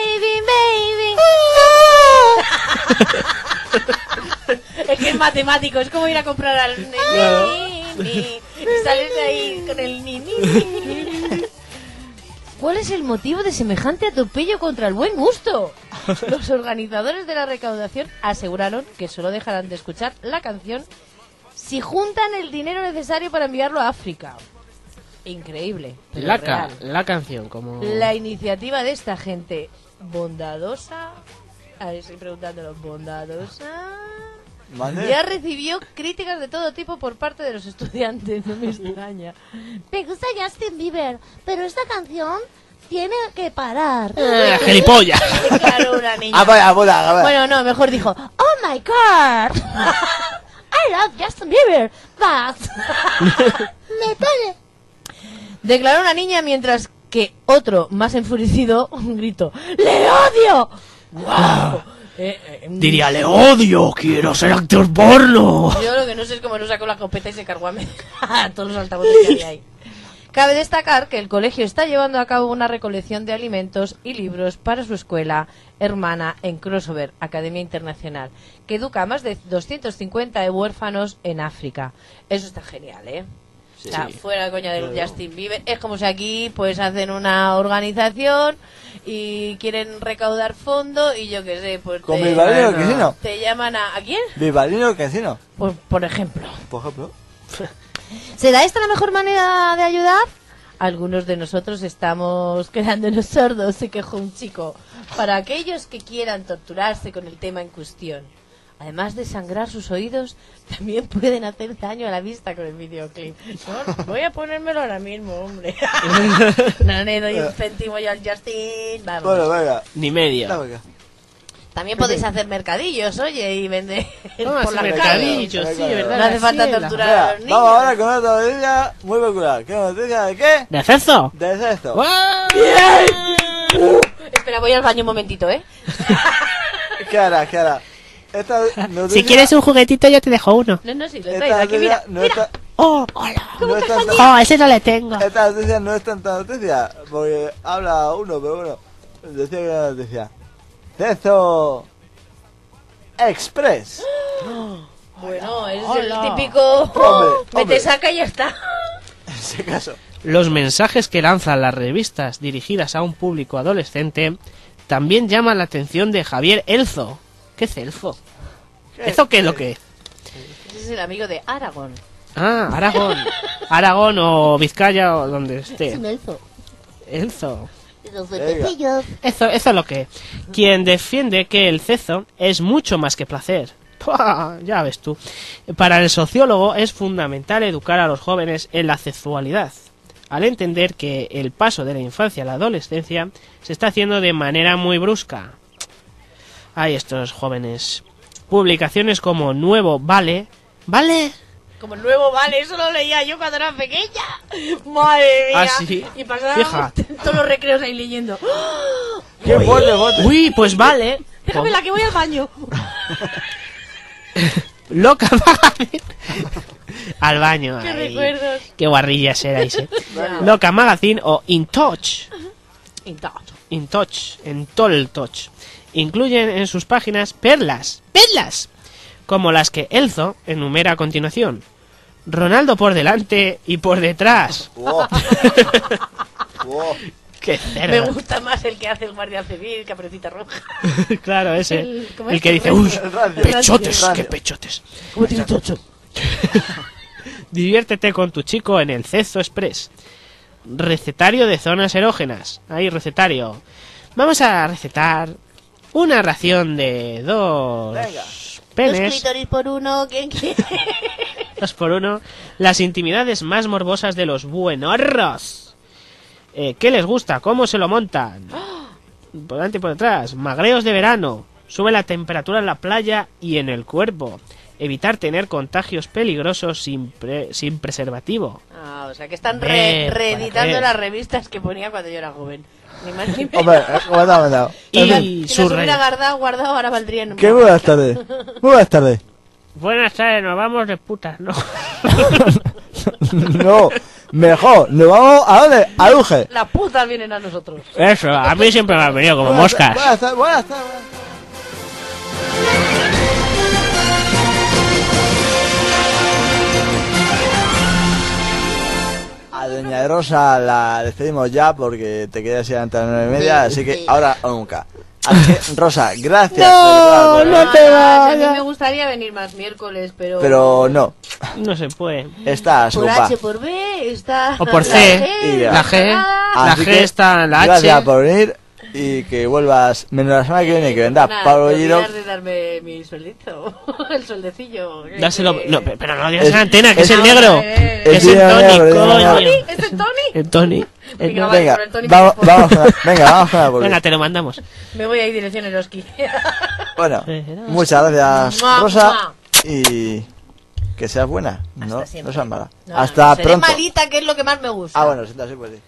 baby, baby. Es que es matemático, es como ir a comprar al ni, ni, ni, y sales de ahí con el ni, ni, ni. ¿Cuál es el motivo de semejante atropello contra el buen gusto? Los organizadores de la recaudación aseguraron que solo dejarán de escuchar la canción si juntan el dinero necesario para enviarlo a África. Increíble. Pero La, ca- real. la canción, como... La iniciativa de esta gente bondadosa, a ver, estoy preguntándolo, bondadosa, ¿Mande? ya recibió críticas de todo tipo por parte de los estudiantes, no me extraña. Me gusta Justin Bieber, pero esta canción tiene que parar. Eh, gilipollas. Declaró una niña. Ah, vaya, vaya, vaya. Bueno, no, mejor dijo, Oh my god. I love Justin Bieber, but me pone. declaró una niña mientras que otro, más enfurecido, gritó, ¡le odio! ¡Wow! Eh, eh, Diría, le odio, quiero ser actor porno. Yo lo que no sé es cómo no sacó la copeta y se cargó a, me- a todos los altavoces que había ahí. Cabe destacar que el colegio está llevando a cabo una recolección de alimentos y libros para su escuela hermana en Crossover, Academia Internacional, que educa a más de doscientos cincuenta huérfanos en África. Eso está genial, ¿eh? Sí. O sea, Sí. fuera de coña del Claro. Justin Bieber. Es como si aquí pues hacen una organización y quieren recaudar fondos y yo qué sé, pues Con te, Bilbaíno el Casino. te llaman a... ¿A quién? Bilbaíno el Casino. Pues, por ejemplo. Por ejemplo. ¿Será esta la mejor manera de ayudar? Algunos de nosotros estamos quedándonos sordos, se quejó un chico. Para aquellos que quieran torturarse con el tema en cuestión. Además de sangrar sus oídos, también pueden hacer daño a la vista con el videoclip. No, voy a ponérmelo ahora mismo, hombre. No le doy un céntimo yo al Justin. Vamos. Bueno, venga. Ni medio. La venga. También podéis hacer mercadillos, oye, y vender Ah, por sí, la mercadillos, calle. sí, verdad. No hace falta Graciela. torturar Venga, a los niños. vamos ahora con otra noticia muy peculiar. ¿Qué noticia de qué? ¿De Celso? De sexto. Espera, voy al baño un momentito, ¿eh? ¿Qué hará? ¿Qué hará? Esta noticia, Si quieres un juguetito, yo te dejo uno. No, no, sí, lo esta traigo aquí, noticia mira. no está, Oh, hola. no es tanta, Oh, ese no le tengo. esta noticia no es tanta noticia, porque habla uno, pero bueno, decía que era noticia. Sexto Express. Bueno, es Hola. el típico... Hombre, Me hombre. te saca y ya está. En ese caso. Los mensajes que lanzan las revistas dirigidas a un público adolescente también llaman la atención de Javier Elzo. ¿Qué es Elzo? ¿Eso qué es lo que es? Ese es el amigo de Aragón. Ah, Aragón. Aragón o Vizcaya o donde esté. Es un elfo. Elzo. Los Venga. duendecillos. Eso, eso es lo que es. Quien defiende que el sexo es mucho más que placer. ¡Pua! Ya ves tú. Para el sociólogo es fundamental educar a los jóvenes en la sexualidad, al entender que el paso de la infancia a la adolescencia se está haciendo de manera muy brusca. Hay estos jóvenes. Publicaciones como Nuevo Vale. ¿Vale? Como el nuevo vale, eso lo leía yo cuando era pequeña. Madre mía. Ah, sí. Y pasábamos Fija. todos los recreos ahí leyendo. ¡Qué fuerte, fuerte! Uy, pues vale. Déjame la que voy al baño. Loca Magazine. Al baño. Qué Ay, recuerdos. qué guarrillas erais, ¿eh? Ya. Loca Magazine o In Touch. In touch. In Touch. En Tol Touch. Incluyen en sus páginas perlas. ¡Perlas! Como las que Elzo enumera a continuación. Ronaldo por delante y por detrás. Wow. Wow. ¡Qué Me cerdo! gusta más el que hace el guardia civil, Caperucita Roja. Claro, ese. El- El, ¿cómo es? que dice, El ¡uy! rancio. ¡Pechotes! El rancio. ¡Qué pechotes! ¿Cómo tiene chocho? Diviértete con tu chico en el Cezo Express. Recetario de zonas erógenas. Ahí, recetario. Vamos a recetar una ración de dos Dos penes. clítoris por uno, ¿quién quiere? Dos por uno. Las intimidades más morbosas de los buenorros. Eh, ¿Qué les gusta? ¿Cómo se lo montan? Por delante y por detrás. Magreos de verano. Sube la temperatura en la playa y en el cuerpo. Evitar tener contagios peligrosos sin, pre- sin preservativo. Ah, o sea que están Ver, re- para reeditando ver. las revistas que ponía cuando yo era joven. Ni más ni menos. Hombre, ¿cómo te ha mandado? Y En fin, Si su las hubiera rey. guardado, guardado, ahora valdrían un qué poco. buenas tardes. Muy buenas tardes. Buenas tardes, nos vamos de putas, ¿no? No, mejor. Nos vamos a dónde? A Luge. Las putas vienen a nosotros. Eso, a mí siempre me han venido como Buenas moscas. Buenas tardes, buenas tardes. A Doña Rosa la despedimos ya porque te quedas ir antes de las nueve y media, así que ahora o nunca. Así que, Rosa, gracias. No, de verdad, no te Ah, a mí vayas. me gustaría venir más miércoles, pero... Pero no, No se puede. estás Por ocupada. H, por B, está... O por la C. Y ya. La G. La Así G que, está en la H. gracias por venir y que vuelvas menos la semana que viene, que vendrá Nada, Pablo te Giro. olvidas de darme mi sueldito, el sueldecillo. que- Dáselo. que- No, pero no digas Es- en la antena, que es, es- el negro. eh, Que es el el negro, Tony, el negro. coño. ¿Es el Tony? El Tony. El Venga, no- vale, Venga, con el Tony vamos, me vamos, con la- venga, vamos con la publi. Venga, te lo mandamos. Me voy a ir dirección Eroski. Bueno, muchas gracias, Mua, Rosa, mua. y que seas buena, no, no siempre. seas mala. No, Hasta no, seré pronto. malita, que es lo que más me gusta. Ah, bueno, siendo así, pues sí.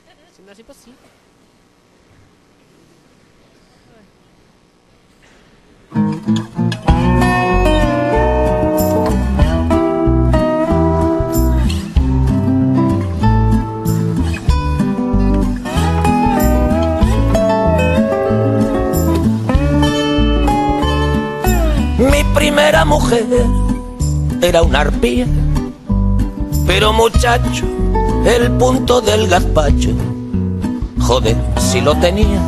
Mi primera mujer era una arpía, pero muchacho, el punto del gazpacho, joder, si lo tenía.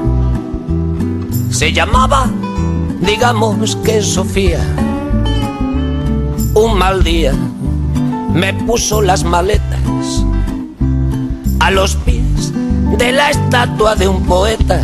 Se llamaba, digamos que Sofía. Un mal día me puso las maletas a los pies de la estatua de un poeta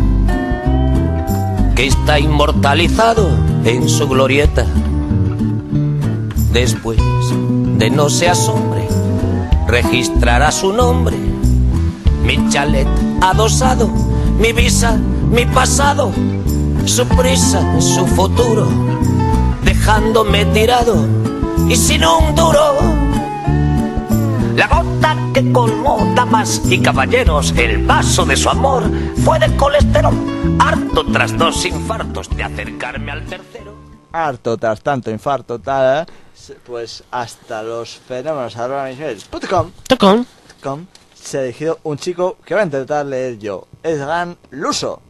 que está inmortalizado en su glorieta. Después de no se asombre, registrará su nombre, mi chalet adosado, mi visa, mi pasado, su prisa, su futuro, dejándome tirado y sin un duro. La gota que colmó damas y caballeros el vaso de su amor fue de colesterol, harto tras dos infartos de acercarme al tercero. Harto tras tanto infarto, tal, ¿eh? Pues hasta los fenómenos arroba mismail punto com Tocón. com se ha elegido un chico que va a intentar leer yo. Es Gan Luso.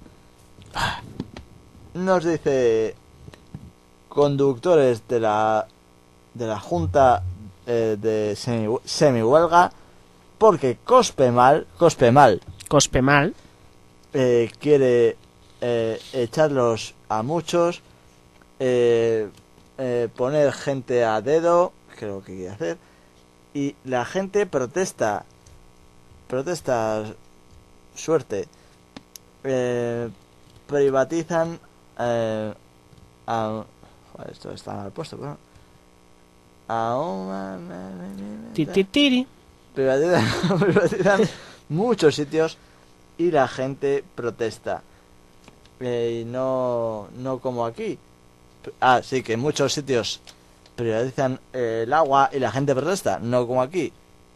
Nos dice: conductores de la de la Junta eh, de semi, semi-huelga, porque Cospemal, Cospemal, Cospemal, eh, quiere eh, echarlos a muchos, eh, eh, poner gente a dedo, que es lo que quiere hacer, y la gente protesta, protesta, suerte, eh, privatizan, eh, a, joder, esto está mal puesto, pero a una, Ti, ti, tiri. privatizan, privatizan muchos sitios y la gente protesta. Eh, y no, no como aquí. Ah, sí, que en muchos sitios privatizan eh, el agua y la gente protesta, no como aquí.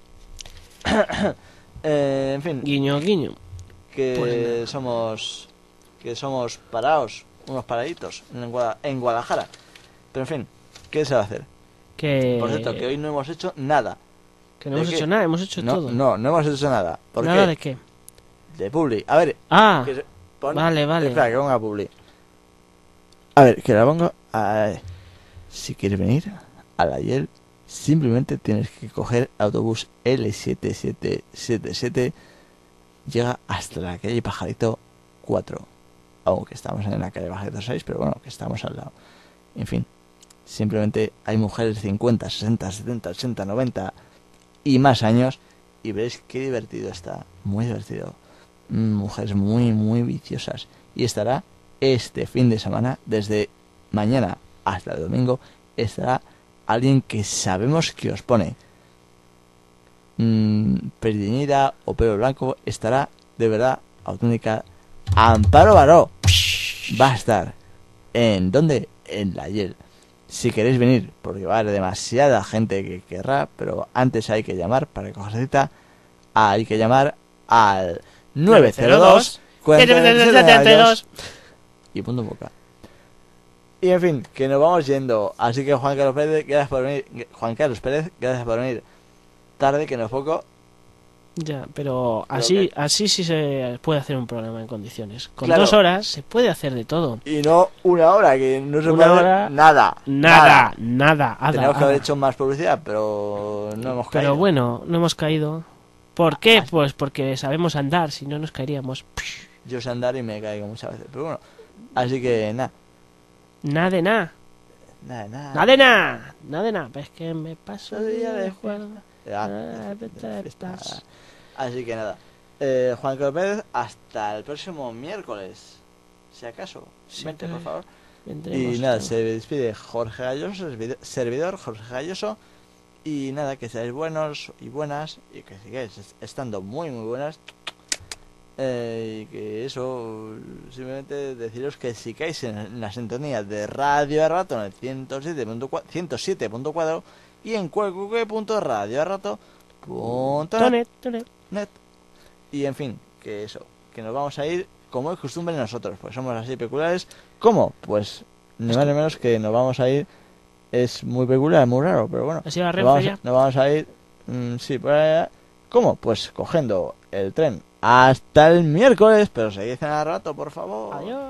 eh, en fin. Guiño, guiño. Que Pues somos que somos parados, unos paraditos en, Gua- en Guadalajara. Pero en fin, ¿qué se va a hacer? Que... Por cierto, que hoy no hemos hecho nada. Que no ¿De hemos qué? hecho nada, hemos hecho no, todo. No, no hemos hecho nada. ¿Por ¿Nada qué? de qué? De Publi. A ver. Ah, que se pone... vale, vale. Espera, que ponga Publi. A ver, que la pongo... A... Si quieres venir a la Yel, simplemente tienes que coger autobús L siete siete siete siete. Llega hasta la calle Pajarito cuatro. Aunque estamos en la calle Pajarito seis, pero bueno, que estamos al lado. En fin, simplemente hay mujeres de cincuenta, sesenta, setenta, ochenta, noventa y más años. Y veréis qué divertido está. Muy divertido. Mujeres muy, muy viciosas. Y estará este fin de semana, desde mañana hasta el domingo, estará alguien que sabemos que os pone mmm, perdinida o pelo blanco. Estará de verdad auténtica Amparo Baró. Va a estar en ¿dónde? En la Yel. Si queréis venir, porque va a haber demasiada gente que querrá, pero antes hay que llamar para coger cita. Hay que llamar al nueve cero dos cuarenta setenta y dos y punto boca. Y en fin, que nos vamos yendo. Así que Juan Carlos Pérez, gracias por venir. Juan Carlos Pérez, gracias por venir tarde, que no es poco. Ya, pero ¿Pero así qué? así sí se puede hacer un programa en condiciones. Con Claro. dos horas se puede hacer de todo. Y no una hora, que no se Una puede hacer hora, nada. Nada, nada. Ada, Tenemos que haber ada. hecho más publicidad, pero no hemos caído. Pero bueno, no hemos caído. ¿Por qué? Pues porque sabemos andar, si no nos caeríamos. Yo sé andar y me caigo muchas veces, pero bueno. Así que nada. Nada de nada. Nada de nada. Nada de nada. Nada de nada. Pues que me paso Día día de de juego. Ya, Ah, de vete, fiesta. estás. Así que nada. Eh, Juan Carlos Pérez, hasta el próximo miércoles. Si acaso. Vente, por favor. Vendremos, Y nada, claro. se despide Jorge Galloso, servid- servidor Jorge Galloso. Y nada, que seáis buenos y buenas. Y que sigáis est- estando muy, muy buenas. Eh, y que eso, simplemente deciros que si caéis en, en la sintonía de Radio a Rato en el ciento siete punto cuatro y en cualquier punto radio a rato punto net. net. Y en fin, que eso, que nos vamos a ir como es costumbre nosotros, pues somos así peculiares. ¿Cómo? Pues ni más ni menos que nos vamos a ir. Es muy peculiar, muy raro, pero bueno. ¿Así va nos Renfe vamos, ya? nos vamos a ir, mm, sí, por allá. ¿Cómo? Pues cogiendo el tren hasta el miércoles, pero seguid en el rato, por favor. Adiós.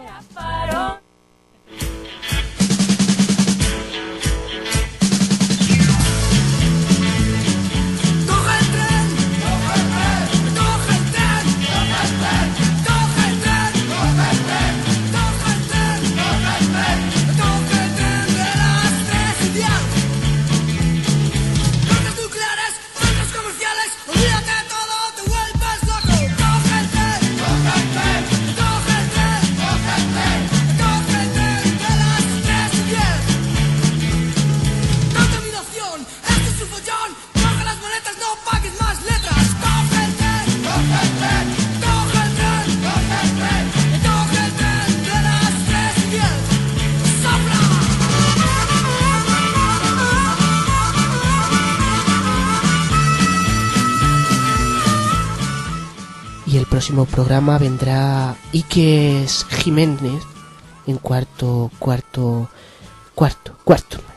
Y el próximo programa vendrá Iker Jiménez en cuarto, cuarto, cuarto, cuarto.